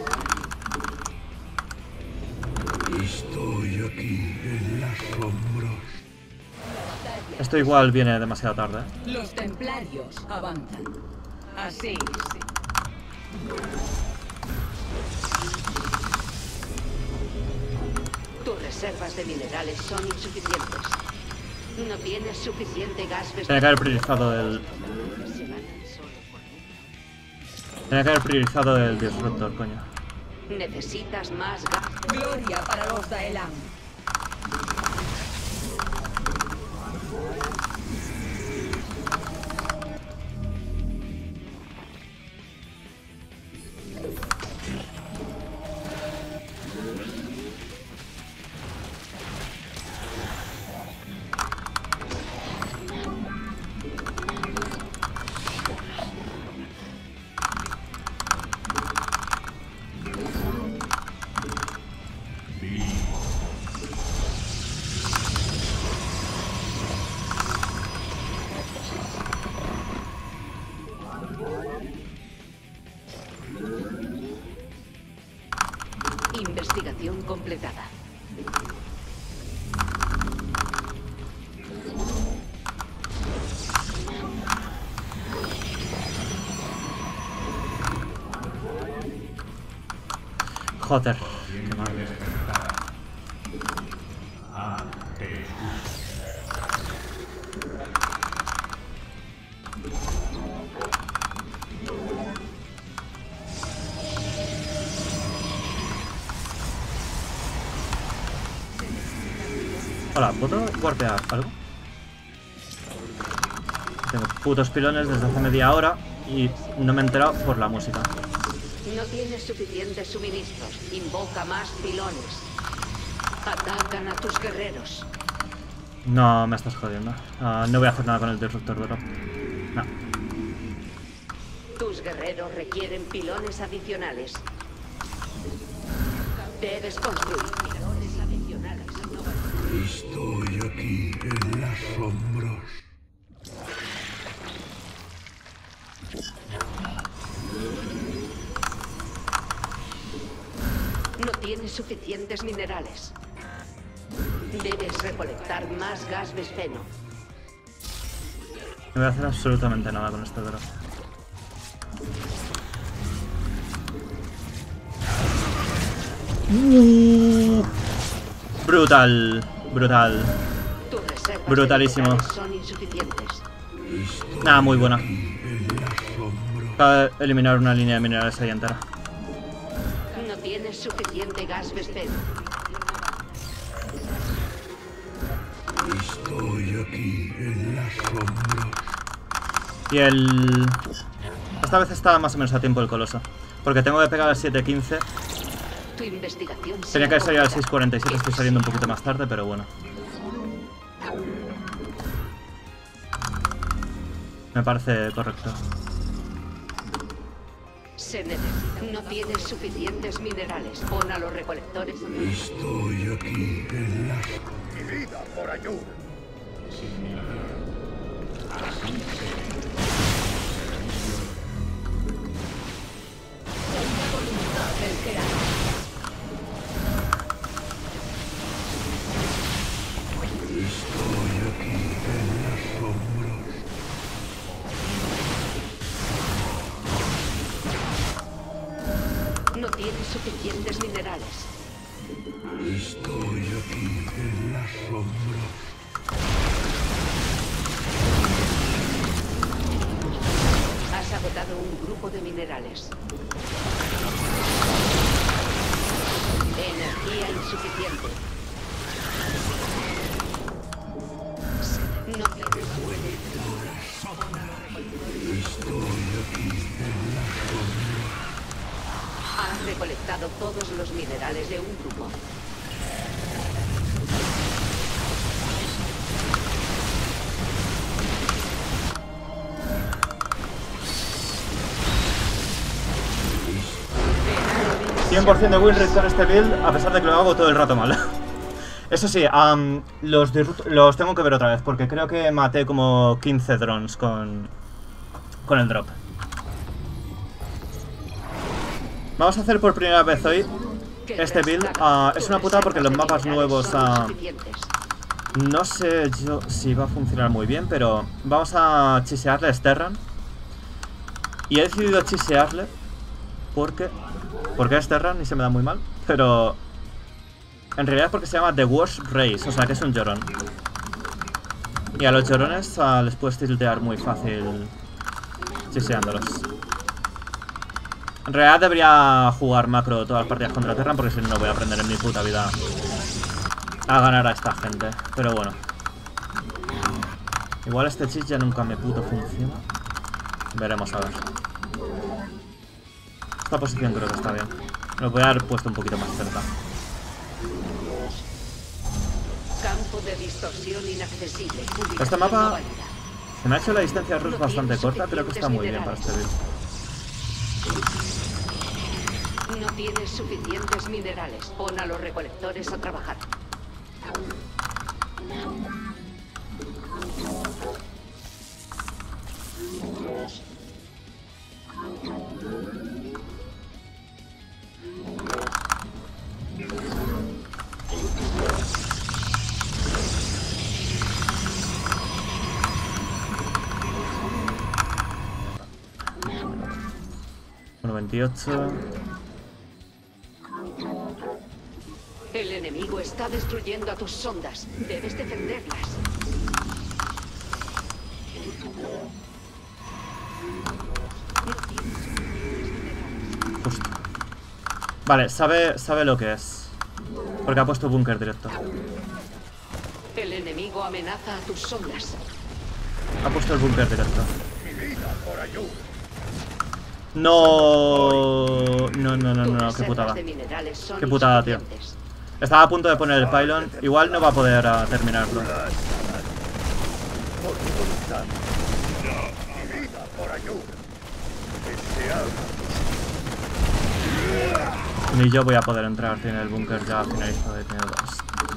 Estoy aquí en las sombras. Esto igual viene demasiado tarde, ¿eh? Los templarios avanzan. Así, sí. Tus reservas de minerales son insuficientes. No tienes suficiente gas. Tenía que haber priorizado el... Tenía que haber priorizado el disruptor, coño. Necesitas más gas. Gloria para los Daelan. Investigación completada. Joder, qué mal. Hola, ¿puedo warpear algo? Tengo putos pilones desde hace media hora y no me he enterado por la música. No tienes suficientes suministros. Invoca más pilones. Atacan a tus guerreros. No, me estás jodiendo. Uh, no voy a hacer nada con el disruptor drop. No. Tus guerreros requieren pilones adicionales. Debes construir pilones adicionales. Estoy aquí en las sombras. No tienes suficientes minerales. Debes recolectar más gas vesfeno. No voy a hacer absolutamente nada con este drop. Uh, brutal, brutal. Tus reservas Brutalísimo. minerales son insuficientes. Nada, muy buena. Acaba de eliminar una línea de minerales ahí entera. No tienes suficiente gas vesfeno. Estoy aquí en las sombras. Y el... Esta vez está más o menos a tiempo el coloso. Porque tengo que pegar al siete quince. Tu investigación Tenía que haber salido al se seis cuarenta y siete, estoy saliendo un poquito más tarde, pero bueno. Me parece correcto. Se necesita. No tienes suficientes minerales. Pon a los recolectores. Estoy aquí en las... Mi vida por ayuda. Estoy aquí en las sombras. No tienes suficientes minerales. Estoy aquí en las sombras. Has agotado un grupo de minerales. Energía insuficiente. No te Estoy aquí en las sombras. Has recolectado todos los minerales de un grupo. cien por ciento de win rate con este build, a pesar de que lo hago todo el rato mal. Eso sí, um, los, los tengo que ver otra vez, porque creo que maté como quince drones con, con el drop. Vamos a hacer por primera vez hoy este build. Uh, es una putada porque los mapas nuevos... Uh, no sé yo si va a funcionar muy bien, pero vamos a chisearle a Sterran. Y he decidido chisearle porque... Porque es Terran y se me da muy mal, pero... En realidad es porque se llama The Worst Race, o sea que es un llorón. Y a los llorones uh, les puedes tiltear muy fácil chiseándolos. En realidad debería jugar macro todas las partidas contra Terran, porque si no, no voy a aprender en mi puta vida a ganar a esta gente. Pero bueno. Igual este cheat ya nunca me puto funciona. Veremos a ver. Esta posición creo que está bien. Me lo voy a haber puesto un poquito más cerca. Campo de distorsión inaccesible. Este mapa se me ha hecho la distancia de Rush bastante corta. Creo que está muy bien para este build. No tienes suficientes minerales. Pon a los recolectores a trabajar. uno veintiocho. El enemigo está destruyendo a tus sondas. Debes defenderlas. Justo. Vale, sabe, sabe lo que es. Porque ha puesto búnker directo. El enemigo amenaza a tus sondas. Ha puesto el búnker directo. Mi vida por ayuda. No, no, no, no, no, qué putada. Qué putada, tío. Estaba a punto de poner el pylon. Igual no va a poder uh, terminarlo. Ni yo voy a poder entrar. Tiene el búnker ya finalizado y tiene dos.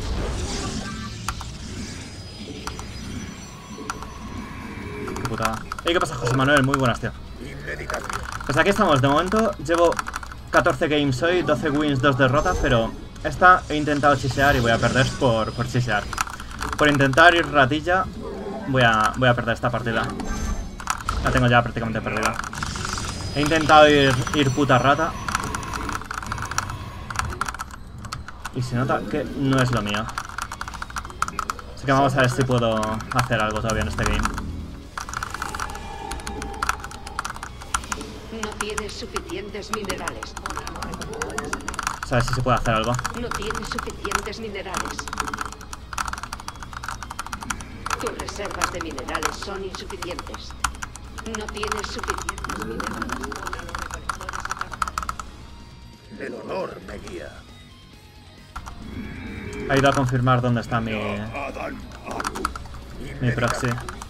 Qué putada. ¿Y qué pasa, José Manuel? Muy buenas, tío. Pues aquí estamos. De momento llevo catorce games hoy, doce wins, dos derrotas, pero esta he intentado chisear y voy a perder por, por chisear. Por intentar ir ratilla, voy a, voy a perder esta partida. La tengo ya prácticamente perdida. He intentado ir, ir puta rata. Y se nota que no es lo mío. Así que vamos a ver si puedo hacer algo todavía en este game. No tienes suficientes minerales. A ver si se puede hacer algo. No tienes suficientes minerales. Tus reservas de minerales son insuficientes. No tienes suficientes minerales. El honor me guía. Ha ido a confirmar dónde está mi, mi proxy.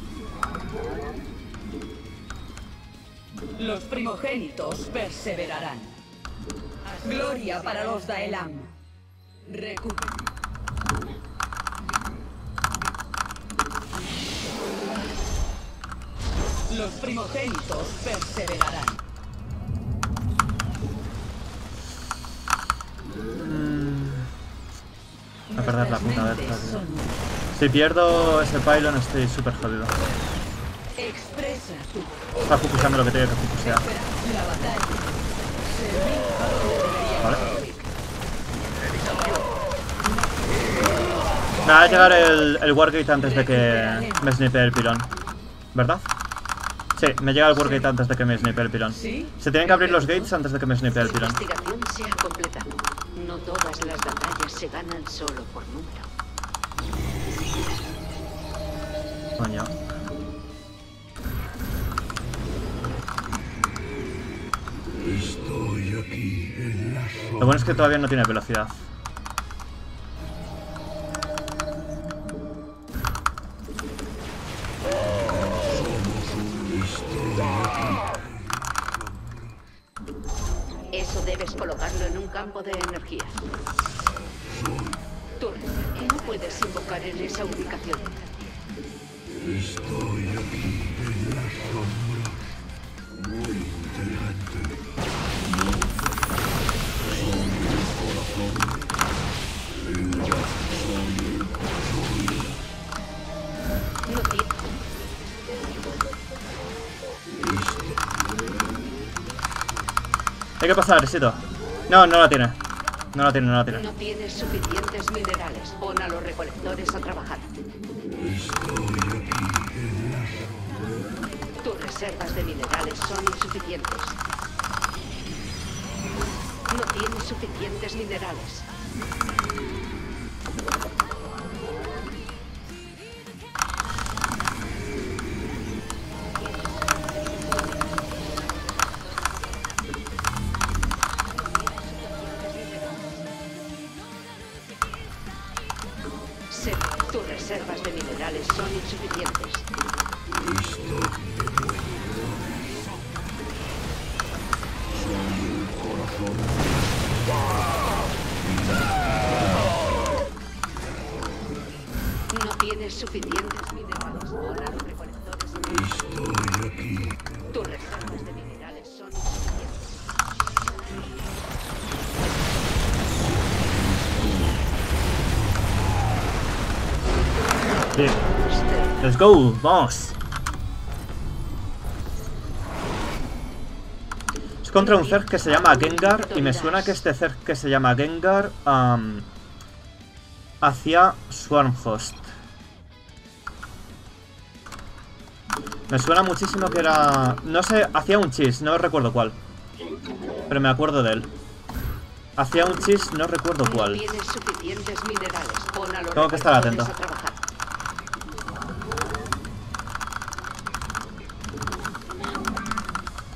Los primogénitos perseverarán. Gloria para los Daelam. Recu- Los primogénitos perseverarán. Voy a perder la puta vez. Si pierdo ese pylon estoy súper jodido. Expresa tu Está focusando lo que tiene que focusear. la batalla. Vale. Me va a llegar el, el Wargate antes de que me snipe el pilón. ¿Verdad? Sí, me llega el Wargate antes de que me snipe el pilón. Se tienen que abrir los gates antes de que me snipe el La pilón. investigación se ha completado. No todas las batallas se ganan solo por número. Coño. Estoy aquí en la sombra. Lo bueno es que todavía no tiene velocidad. Eso debes colocarlo en un campo de energía. Tú no puedes invocar en esa ubicación. Estoy aquí en la sombra. Muy inteligente. No tiene... Hay que pasar, Resito. No, no la tiene. No la tiene, no la tiene. No tienes suficientes minerales. Pon a los recolectores a trabajar. Tus reservas de minerales son insuficientes. No tienes suficientes minerales. Se- Tus reservas de minerales son insuficientes. No tienes suficientes minerales. Pon a los recolectores a trabajar. Estoy aquí. Tus reservas de minerales son insuficientes. Bien. Let's go, vamos. Es contra un Zerg que se llama Gengar y me suena que este Zerg que se llama Gengar um, hacía Swarmhost. Me suena muchísimo que era... No sé, hacía un cheese, no recuerdo cuál. Pero me acuerdo de él. Hacía un cheese, no recuerdo cuál. No tienes suficientes minerales. Pon a los Tengo que estar atento. recolectores a trabajar.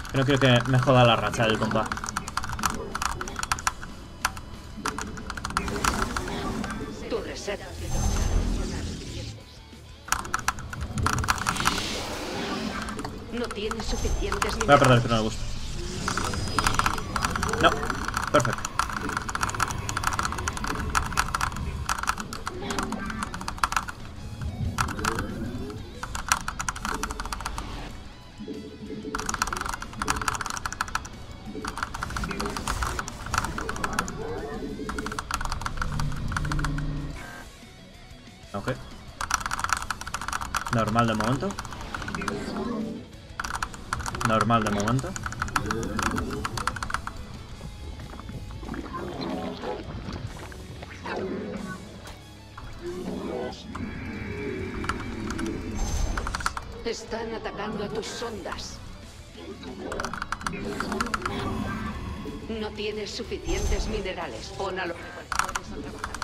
No quiero que me joda la racha del compa. Tu reserva. No tienes suficientes Voy a perder minerales. el que no me gusta. No, perfecto. Ok. Normal de momento. Normal de momento. Están atacando a tus sondas. No tienes suficientes minerales. Pon a los recolectores a trabajar.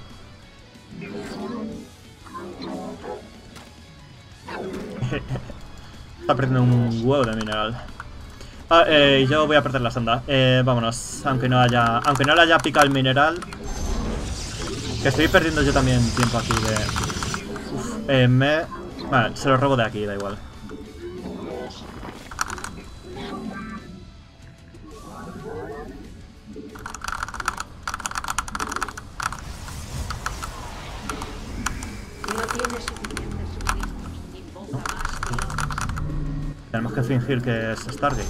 Está perdiendo un huevo de mineral. Ah, eh, yo voy a perder la sonda. Eh, vámonos, aunque no haya, aunque no le haya picado el mineral. Que estoy perdiendo yo también tiempo aquí de. Uf, eh, me. Vale, se lo robo de aquí, da igual. No tienes suficientes suministros. Invoca más. Tenemos que fingir que es Stargate.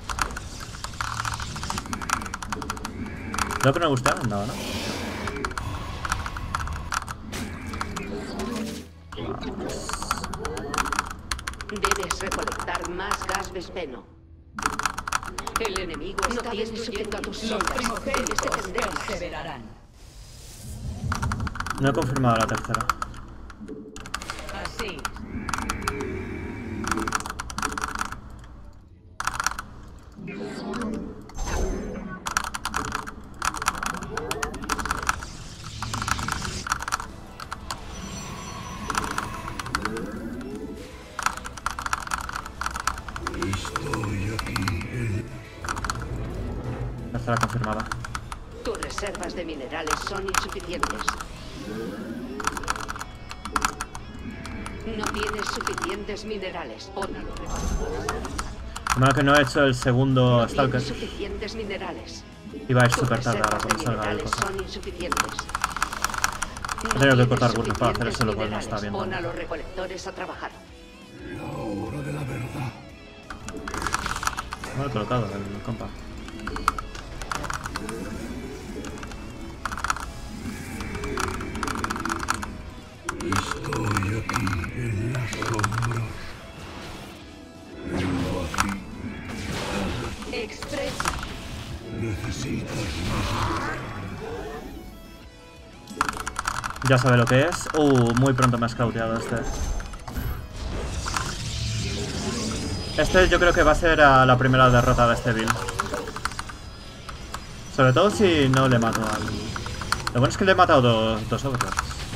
¿Lo que no me gusta? No, no. Debes recolectar más gas vespeno. El enemigo está destruyendo a tus Los sondas. Debes primogénitos defenderlas. perseverarán. No he confirmado la tercera. Así. Estoy aquí en Tercera confirmada. Tus reservas de minerales son insuficientes. No tienes suficientes minerales. Pon a los recolectores. Bueno, que no he hecho el segundo No Stalker. tienes suficientes minerales. Iba a ir Tus súper tarde ahora reservas de cuando salga el minerales cosa. son insuficientes. He tenido que tienes cortar burnos para hacer eso, lo cual no suficientes está bien. minerales. Pon a los recolectores a trabajar. la hora de la verdad. Mal colocado el compa. Estoy aquí en las sombras. Vengo aquí. Expresa. Necesitas más. Ya sabe lo que es. Uh, muy pronto me ha scouteado este. Este yo creo que va a ser a la primera derrota de este build. Sobre todo si no le mato al... Lo bueno es que le he matado dos, dos Overlords.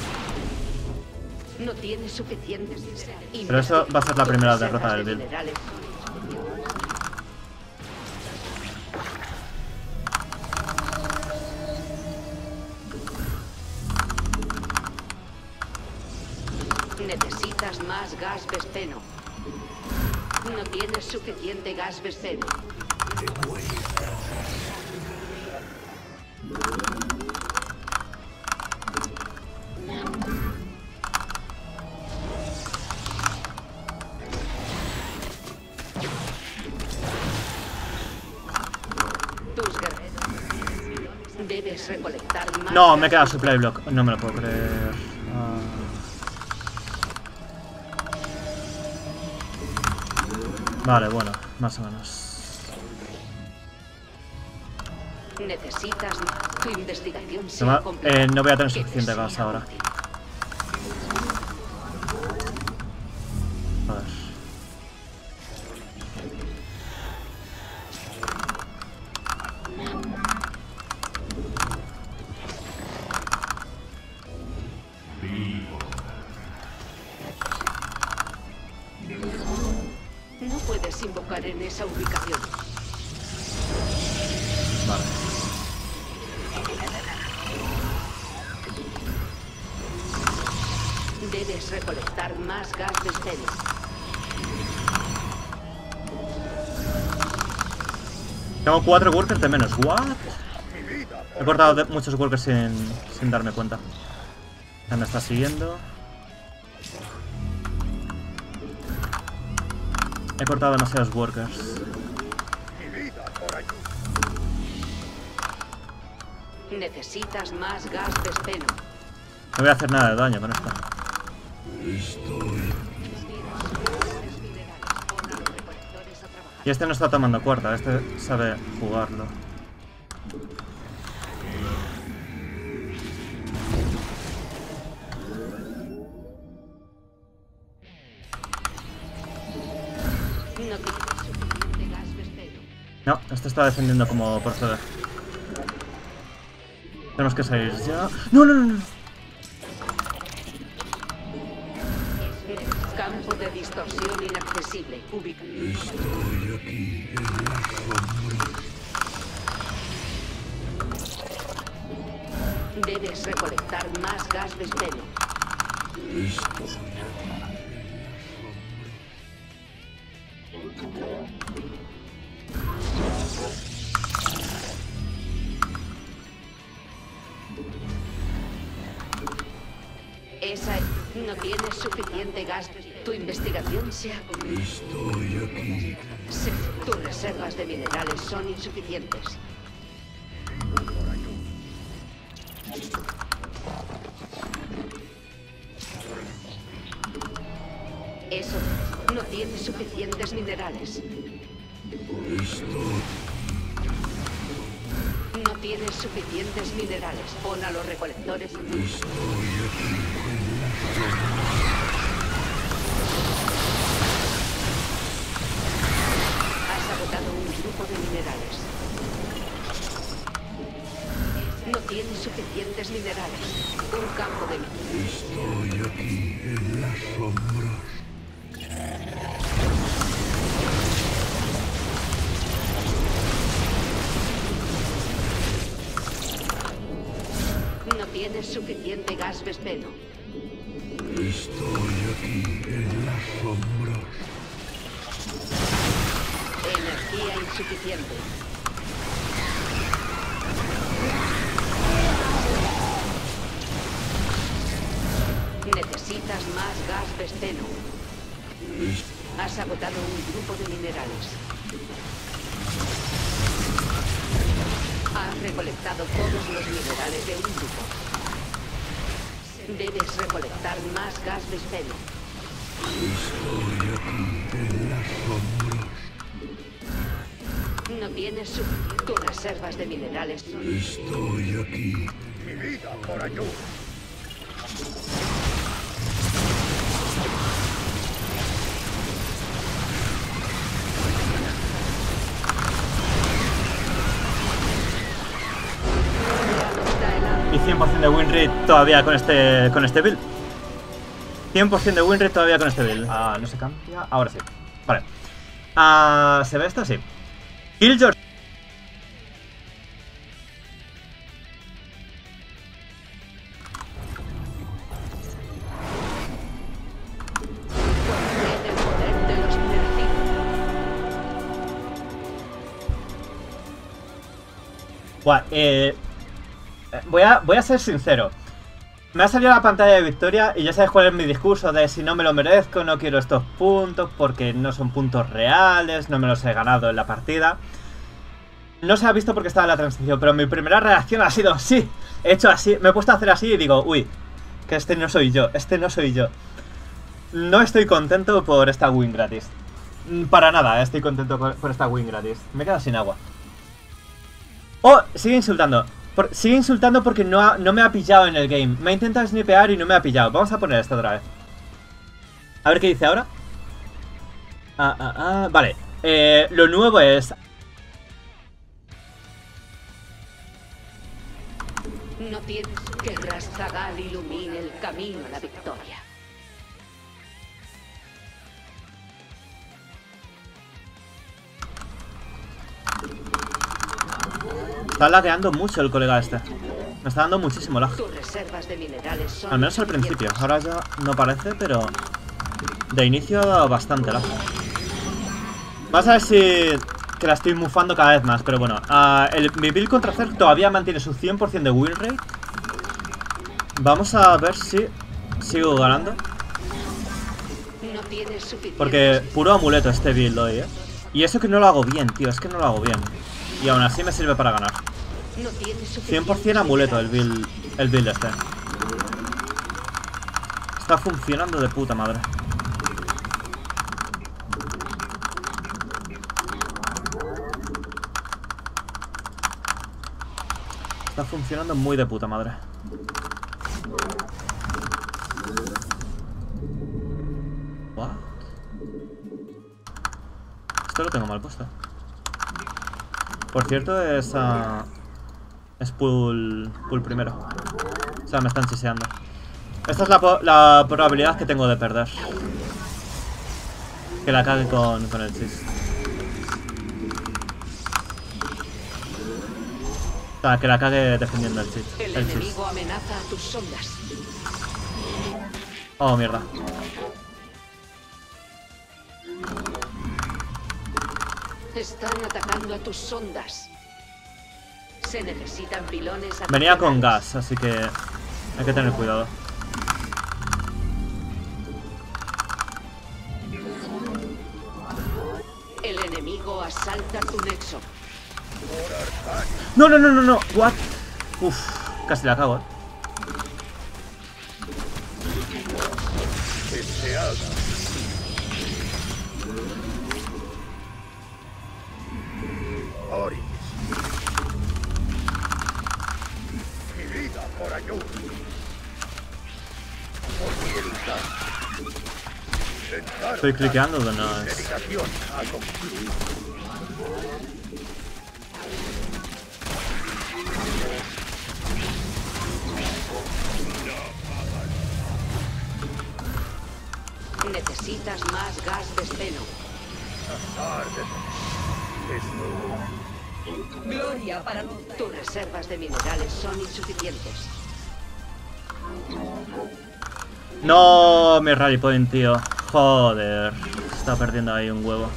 No tienes suficientes minerales. Pero eso va a ser la Tus primera reservas derrota de del build. minerales son insuficientes. Necesitas más gas vespeno. No tienes suficiente gas vespeno. Tus guerreros. Debes recolectar más. No, gas me queda vespeno. supply block. No me lo puedo creer. Ah. Vale, bueno, más o menos. Necesitas más. Tu investigación se Toma, ha completado. eh, no voy a tener Que te suficiente gas sea ahora. útil. Joder. No puedes invocar enemigos. esa ubicación. Vale. Debes recolectar más gas de estéreo. Tengo cuatro workers de menos. ¿What? He cortado de muchos workers sin, sin darme cuenta. Ya me está siguiendo. He cortado demasiados workers. Necesitas más gas de esteno. No voy a hacer nada de daño con esto. Y este no está tomando cuarta, este sabe jugarlo. No tienes suficiente gas de esteno. No, este está defendiendo como procede. Tenemos que salir ya. ¡No, no, no! no! Campo de distorsión inaccesible. Ubica. Estoy aquí en la sombra. Debes recolectar más gas de esteno. Estoy Esa no tienes suficiente gas. Tu investigación se ha concluido. Estoy aquí. Se- Tus reservas de minerales son insuficientes. Eso no tienes suficientes minerales. Estoy. No tienes suficientes minerales. Pon a los recolectores. Estoy aquí en la sombra. Has agotado un grupo de minerales. No tienes suficientes minerales. Un campo de minerales. Estoy aquí en la sombra. No tienes suficiente gas vespeno. Estoy aquí en la sombra. Energía insuficiente. Necesitas más gas vespeno. Has agotado un grupo de minerales. Has recolectado todos los minerales de un grupo. Debes recolectar más gas vespeno. Estoy aquí en la sombra. No tienes su... Tus reservas de minerales son... Estoy aquí. Mi vida por ayuda. Y cien por cien de win rate todavía con este con este build. cien por cien de win rate todavía con este build. Ah, no se cambia. Ahora sí. Vale. Ah, ¿se ve esto? Sí. Killjoy. Comprende el poder de los minerales. Buah, eh, voy, a, voy a ser sincero. Me ha salido la pantalla de victoria y ya sabes cuál es mi discurso de si no me lo merezco, no quiero estos puntos porque no son puntos reales, no me los he ganado en la partida. No se ha visto porque estaba en la transición, pero mi primera reacción ha sido sí, he hecho así, me he puesto a hacer así y digo, uy, que este no soy yo, este no soy yo. No estoy contento por esta win gratis. Para nada, estoy contento por esta win gratis. Me he quedado sin agua. Oh, sigue insultando. Por, sigue insultando porque no, ha, no me ha pillado en el game. Me ha intentado snipear y no me ha pillado. Vamos a poner esto otra vez. A ver qué dice ahora. Ah, ah, ah. Vale. Eh, lo nuevo es... No tienes que Rastagal ilumine el camino a la victoria. Está lagueando mucho el colega este. Me está dando muchísimo lag. Tus reservas de minerales son Al menos al principio. Ahora ya no parece, pero de inicio ha dado bastante lag. Vas a ver si... que la estoy mufando cada vez más, pero bueno. Uh, el, mi build contra Zerg todavía mantiene su cien por cien de win rate. Vamos a ver si sigo ganando. No tienes suficiente. Porque puro amuleto este build hoy, ¿eh? Y eso que no lo hago bien, tío. Es que no lo hago bien. Y aún así me sirve para ganar. No tienes cien por cien amuleto el build, el build este. Está funcionando de puta madre. Está funcionando muy de puta madre. What? Esto lo tengo mal puesto. Por cierto, es... Uh, es pool, pool primero. O sea, me están chiseando. Esta es la, la probabilidad que tengo de perder. Que la cague con, con el chis. O sea, que la cague defendiendo el chis. El, el chis. enemigo amenaza a tus sondas. Oh, mierda. Están atacando a tus sondas. Se necesitan pilones. Venía con adicionales. gas, así que hay que tener cuidado. El enemigo asalta tu nexo. No, no, no, no, no. What? Uf, casi la cago, eh. Que se haga. Oris. Mi vida por ayuda. Por voluntad. Intentar Estoy cliqueando de nada. la dedicación a concluir. Necesitas más gas de esceno. Gloria para los... Tus reservas de minerales son insuficientes. No, mi rally point, tío. Joder. Está perdiendo ahí un huevo.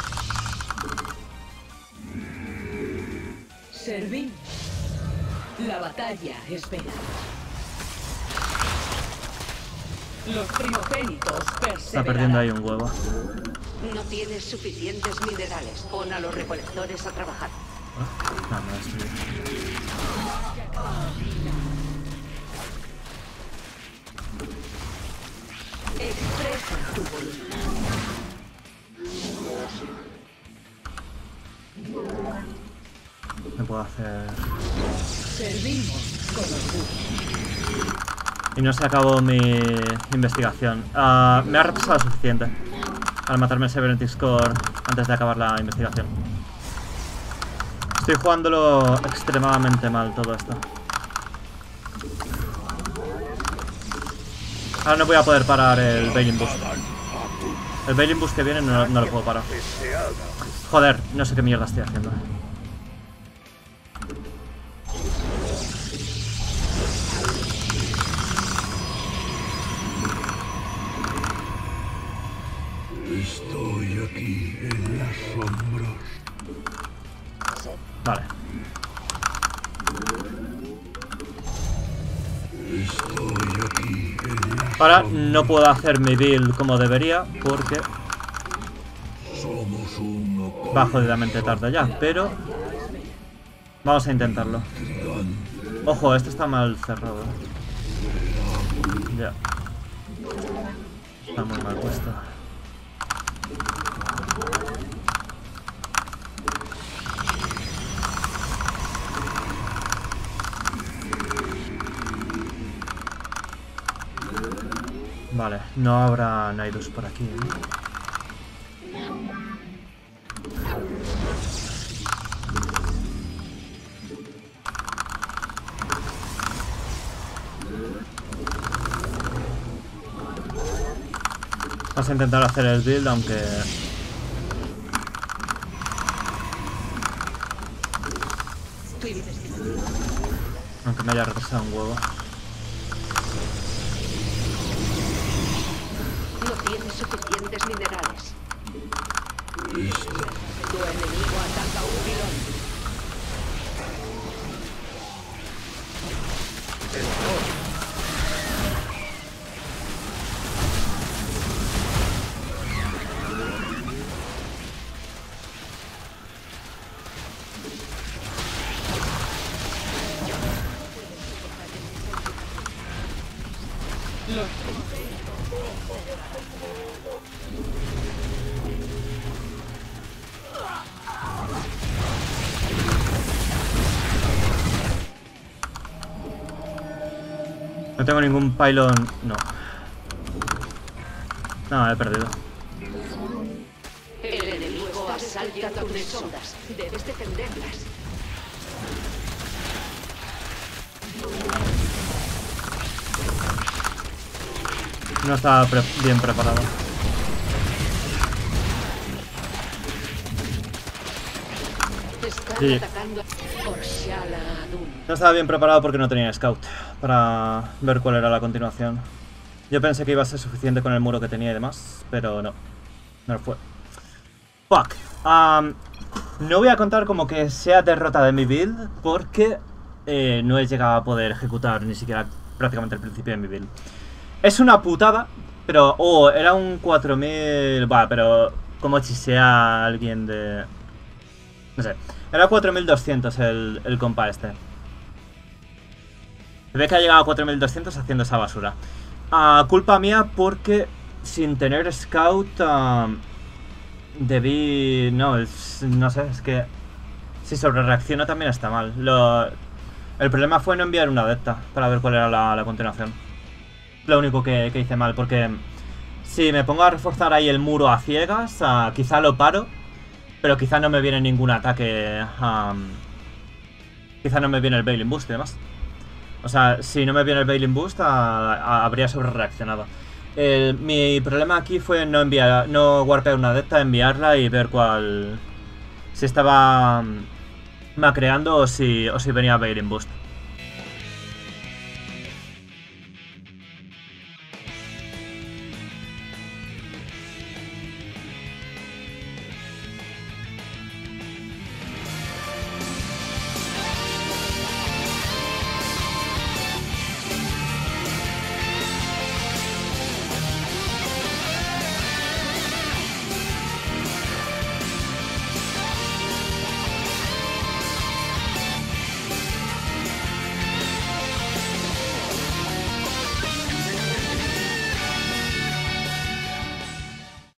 Servimos. La batalla espera. Los primogénitos perseverarán. Está perdiendo ahí un huevo. No tienes suficientes minerales. Pon a los recolectores a trabajar. No, no, estoy bien. Expresa tu voluntad. Me puedo hacer... Servimos con orgullo. Y no se acabó mi investigación. Uh, me ha retrasado suficiente al matarme el Cybernetics Core antes de acabar la investigación. Estoy jugándolo extremadamente mal todo esto. Ahora no voy a poder parar el Bailing Boost. El Bailing Boost que viene no, no lo puedo parar. Joder, no sé qué mierda estoy haciendo. Estoy aquí en las sombras. Vale. Estoy aquí en las Ahora no puedo hacer mi build como debería porque Somos uno con va jodidamente tarde ya, pero vamos a intentarlo. Ojo, este está mal cerrado. Ya. Está muy mal puesto. Vale, no habrá Nidus por aquí, ¿eh? Vamos a intentar hacer el build, aunque... Tu Aunque me haya retrasado un huevo. No tienes suficientes minerales. Tu enemigo ataca un pilón. No tengo ningún pylon... No. No, he perdido. El enemigo asalta tus mesondas. Debes defenderlas. No estaba pre bien preparado. Están Sí. atacando por Shala Adun. No estaba bien preparado porque no tenía scout para ver cuál era la continuación. Yo pensé que iba a ser suficiente con el muro que tenía y demás, pero no. No lo fue. Fuck. Um, no voy a contar como que sea derrota de mi build porque eh, no he llegado a poder ejecutar ni siquiera prácticamente el principio de mi build. Es una putada, pero... Oh, era un cuatro mil... Va, pero como chisea a alguien de... No sé. Era cuatro mil doscientos el, el compa este. Se ve que ha llegado a cuatro mil doscientos haciendo esa basura. Uh, culpa mía porque sin tener scout... Uh, debí... No, es, no sé, es que... Si sobre reacciona también está mal. Lo, el problema fue no enviar una adepta para ver cuál era la, la continuación. Lo único que, que hice mal, porque si me pongo a reforzar ahí el muro a ciegas, uh, quizá lo paro, pero quizá no me viene ningún ataque, um, quizá no me viene el Bailing Boost y demás. O sea, si no me viene el Bailing Boost, uh, uh, habría sobre reaccionado. El, mi problema aquí fue no enviar, no warpear una adepta, enviarla y ver cuál, si estaba um, macreando o si, o si venía Bailing Boost.